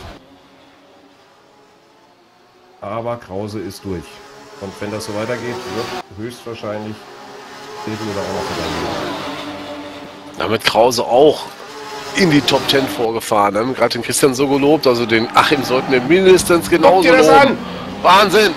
Aber Krause ist durch. Und wenn das so weitergeht, wird höchstwahrscheinlich Sedel oder auch noch wieder. damit Krause auch in die Top Ten vorgefahren. Wir haben gerade den Christian so gelobt, also den Achim sollten wir mindestens genauso dir das loben. an! Wahnsinn!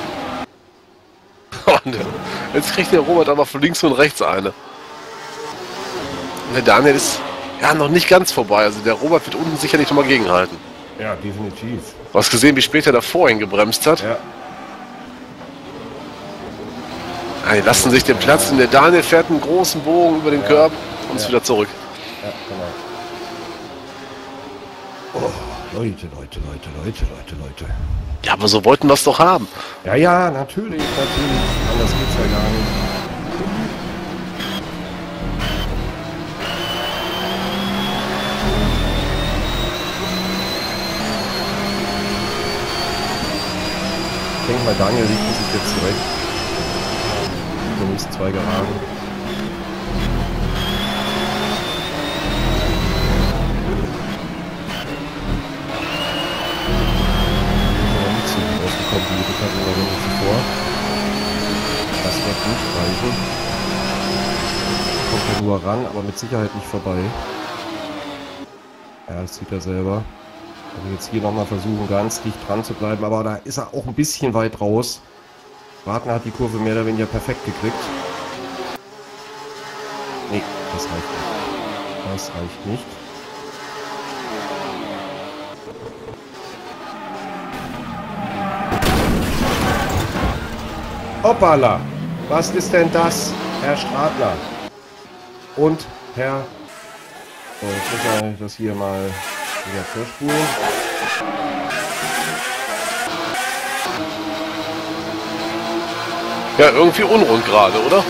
Und jetzt kriegt der Robert aber von links und rechts eine. Und der Daniel ist ja noch nicht ganz vorbei. Also der Robert wird unten sicherlich noch mal gegenhalten. Ja, definitiv. Du hast gesehen, wie später der vorhin gebremst hat. Ja, Ja, die lassen sich den Platz und der Daniel fährt einen großen Bogen über den Ja. Körb und ist Ja. wieder zurück. ja, genau. Oh, Leute, Leute, Leute, Leute, Leute, Leute. Ja, aber so wollten wir es doch haben. Ja, ja, natürlich, natürlich. Anders geht's ja gar nicht. Ich denke mal, Daniel liegt sich jetzt zurecht. Die nächsten zwei Geraden. Rausgekommen, die Rückert oder Runde zuvor. Das wird nicht reichen. Kommt er nur ran, aber mit Sicherheit nicht vorbei. Ja, das sieht er selber. Also jetzt hier nochmal versuchen, ganz dicht dran zu bleiben, aber da ist er auch ein bisschen weit raus. Wagner hat die Kurve mehr oder weniger perfekt gekriegt. Nee, das reicht nicht. Das reicht nicht. Hoppala! Was ist denn das, Herr Stratner? Und Herr... So, jetzt muss man das hier mal wieder vorspulen. Ja, irgendwie unrund gerade, oder?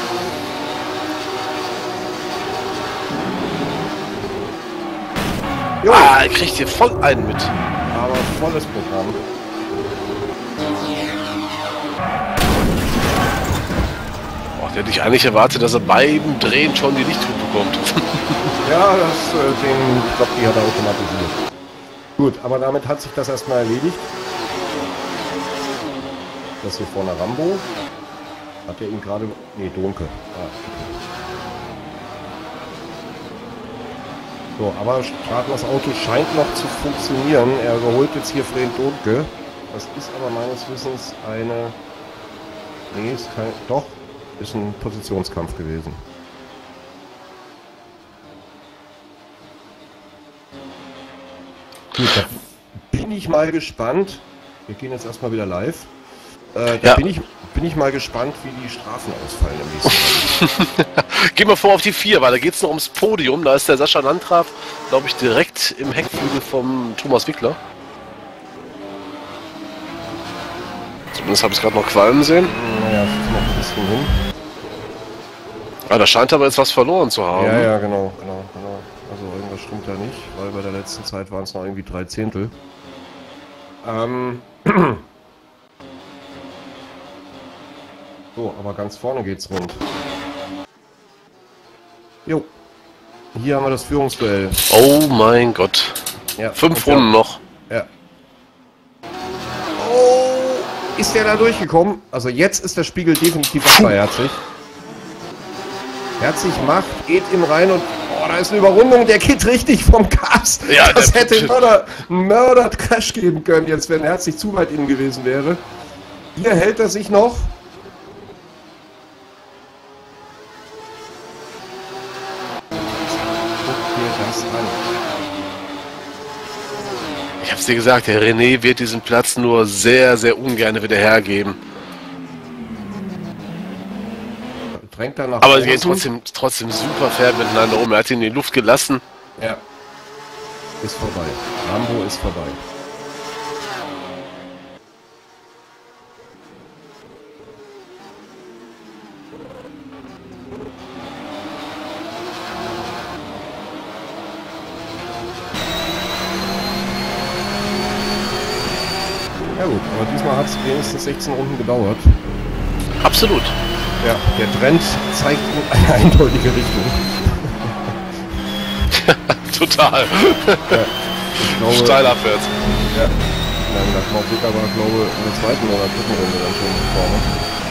Jo, Ah, er kriegt hier voll einen mit. aber volles Programm. Oh, der hätte ich eigentlich erwartet, dass er beim Drehen schon die Lichthupe bekommt. Ja, das, äh, den, ich glaube, die hat er automatisiert. Gut, aber damit hat sich das erstmal erledigt. Das hier vorne Rambo. Hat er ihn gerade... Nee, Dunke. Ah, okay. So, aber Stratners Auto scheint noch zu funktionieren. Er überholt jetzt hier Fred Dunke. Das ist aber meines Wissens eine... Nee, ist kein... Doch, ist ein Positionskampf gewesen. Gut, da bin ich mal gespannt. Wir gehen jetzt erstmal wieder live. Äh, da Ja. bin, ich, bin ich mal gespannt, wie die Strafen ausfallen im nächsten Mal. Gehen wir vor auf die vier, weil da geht es noch ums Podium. Da ist der Sascha Landgraf, glaube ich, direkt im Heckflügel vom Thomas Wickler. Zumindest habe ich es gerade noch qualmen sehen. Naja, das ist noch ein bisschen hin. Ah, da scheint aber jetzt was verloren zu haben. Ja, ja, genau, genau, genau. Also irgendwas stimmt da nicht, weil bei der letzten Zeit waren es noch irgendwie drei Zehntel. Ähm. So, aber ganz vorne geht's rund. Jo. Hier haben wir das Führungsduell. Oh mein Gott. Ja, Fünf und Runden noch. Ja. Oh, ist der da durchgekommen? Also jetzt ist der Spiegel definitiv auch bei Herzig. Herzig macht, geht ihm rein und oh, da ist eine Überrundung, der geht richtig vom Gas. Ja, das der- hätte Mörder, Mörder Crash geben können, jetzt wenn Herzig zu weit innen gewesen wäre. Hier hält er sich noch. Guck dir das an. Ich habe es dir gesagt, der René wird diesen Platz nur sehr, sehr ungern wieder hergeben. Drängt er nach Aber sie gehen außen. trotzdem, trotzdem super fair miteinander um. Er hat ihn in die Luft gelassen. Ja. Ist vorbei. Rambo ist vorbei. Ja gut, aber diesmal hat es wenigstens sechzehn Runden gedauert. Absolut. Ja, der Trend zeigt in eine eindeutige Richtung. Total. Ich glaube, Steil abwärts. ja, nein, das Mautic aber glaube in der zweiten oder dritten Runde dann schon vorne.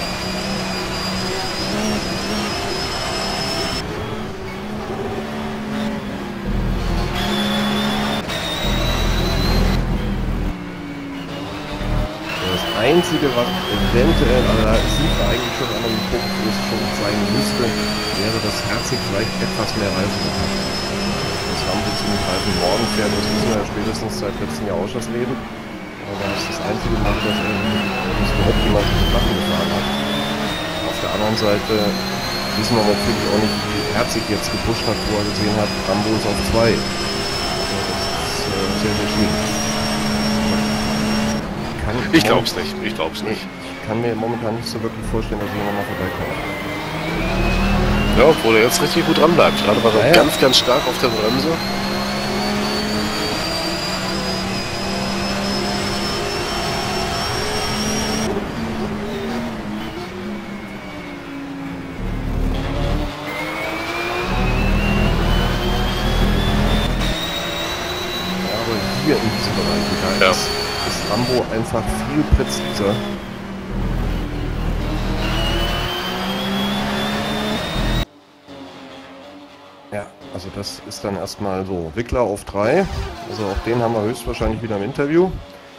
Das Einzige, was eventuell, also da sind wir eigentlich schon an einem Punkt, wo es schon sein müsste, wäre, dass Herzig vielleicht etwas mehr Reifen noch hat. Das Rambo ziemlich Reifen morgen fährt, das wissen wir ja spätestens seit letztem Jahr auch das Leben. Aber da ist das einzige Mal, dass er überhaupt jemand die Platten gefahren hat. Auf der anderen Seite wissen wir natürlich auch nicht, wie Herzig jetzt gepusht hat, wo er gesehen hat, Rambo ist auf zwei. Also das ist äh, sehr, sehr schwierig. Kann Ich glaub's nicht. Ich glaub's Nee, nicht. ich kann mir momentan nicht so wirklich vorstellen, dass jemand mal vorbeikommt. Ja, obwohl er jetzt richtig gut dran bleibt. Gerade war er Ja, ja. ganz, ganz stark auf der Bremse. Ja, aber hier in diesem Bereich, da Ja. ist, ist Rambo einfach viel präziser. Ja, also das ist dann erstmal so. Wickler auf drei. Also auch den haben wir höchstwahrscheinlich wieder im Interview.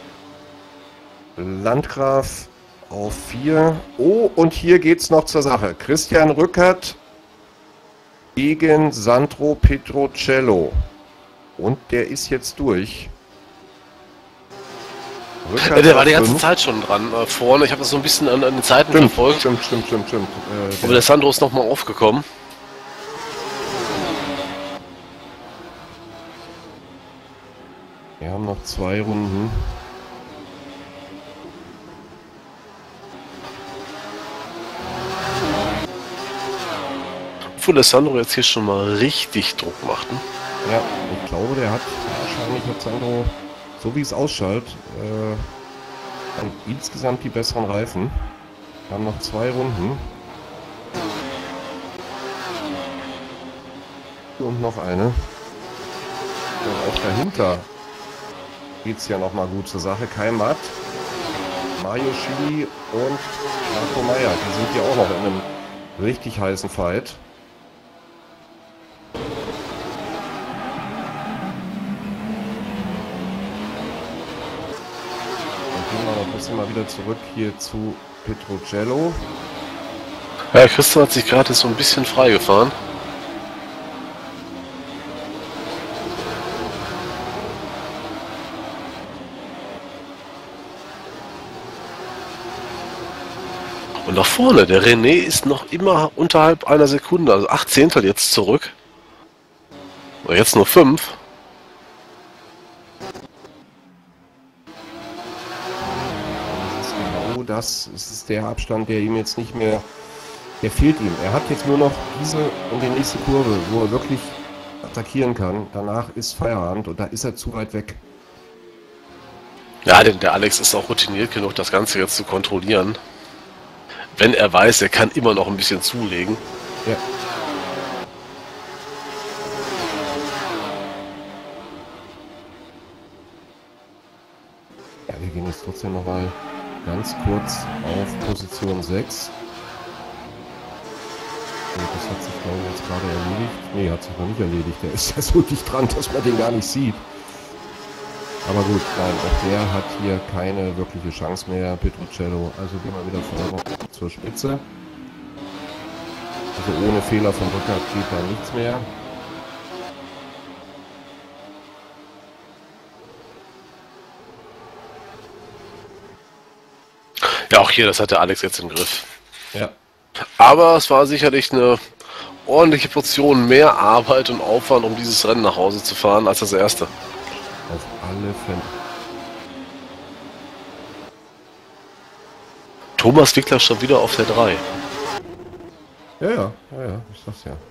Landgraf auf vier. Oh, und hier geht's noch zur Sache. Christian Rückert gegen Sandro Petrocello. Und der ist jetzt durch. Rückert Ja, der war auf die ganze fünf. Zeit schon dran. Äh, vorne, ich habe das so ein bisschen an, an den Zeiten Stimmt, verfolgt. stimmt, stimmt, stimmt, stimmt. Äh, Aber der, der Sandro ist nochmal aufgekommen. wir haben noch zwei Runden. Obwohl der Sandro jetzt hier schon mal richtig Druck macht. Ne? Ja, ich glaube, der hat wahrscheinlich hat Sandro, so wie es ausschaut, äh, dann insgesamt die besseren Reifen. Wir haben noch zwei Runden. Und noch eine. Und auch dahinter geht es ja noch mal gut zur Sache. Kai Matt, Mario Schili und Marco Meyer. Die sind ja auch noch in einem richtig heißen Fight. Dann gehen wir noch ein bisschen mal wieder zurück hier zu Petrocello. Ja, Christian hat sich gerade so ein bisschen freigefahren. Und nach vorne, der René ist noch immer unterhalb einer Sekunde, also acht Zehntel jetzt zurück. Oder jetzt nur fünf. Das ist genau das. Es ist der Abstand, der ihm jetzt nicht mehr, der fehlt ihm. Er hat jetzt nur noch diese und die nächste Kurve, wo er wirklich attackieren kann. Danach ist Feierabend und da ist er zu weit weg. Ja, denn der Alex ist auch routiniert genug, das Ganze jetzt zu kontrollieren. Wenn er weiß, er kann immer noch ein bisschen zulegen. Ja. Ja, wir gehen jetzt trotzdem noch mal ganz kurz auf Position sechs. Und das hat sich, glaube ich, jetzt gerade erledigt. Nee, hat sich noch nicht erledigt. Der ist ja so dicht dran, dass man den gar nicht sieht. Aber gut, nein, auch der hat hier keine wirkliche Chance mehr, Petruccello. Also gehen wir wieder vorne zur Spitze. Also ohne Fehler vom Rückert geht da nichts mehr. Ja, auch hier, das hat der Alex jetzt im Griff. Ja. Aber es war sicherlich eine ordentliche Portion mehr Arbeit und Aufwand, um dieses Rennen nach Hause zu fahren, als das erste. Auf alle Fälle. Thomas Wickler schon wieder auf der drei. Ja, ja, ja, ja, ich sag's ja.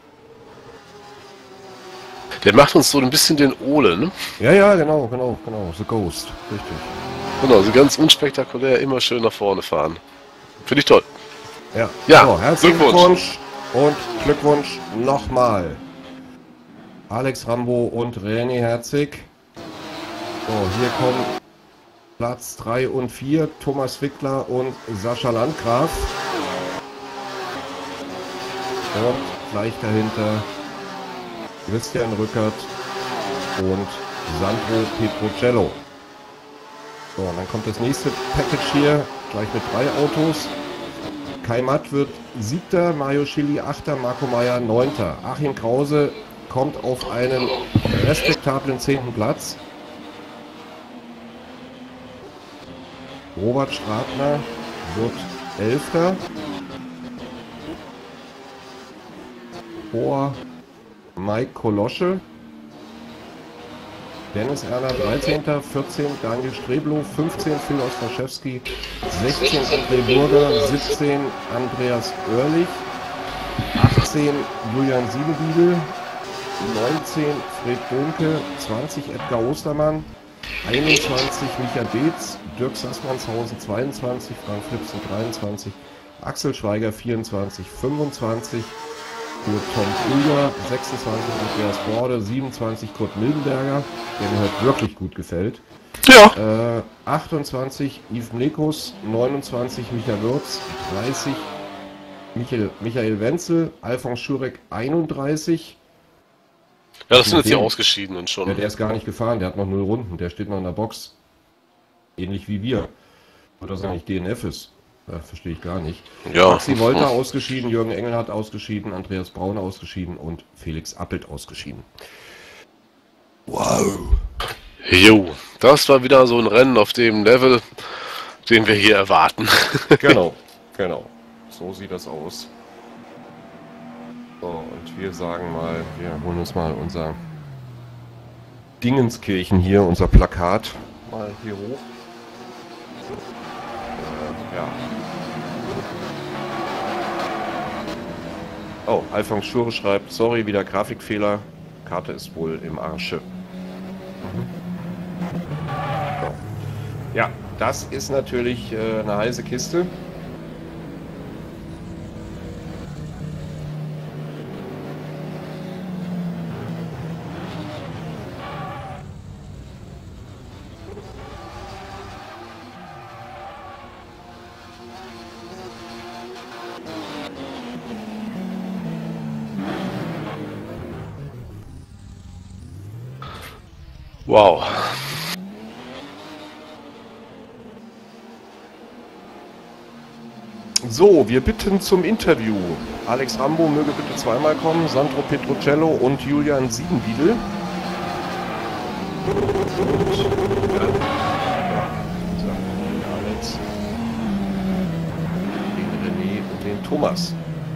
Der macht uns so ein bisschen den Ole, ne? Ja, ja, genau, genau, genau. The Ghost, richtig. Genau, so ganz unspektakulär, immer schön nach vorne fahren. Finde ich toll. Ja, Ja, so, herzlichen Glückwunsch. Glückwunsch und Glückwunsch nochmal. Alex Rambo und René Herzig. So, hier kommen Platz drei und vier, Thomas Wickler und Sascha Landgraf. Und gleich dahinter Christian Rückert und Sandro Petruccello. So, und dann kommt das nächste Package hier, gleich mit drei Autos. Kai Matt wird siebter, Mario Schilly achter, Marco Meyer neunter. Achim Krause kommt auf einen respektablen zehnten Platz. Robert Stratner wird elfter. Vor Mike Kolosche. Dennis Erler dreizehnter, vierzehn Daniel Streblow, fünfzehn Phil Ostraschewski, sechzehn André Burger, siebzehn Andreas Oerlich, achtzehn Julian Siebenbiegel, neunzehn Fred Bonke, zwanzig Edgar Ostermann, einundzwanzig Micha Beetz, Dirk Sassmannshausen zweiundzwanzig, Frank Flipsen dreiundzwanzig, Axel Schweiger vierundzwanzig, fünfundzwanzig, Kurt Tom Krüger, sechsundzwanzig Andreas Borde, siebenundzwanzig Kurt Mildenberger, der mir heute wirklich gut gefällt. Ja. Äh, achtundzwanzig Yves Mlekus, neunundzwanzig Michael Würz, dreißig Michael, Michael Wenzel, Alfons Schurek einunddreißig. Ja, das sind jetzt die Ausgeschiedenen schon. Ja, der ist gar nicht gefahren, der hat noch null Runden, der steht noch in der Box. Ähnlich wie wir. Oder das eigentlich D N F ist. Ja, verstehe ich gar nicht. Ja. Maxi Wolter ausgeschieden, Jürgen Engelhardt ausgeschieden, Andreas Braun ausgeschieden und Felix Appelt ausgeschieden. Wow. Jo, das war wieder so ein Rennen auf dem Level, den wir hier erwarten. Genau, genau. So sieht das aus. So, und wir sagen mal, wir holen uns mal unser Dingenskirchen hier, unser Plakat mal hier hoch. Äh, ja. Oh, Alfons Schure schreibt, sorry, wieder Grafikfehler. Karte ist wohl im Arsche. So. Ja, das ist natürlich äh, eine heiße Kiste. Wow. So, wir bitten zum Interview. Alex Rambo möge bitte zweimal kommen, Sandro Petruccello und Julian Siebenbiedel. Und, ja, ja, Alex. Den Thomas.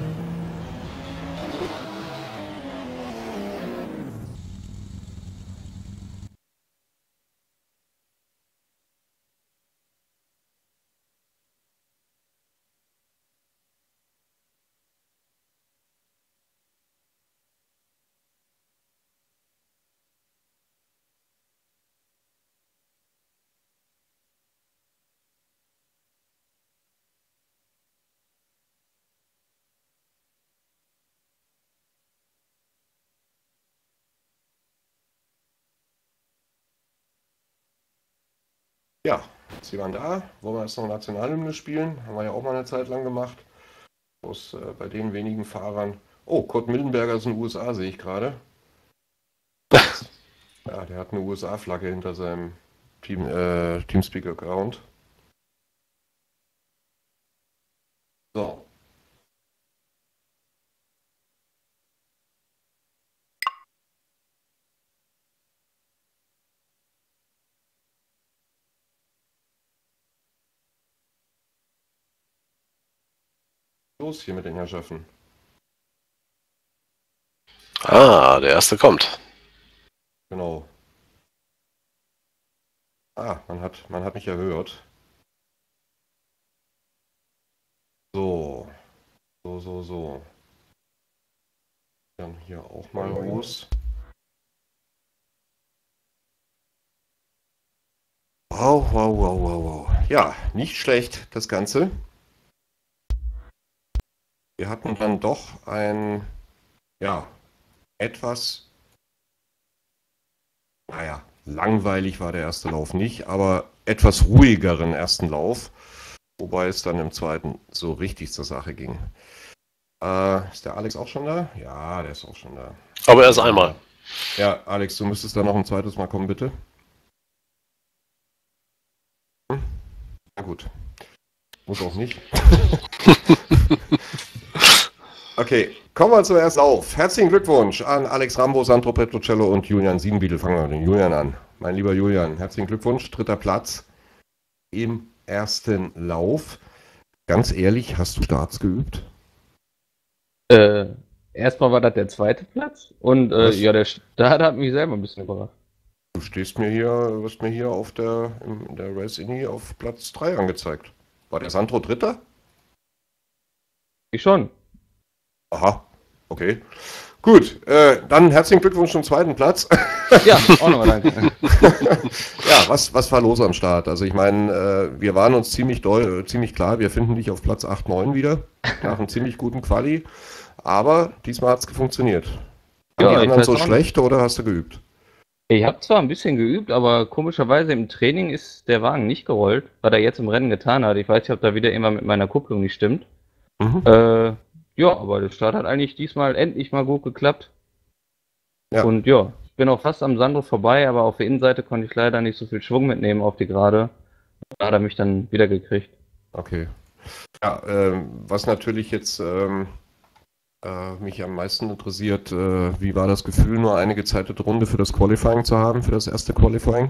Ja, ist jemand da? Wollen wir jetzt noch Nationalhymne spielen? Haben wir ja auch mal eine Zeit lang gemacht. Aus, äh, bei den wenigen Fahrern. Oh, Kurt Millenberger ist in den U S A, sehe ich gerade. Ja, der hat eine U S A-Flagge hinter seinem Team, äh, Teamspeak-Account. So. Los hier mit den Herrschaften. Ah, der erste kommt. Genau. Ah, man hat, man hat mich erhört. So. So, so, so. Dann hier auch mal los. Wow, wow, wow, wow, wow. Ja, nicht schlecht, das Ganze. Wir hatten dann doch ein, ja, etwas, naja, langweilig war der erste Lauf nicht, aber etwas ruhigeren ersten Lauf, wobei es dann im zweiten so richtig zur Sache ging. Äh, ist der Alex auch schon da? Ja, der ist auch schon da. Aber erst einmal. Ja, Alex, du müsstest da noch ein zweites Mal kommen, bitte. Hm? Na gut. Muss auch nicht. Okay, kommen wir zuerst auf. Herzlichen Glückwunsch an Alex Rambo, Sandro Petrocello und Julian Siebenbiedel. Fangen wir mit den Julian an. Mein lieber Julian, herzlichen Glückwunsch. Dritter Platz im ersten Lauf. Ganz ehrlich, hast du Starts geübt? Äh, erstmal war das der zweite Platz und äh, Was? ja, der Start hat mich selber ein bisschen überrascht. Du stehst mir hier, wirst mir hier auf der, in der Race Inni auf Platz drei angezeigt. War der Sandro Dritter? Ich schon. Aha, okay. Gut, äh, dann herzlichen Glückwunsch zum zweiten Platz. Ja, auch nochmal danke. Ja, was, was war los am Start? Also ich meine, äh, wir waren uns ziemlich doll, äh, ziemlich klar, wir finden dich auf Platz acht, neun wieder, nach einem ziemlich guten Quali, aber diesmal hat es funktioniert. Waren Ja, die ich anderen weiß so auch schlecht oder hast du geübt? Ich habe zwar ein bisschen geübt, aber komischerweise im Training ist der Wagen nicht gerollt, was er jetzt im Rennen getan hat. Ich weiß nicht, ob da wieder immer mit meiner Kupplung nicht stimmt. Mhm. Äh, ja, aber der Start hat eigentlich diesmal endlich mal gut geklappt. Ja. Und ja, ich bin auch fast am Sandro vorbei, aber auf der Innenseite konnte ich leider nicht so viel Schwung mitnehmen auf die Gerade. Da hat er mich dann wieder gekriegt. Okay. Ja, ähm, was natürlich jetzt ähm, äh, mich am meisten interessiert, äh, wie war das Gefühl, nur eine gezeitete Runde für das Qualifying zu haben, für das erste Qualifying?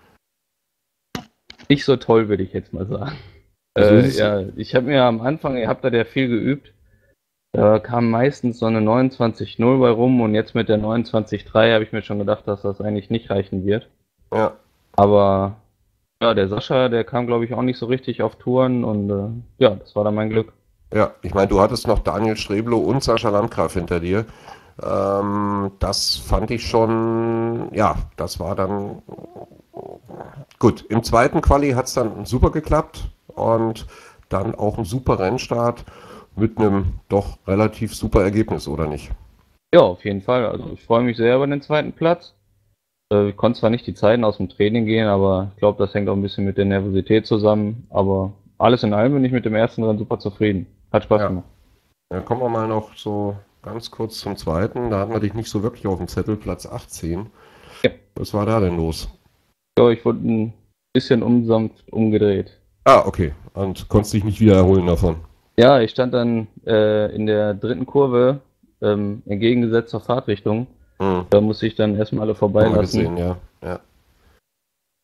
Nicht so toll, würde ich jetzt mal sagen. Also Äh, ist- ja, ich habe mir am Anfang, ihr habt da ja viel geübt, da kam meistens so eine neunundzwanzig null bei rum und jetzt mit der neunundzwanzig drei habe ich mir schon gedacht, dass das eigentlich nicht reichen wird. Ja, Aber ja, der Sascha, der kam glaube ich auch nicht so richtig auf Touren und äh, ja, das war dann mein Glück. ja, ich meine, du hattest noch Daniel Streblo und Sascha Landgraf hinter dir. Ähm, das fand ich schon, ja, das war dann gut. Im zweiten Quali hat es dann super geklappt und dann auch ein super Rennstart mit einem doch relativ super Ergebnis, oder nicht? Ja, auf jeden Fall. Also ich freue mich sehr über den zweiten Platz. Äh, ich konnte zwar nicht die Zeiten aus dem Training gehen, aber ich glaube, das hängt auch ein bisschen mit der Nervosität zusammen. Aber alles in allem bin ich mit dem ersten Rennen super zufrieden. Hat Spaß Ja. gemacht. Dann kommen wir mal noch so ganz kurz zum zweiten. Da hatten wir dich nicht so wirklich auf dem Zettel, Platz achtzehn. Ja. Was war da denn los? Ja, ich wurde ein bisschen unsanft umgedreht. Ah, okay. Und konntest dich nicht wieder erholen davon. Ja, ich stand dann äh, in der dritten Kurve ähm, entgegengesetzt zur Fahrtrichtung. Hm. Da musste ich dann erstmal alle Haben wir vorbeilassen. gesehen, ja. Ja.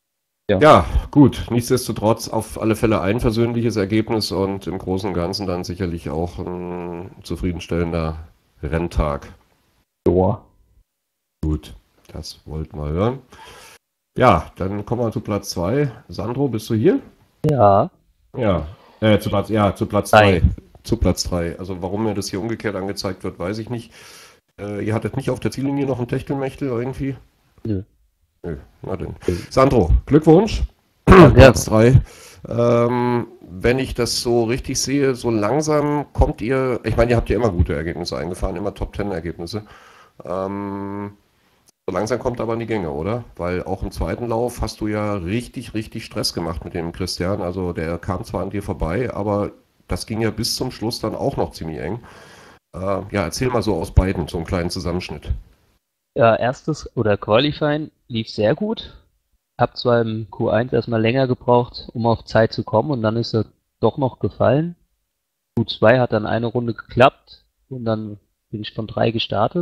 Ja. Ja, gut. Nichtsdestotrotz auf alle Fälle ein versöhnliches Ergebnis und im Großen und Ganzen dann sicherlich auch ein zufriedenstellender Renntag. Joa. Gut, das wollten wir hören. Ja, dann kommen wir zu Platz zwei. Sandro, bist du hier? Ja. Ja, äh, zu Platz, ja, zu Platz Drei. drei. Zu Platz drei. Also warum mir das hier umgekehrt angezeigt wird, weiß ich nicht. Äh, ihr hattet nicht auf der Ziellinie noch ein Techtelmechtel irgendwie? Nö. Nö, na denn. Sandro, Glückwunsch. Danke. Platz drei. Ähm, wenn ich das so richtig sehe, so langsam kommt ihr, ich meine, ihr habt ja immer gute Ergebnisse eingefahren, immer Top Ten Ergebnisse. Ähm, so langsam kommt aber in die Gänge, oder? Weil auch im zweiten Lauf hast du ja richtig, richtig Stress gemacht mit dem Christian. Also der kam zwar an dir vorbei, aber das ging ja bis zum Schluss dann auch noch ziemlich eng. Äh, ja, erzähl mal so aus beiden, so einen kleinen Zusammenschnitt. Ja, erstes oder Qualifying lief sehr gut. Hab zwar im Q eins erstmal länger gebraucht, um auf Zeit zu kommen, und dann ist er doch noch gefallen. Q zwei hat dann eine Runde geklappt und dann bin ich von drei gestartet.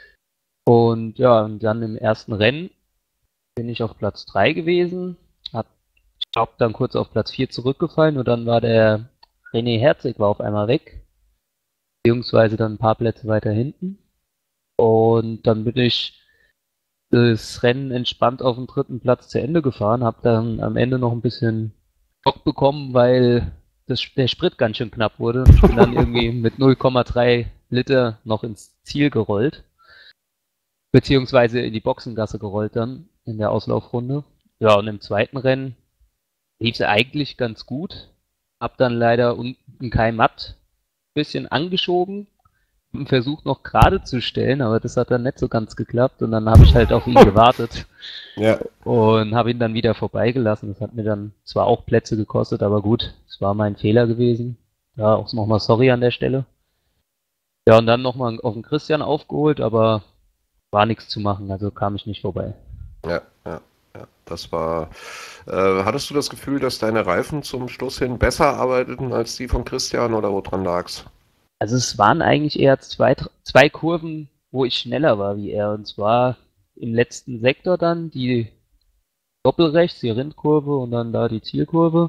Und ja, und dann im ersten Rennen bin ich auf Platz drei gewesen. Hab, ich glaube, dann kurz auf Platz vier zurückgefallen und dann war der René Herzig war auf einmal weg. Beziehungsweise dann ein paar Plätze weiter hinten. Und dann bin ich das Rennen entspannt auf dem dritten Platz zu Ende gefahren, habe dann am Ende noch ein bisschen Schock bekommen, weil das, der Sprit ganz schön knapp wurde. Ich bin dann irgendwie mit null Komma drei Liter noch ins Ziel gerollt, beziehungsweise in die Boxengasse gerollt dann in der Auslaufrunde. Ja, und im zweiten Rennen lief es eigentlich ganz gut. Hab dann leider unten kein Matt ein bisschen angeschoben, versucht noch gerade zu stellen, aber das hat dann nicht so ganz geklappt, und dann habe ich halt auf ihn gewartet Ja, und habe ihn dann wieder vorbeigelassen. Das hat mir dann zwar auch Plätze gekostet, aber gut, es war mein Fehler gewesen. Ja, auch nochmal sorry an der Stelle. Ja, und dann nochmal auf den Christian aufgeholt, aber war nichts zu machen, also kam ich nicht vorbei. ja, ja, ja. Das war. Äh, hattest du das Gefühl, dass deine Reifen zum Schluss hin besser arbeiteten als die von Christian, oder woran lag's? Also es waren eigentlich eher zwei, zwei Kurven, wo ich schneller war wie er. Und zwar im letzten Sektor dann die Doppelrechts, die Rindkurve und dann da die Zielkurve.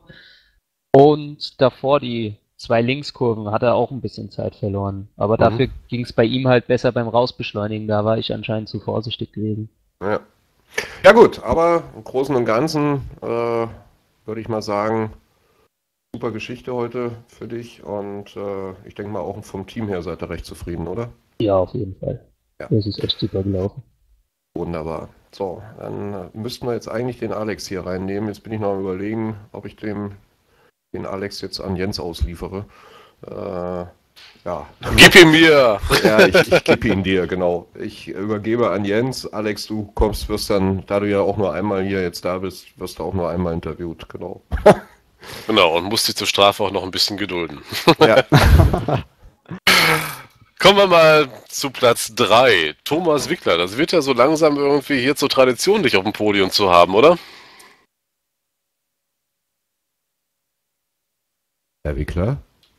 Und davor die zwei Linkskurven hat er auch ein bisschen Zeit verloren. Aber Mhm. dafür ging es bei ihm halt besser beim Rausbeschleunigen. Da war ich anscheinend zu vorsichtig gewesen. Ja. Ja gut, aber im Großen und Ganzen äh, würde ich mal sagen, super Geschichte heute für dich, und äh, ich denke mal auch vom Team her seid ihr recht zufrieden, oder? Ja, auf jeden Fall. Ja. Das ist echt super gelaufen. Wunderbar. So, dann äh, müssten wir jetzt eigentlich den Alex hier reinnehmen. Jetzt bin ich noch am Überlegen, ob ich dem, den Alex jetzt an Jens ausliefere. Äh, ja. Gib ihn mir! Ja, ich, ich gebe ihn dir, genau. Ich übergebe an Jens. Alex, du kommst, wirst dann, da du ja auch nur einmal hier jetzt da bist, wirst du auch nur einmal interviewt, genau. Genau, und musst dich zur Strafe auch noch ein bisschen gedulden. Ja. Kommen wir mal zu Platz drei. Thomas Wickler. Das wird ja so langsam irgendwie hier zur Tradition, dich auf dem Podium zu haben, oder? Herr Wickler?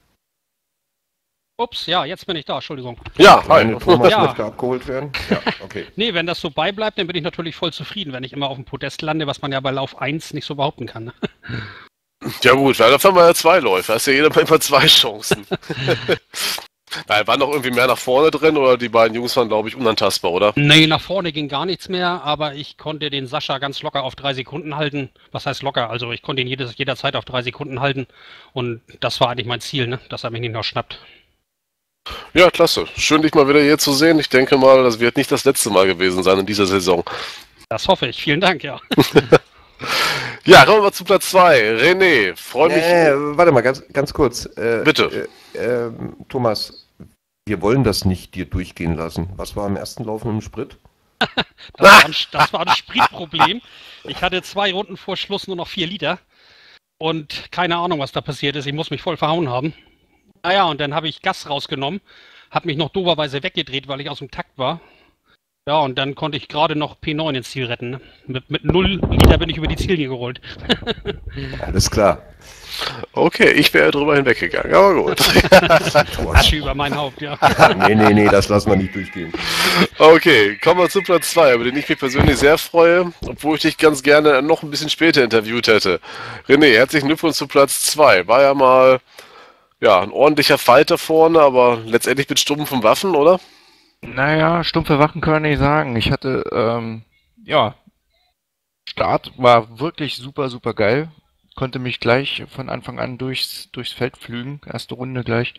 Ups, ja, jetzt bin ich da, Entschuldigung. Ja, hi. Meine Thomas Ja. möchte abgeholt werden? Ja, okay. Nee, wenn das so beibleibt, dann bin ich natürlich voll zufrieden, wenn ich immer auf dem Podest lande, was man ja bei Lauf eins nicht so behaupten kann. Ne? Ja gut, weil da haben wir ja zwei Läufe. Hast ja jeder immer zwei Chancen. Nein, war noch irgendwie mehr nach vorne drin, oder die beiden Jungs waren, glaube ich, unantastbar, oder? Nee, nach vorne ging gar nichts mehr, aber ich konnte den Sascha ganz locker auf drei Sekunden halten. Was heißt locker? Also ich konnte ihn jedes, jederzeit auf drei Sekunden halten, und das war eigentlich mein Ziel, ne? Dass er mich nicht noch schnappt. Ja, klasse. Schön, dich mal wieder hier zu sehen. Ich denke mal, das wird nicht das letzte Mal gewesen sein in dieser Saison. Das hoffe ich. Vielen Dank, ja. Ja, kommen wir mal zu Platz zwei. René, freue mich. Äh, warte mal, ganz, ganz kurz. Äh, Bitte. Äh, ähm, Thomas, wir wollen das nicht dir durchgehen lassen. Was war am ersten Lauf mit dem Sprit? Das war ein, das war ein Spritproblem. Ich hatte zwei Runden vor Schluss nur noch vier Liter. Und keine Ahnung, was da passiert ist. Ich muss mich voll verhauen haben. Naja, und dann habe ich Gas rausgenommen, habe mich noch doberweise weggedreht, weil ich aus dem Takt war. Ja, und dann konnte ich gerade noch P neun ins Ziel retten. Ne? Mit, mit null Liter bin ich über die Ziellinie gerollt. Alles klar. Okay, ich wäre drüber hinweggegangen, aber gut. Asche über mein Haupt, ja. Nee, nee, nee, das lassen wir nicht durchgehen. Okay, kommen wir zu Platz zwei, über den ich mich persönlich sehr freue, obwohl ich dich ganz gerne noch ein bisschen später interviewt hätte. René, herzlichen Glückwunsch zu Platz zwei. War ja mal ja, ein ordentlicher Fighter vorne, aber letztendlich mit stumpfen Waffen, oder? Naja, stumpfe Waffen können wir nicht sagen. Ich hatte, ähm, ja, Start war wirklich super, super geil. Konnte mich gleich von Anfang an durchs, durchs Feld pflügen, erste Runde gleich.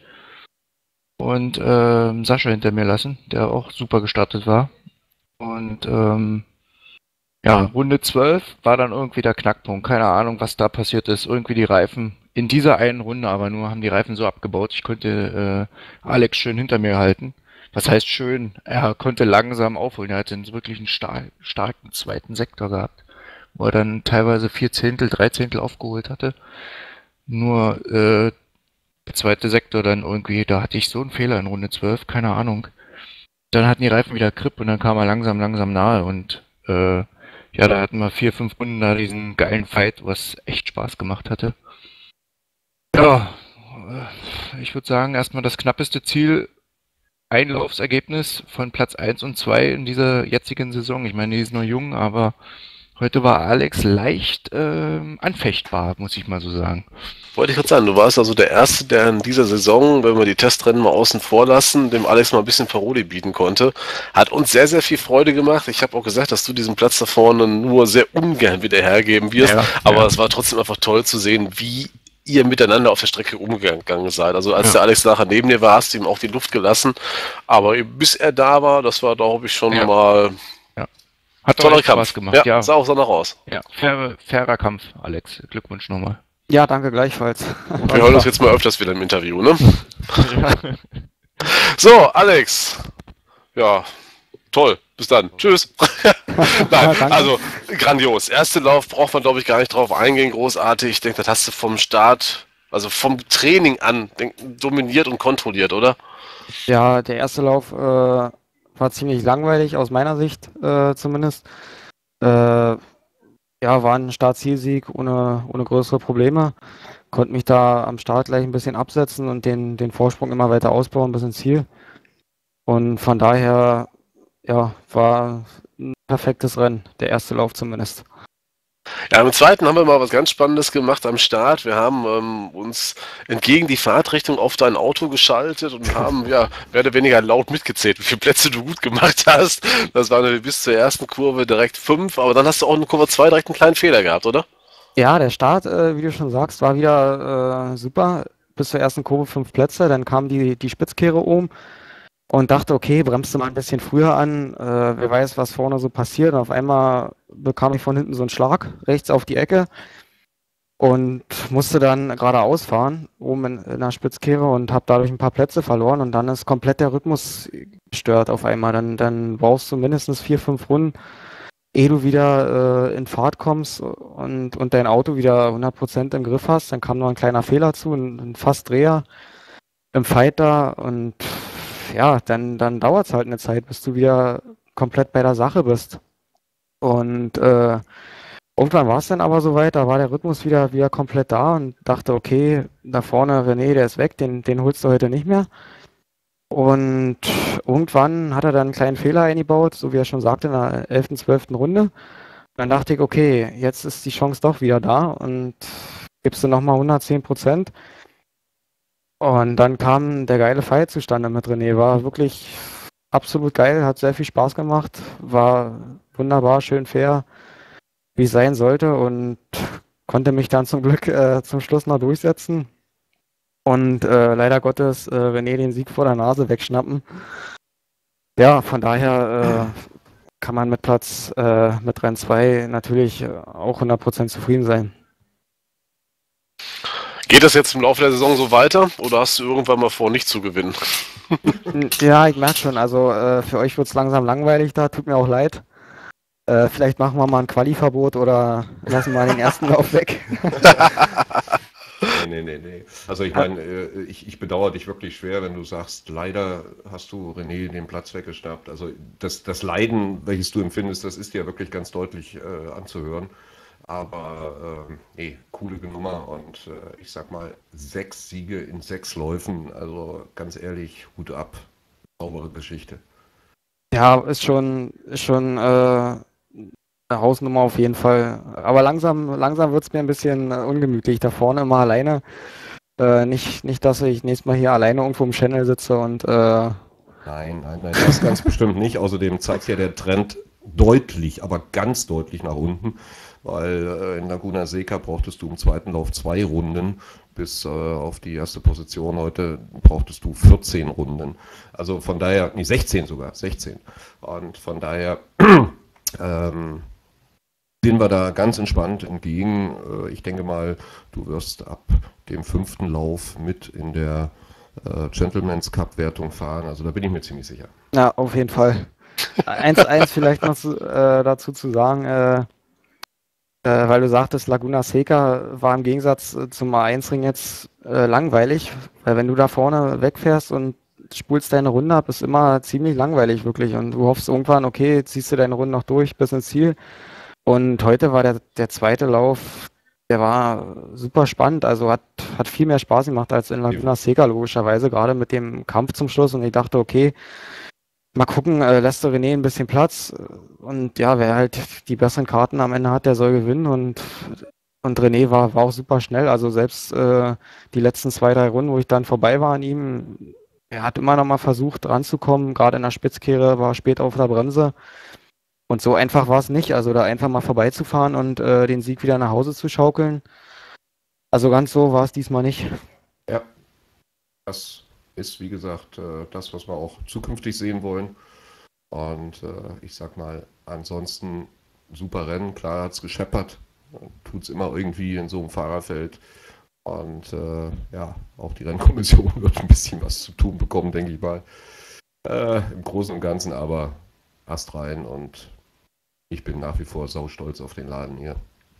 Und ähm, Sascha hinter mir lassen, der auch super gestartet war. Und ähm, ja, Runde zwölf war dann irgendwie der Knackpunkt. Keine Ahnung, was da passiert ist. Irgendwie die Reifen, in dieser einen Runde aber nur, haben die Reifen so abgebaut. Ich konnte äh, Alex schön hinter mir halten. Was heißt schön? Er konnte langsam aufholen. Er hatte wirklich einen star starken zweiten Sektor gehabt, wo er dann teilweise vier Zehntel, drei Zehntel aufgeholt hatte. Nur äh, der zweite Sektor dann irgendwie, da hatte ich so einen Fehler in Runde zwölf, keine Ahnung. Dann hatten die Reifen wieder Grip und dann kam er langsam, langsam nahe und äh, ja, da hatten wir vier, fünf Runden da diesen geilen Fight, was echt Spaß gemacht hatte. Ja, ich würde sagen, erstmal das knappeste Ziel, Einlaufsergebnis von Platz eins und zwei in dieser jetzigen Saison. Ich meine, die ist noch jung, aber heute war Alex leicht ähm, anfechtbar, muss ich mal so sagen. Wollte ich gerade sagen, du warst also der Erste, der in dieser Saison, wenn wir die Testrennen mal außen vor lassen, dem Alex mal ein bisschen Paroli bieten konnte. Hat uns sehr, sehr viel Freude gemacht. Ich habe auch gesagt, dass du diesen Platz da vorne nur sehr ungern wieder hergeben wirst. Ja, aber ja. Es war trotzdem einfach toll zu sehen, wie ihr miteinander auf der Strecke umgegangen seid. Also als ja. der Alex nachher neben dir war, hast du ihm auch die Luft gelassen. Aber bis er da war, das war, glaube ich, schon ja. mal... Ja. Hat toller Kampf Spaß gemacht. Ja, ja, sah auch so nach aus. Ja, faire, fairer Kampf, Alex. Glückwunsch nochmal. Ja, danke gleichfalls. Wir hören uns jetzt mal öfters wieder im Interview, ne? Ja. So, Alex. Ja, toll. Bis dann. Tschüss. Nein, ja, also grandios. Erste Lauf braucht man, glaube ich, gar nicht drauf eingehen. Großartig. Ich denke, das hast du vom Start, also vom Training an, denk, dominiert und kontrolliert, oder? Ja, der erste Lauf äh, war ziemlich langweilig, aus meiner Sicht äh, zumindest. Äh, Ja, war ein Start-Ziel-Sieg ohne, ohne größere Probleme. Konnte mich da am Start gleich ein bisschen absetzen und den, den Vorsprung immer weiter ausbauen bis ins Ziel. Und von daher, ja, war ein perfektes Rennen, der erste Lauf zumindest. Ja, im zweiten haben wir mal was ganz Spannendes gemacht am Start. Wir haben ähm, uns entgegen die Fahrtrichtung auf dein Auto geschaltet und haben ja mehr oder weniger laut mitgezählt, wie viele Plätze du gut gemacht hast. Das waren bis zur ersten Kurve direkt fünf, aber dann hast du auch in Kurve zwei direkt einen kleinen Fehler gehabt, oder? Ja, der Start, äh, wie du schon sagst, war wieder äh, super. Bis zur ersten Kurve fünf Plätze, dann kam die, die Spitzkehre oben. Und dachte, okay, bremst du mal ein bisschen früher an, äh, wer weiß, was vorne so passiert. Und auf einmal bekam ich von hinten so einen Schlag, rechts auf die Ecke und musste dann geradeaus fahren, oben in, in der Spitzkehre und habe dadurch ein paar Plätze verloren und dann ist komplett der Rhythmus gestört auf einmal. Dann, dann brauchst du mindestens vier, fünf Runden, ehe du wieder äh, in Fahrt kommst und, und dein Auto wieder hundert Prozent im Griff hast. Dann kam noch ein kleiner Fehler zu, ein, ein Fast-Dreher im Fighter und ja, dann, dann dauert es halt eine Zeit, bis du wieder komplett bei der Sache bist. Und äh, irgendwann war es dann aber soweit, da war der Rhythmus wieder, wieder komplett da und dachte, okay, da vorne René, der ist weg, den, den holst du heute nicht mehr. Und irgendwann hat er dann einen kleinen Fehler eingebaut, so wie er schon sagte, in der elften, zwölften Runde. Und dann dachte ich, okay, jetzt ist die Chance doch wieder da und gibst du nochmal hundertzehn Prozent. Und dann kam der geile Fight zustande mit René. War wirklich absolut geil, hat sehr viel Spaß gemacht, war wunderbar, schön fair, wie es sein sollte und konnte mich dann zum Glück äh, zum Schluss noch durchsetzen. Und äh, leider Gottes äh, René den Sieg vor der Nase wegschnappen. Ja, von daher äh, kann man mit Platz, äh, mit Rennen zwei natürlich auch hundert Prozent zufrieden sein. Geht das jetzt im Laufe der Saison so weiter oder hast du irgendwann mal vor, nicht zu gewinnen? Ja, ich merke schon, also äh, für euch wird es langsam langweilig da, tut mir auch leid. Äh, vielleicht machen wir mal ein Quali-Verbot oder lassen mal den ersten Lauf weg. Nee, nee, nee, nee. Also ich meine, äh, ich, ich bedauere dich wirklich schwer, wenn du sagst, leider hast du René den Platz weggeschnappt. Also das, das Leiden, welches du empfindest, das ist dir wirklich ganz deutlich äh, anzuhören. Aber ähm, nee, coole Nummer und äh, ich sag mal, sechs Siege in sechs Läufen, also ganz ehrlich, Hut ab. Saubere Geschichte. Ja, ist schon, ist schon äh, eine Hausnummer auf jeden Fall. Aber langsam, langsam wird es mir ein bisschen äh, ungemütlich. Da vorne immer alleine. Äh, nicht, nicht, dass ich nächstes Mal hier alleine irgendwo im Channel sitze und äh, Nein, nein, nein, das ganz bestimmt nicht. Außerdem zeigt ja der Trend deutlich, aber ganz deutlich nach unten, weil äh, in Laguna Seca brauchtest du im zweiten Lauf zwei Runden bis äh, auf die erste Position. Heute brauchtest du vierzehn Runden. Also von daher, nee, sechzehn sogar, sechzehn. Und von daher ähm, sehen wir da ganz entspannt entgegen. Äh, ich denke mal, du wirst ab dem fünften Lauf mit in der äh, Gentleman's Cup Wertung fahren. Also da bin ich mir ziemlich sicher. ja, auf jeden Fall. Eins, eins vielleicht noch zu, äh, dazu zu sagen, äh, äh, weil du sagtest, Laguna Seca war im Gegensatz äh, zum A eins Ring jetzt äh, langweilig, weil wenn du da vorne wegfährst und spulst deine Runde ab, ist immer ziemlich langweilig wirklich und du hoffst irgendwann, okay, ziehst du deine Runde noch durch bis ins Ziel und heute war der, der zweite Lauf, der war super spannend, also hat, hat viel mehr Spaß gemacht als in Laguna Seca logischerweise, gerade mit dem Kampf zum Schluss und ich dachte, okay, mal gucken, äh, lässt der René ein bisschen Platz und ja, wer halt die besseren Karten am Ende hat, der soll gewinnen und, und René war, war auch super schnell, also selbst äh, die letzten zwei, drei Runden, wo ich dann vorbei war an ihm, er hat immer noch mal versucht ranzukommen, gerade in der Spitzkehre war er spät auf der Bremse und so einfach war es nicht, also da einfach mal vorbeizufahren und äh, den Sieg wieder nach Hause zu schaukeln, also ganz so war es diesmal nicht. Ja, das ist, wie gesagt, äh, das, was wir auch zukünftig sehen wollen. Und äh, ich sag mal, ansonsten super Rennen, klar hat es gescheppert, tut es immer irgendwie in so einem Fahrerfeld. Und äh, ja, auch die Rennkommission wird ein bisschen was zu tun bekommen, denke ich mal. Äh, Im Großen und Ganzen aber Ast rein und ich bin nach wie vor saustolz auf den Laden hier.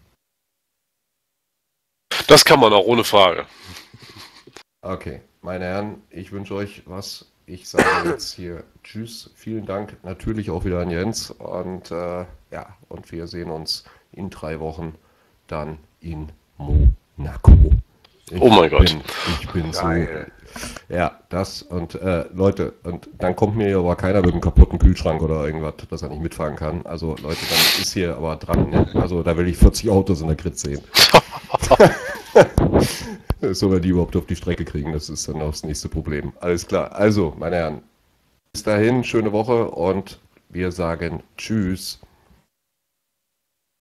Das kann man auch ohne Frage. Okay, meine Herren, ich wünsche euch was. Ich sage jetzt hier Tschüss, vielen Dank natürlich auch wieder an Jens und äh, ja, und wir sehen uns in drei Wochen dann in Monaco. Ich Oh mein Gott. Bin, ich bin so. Ja, das und äh, Leute, und dann kommt mir hier aber keiner mit einem kaputten Kühlschrank oder irgendwas, dass er nicht mitfahren kann. Also Leute, dann ist hier aber dran, ne? Also da will ich vierzig Autos in der Grid sehen. So, wenn die überhaupt auf die Strecke kriegen, das ist dann auch das nächste Problem. Alles klar. Also, meine Herren, bis dahin, schöne Woche und wir sagen Tschüss.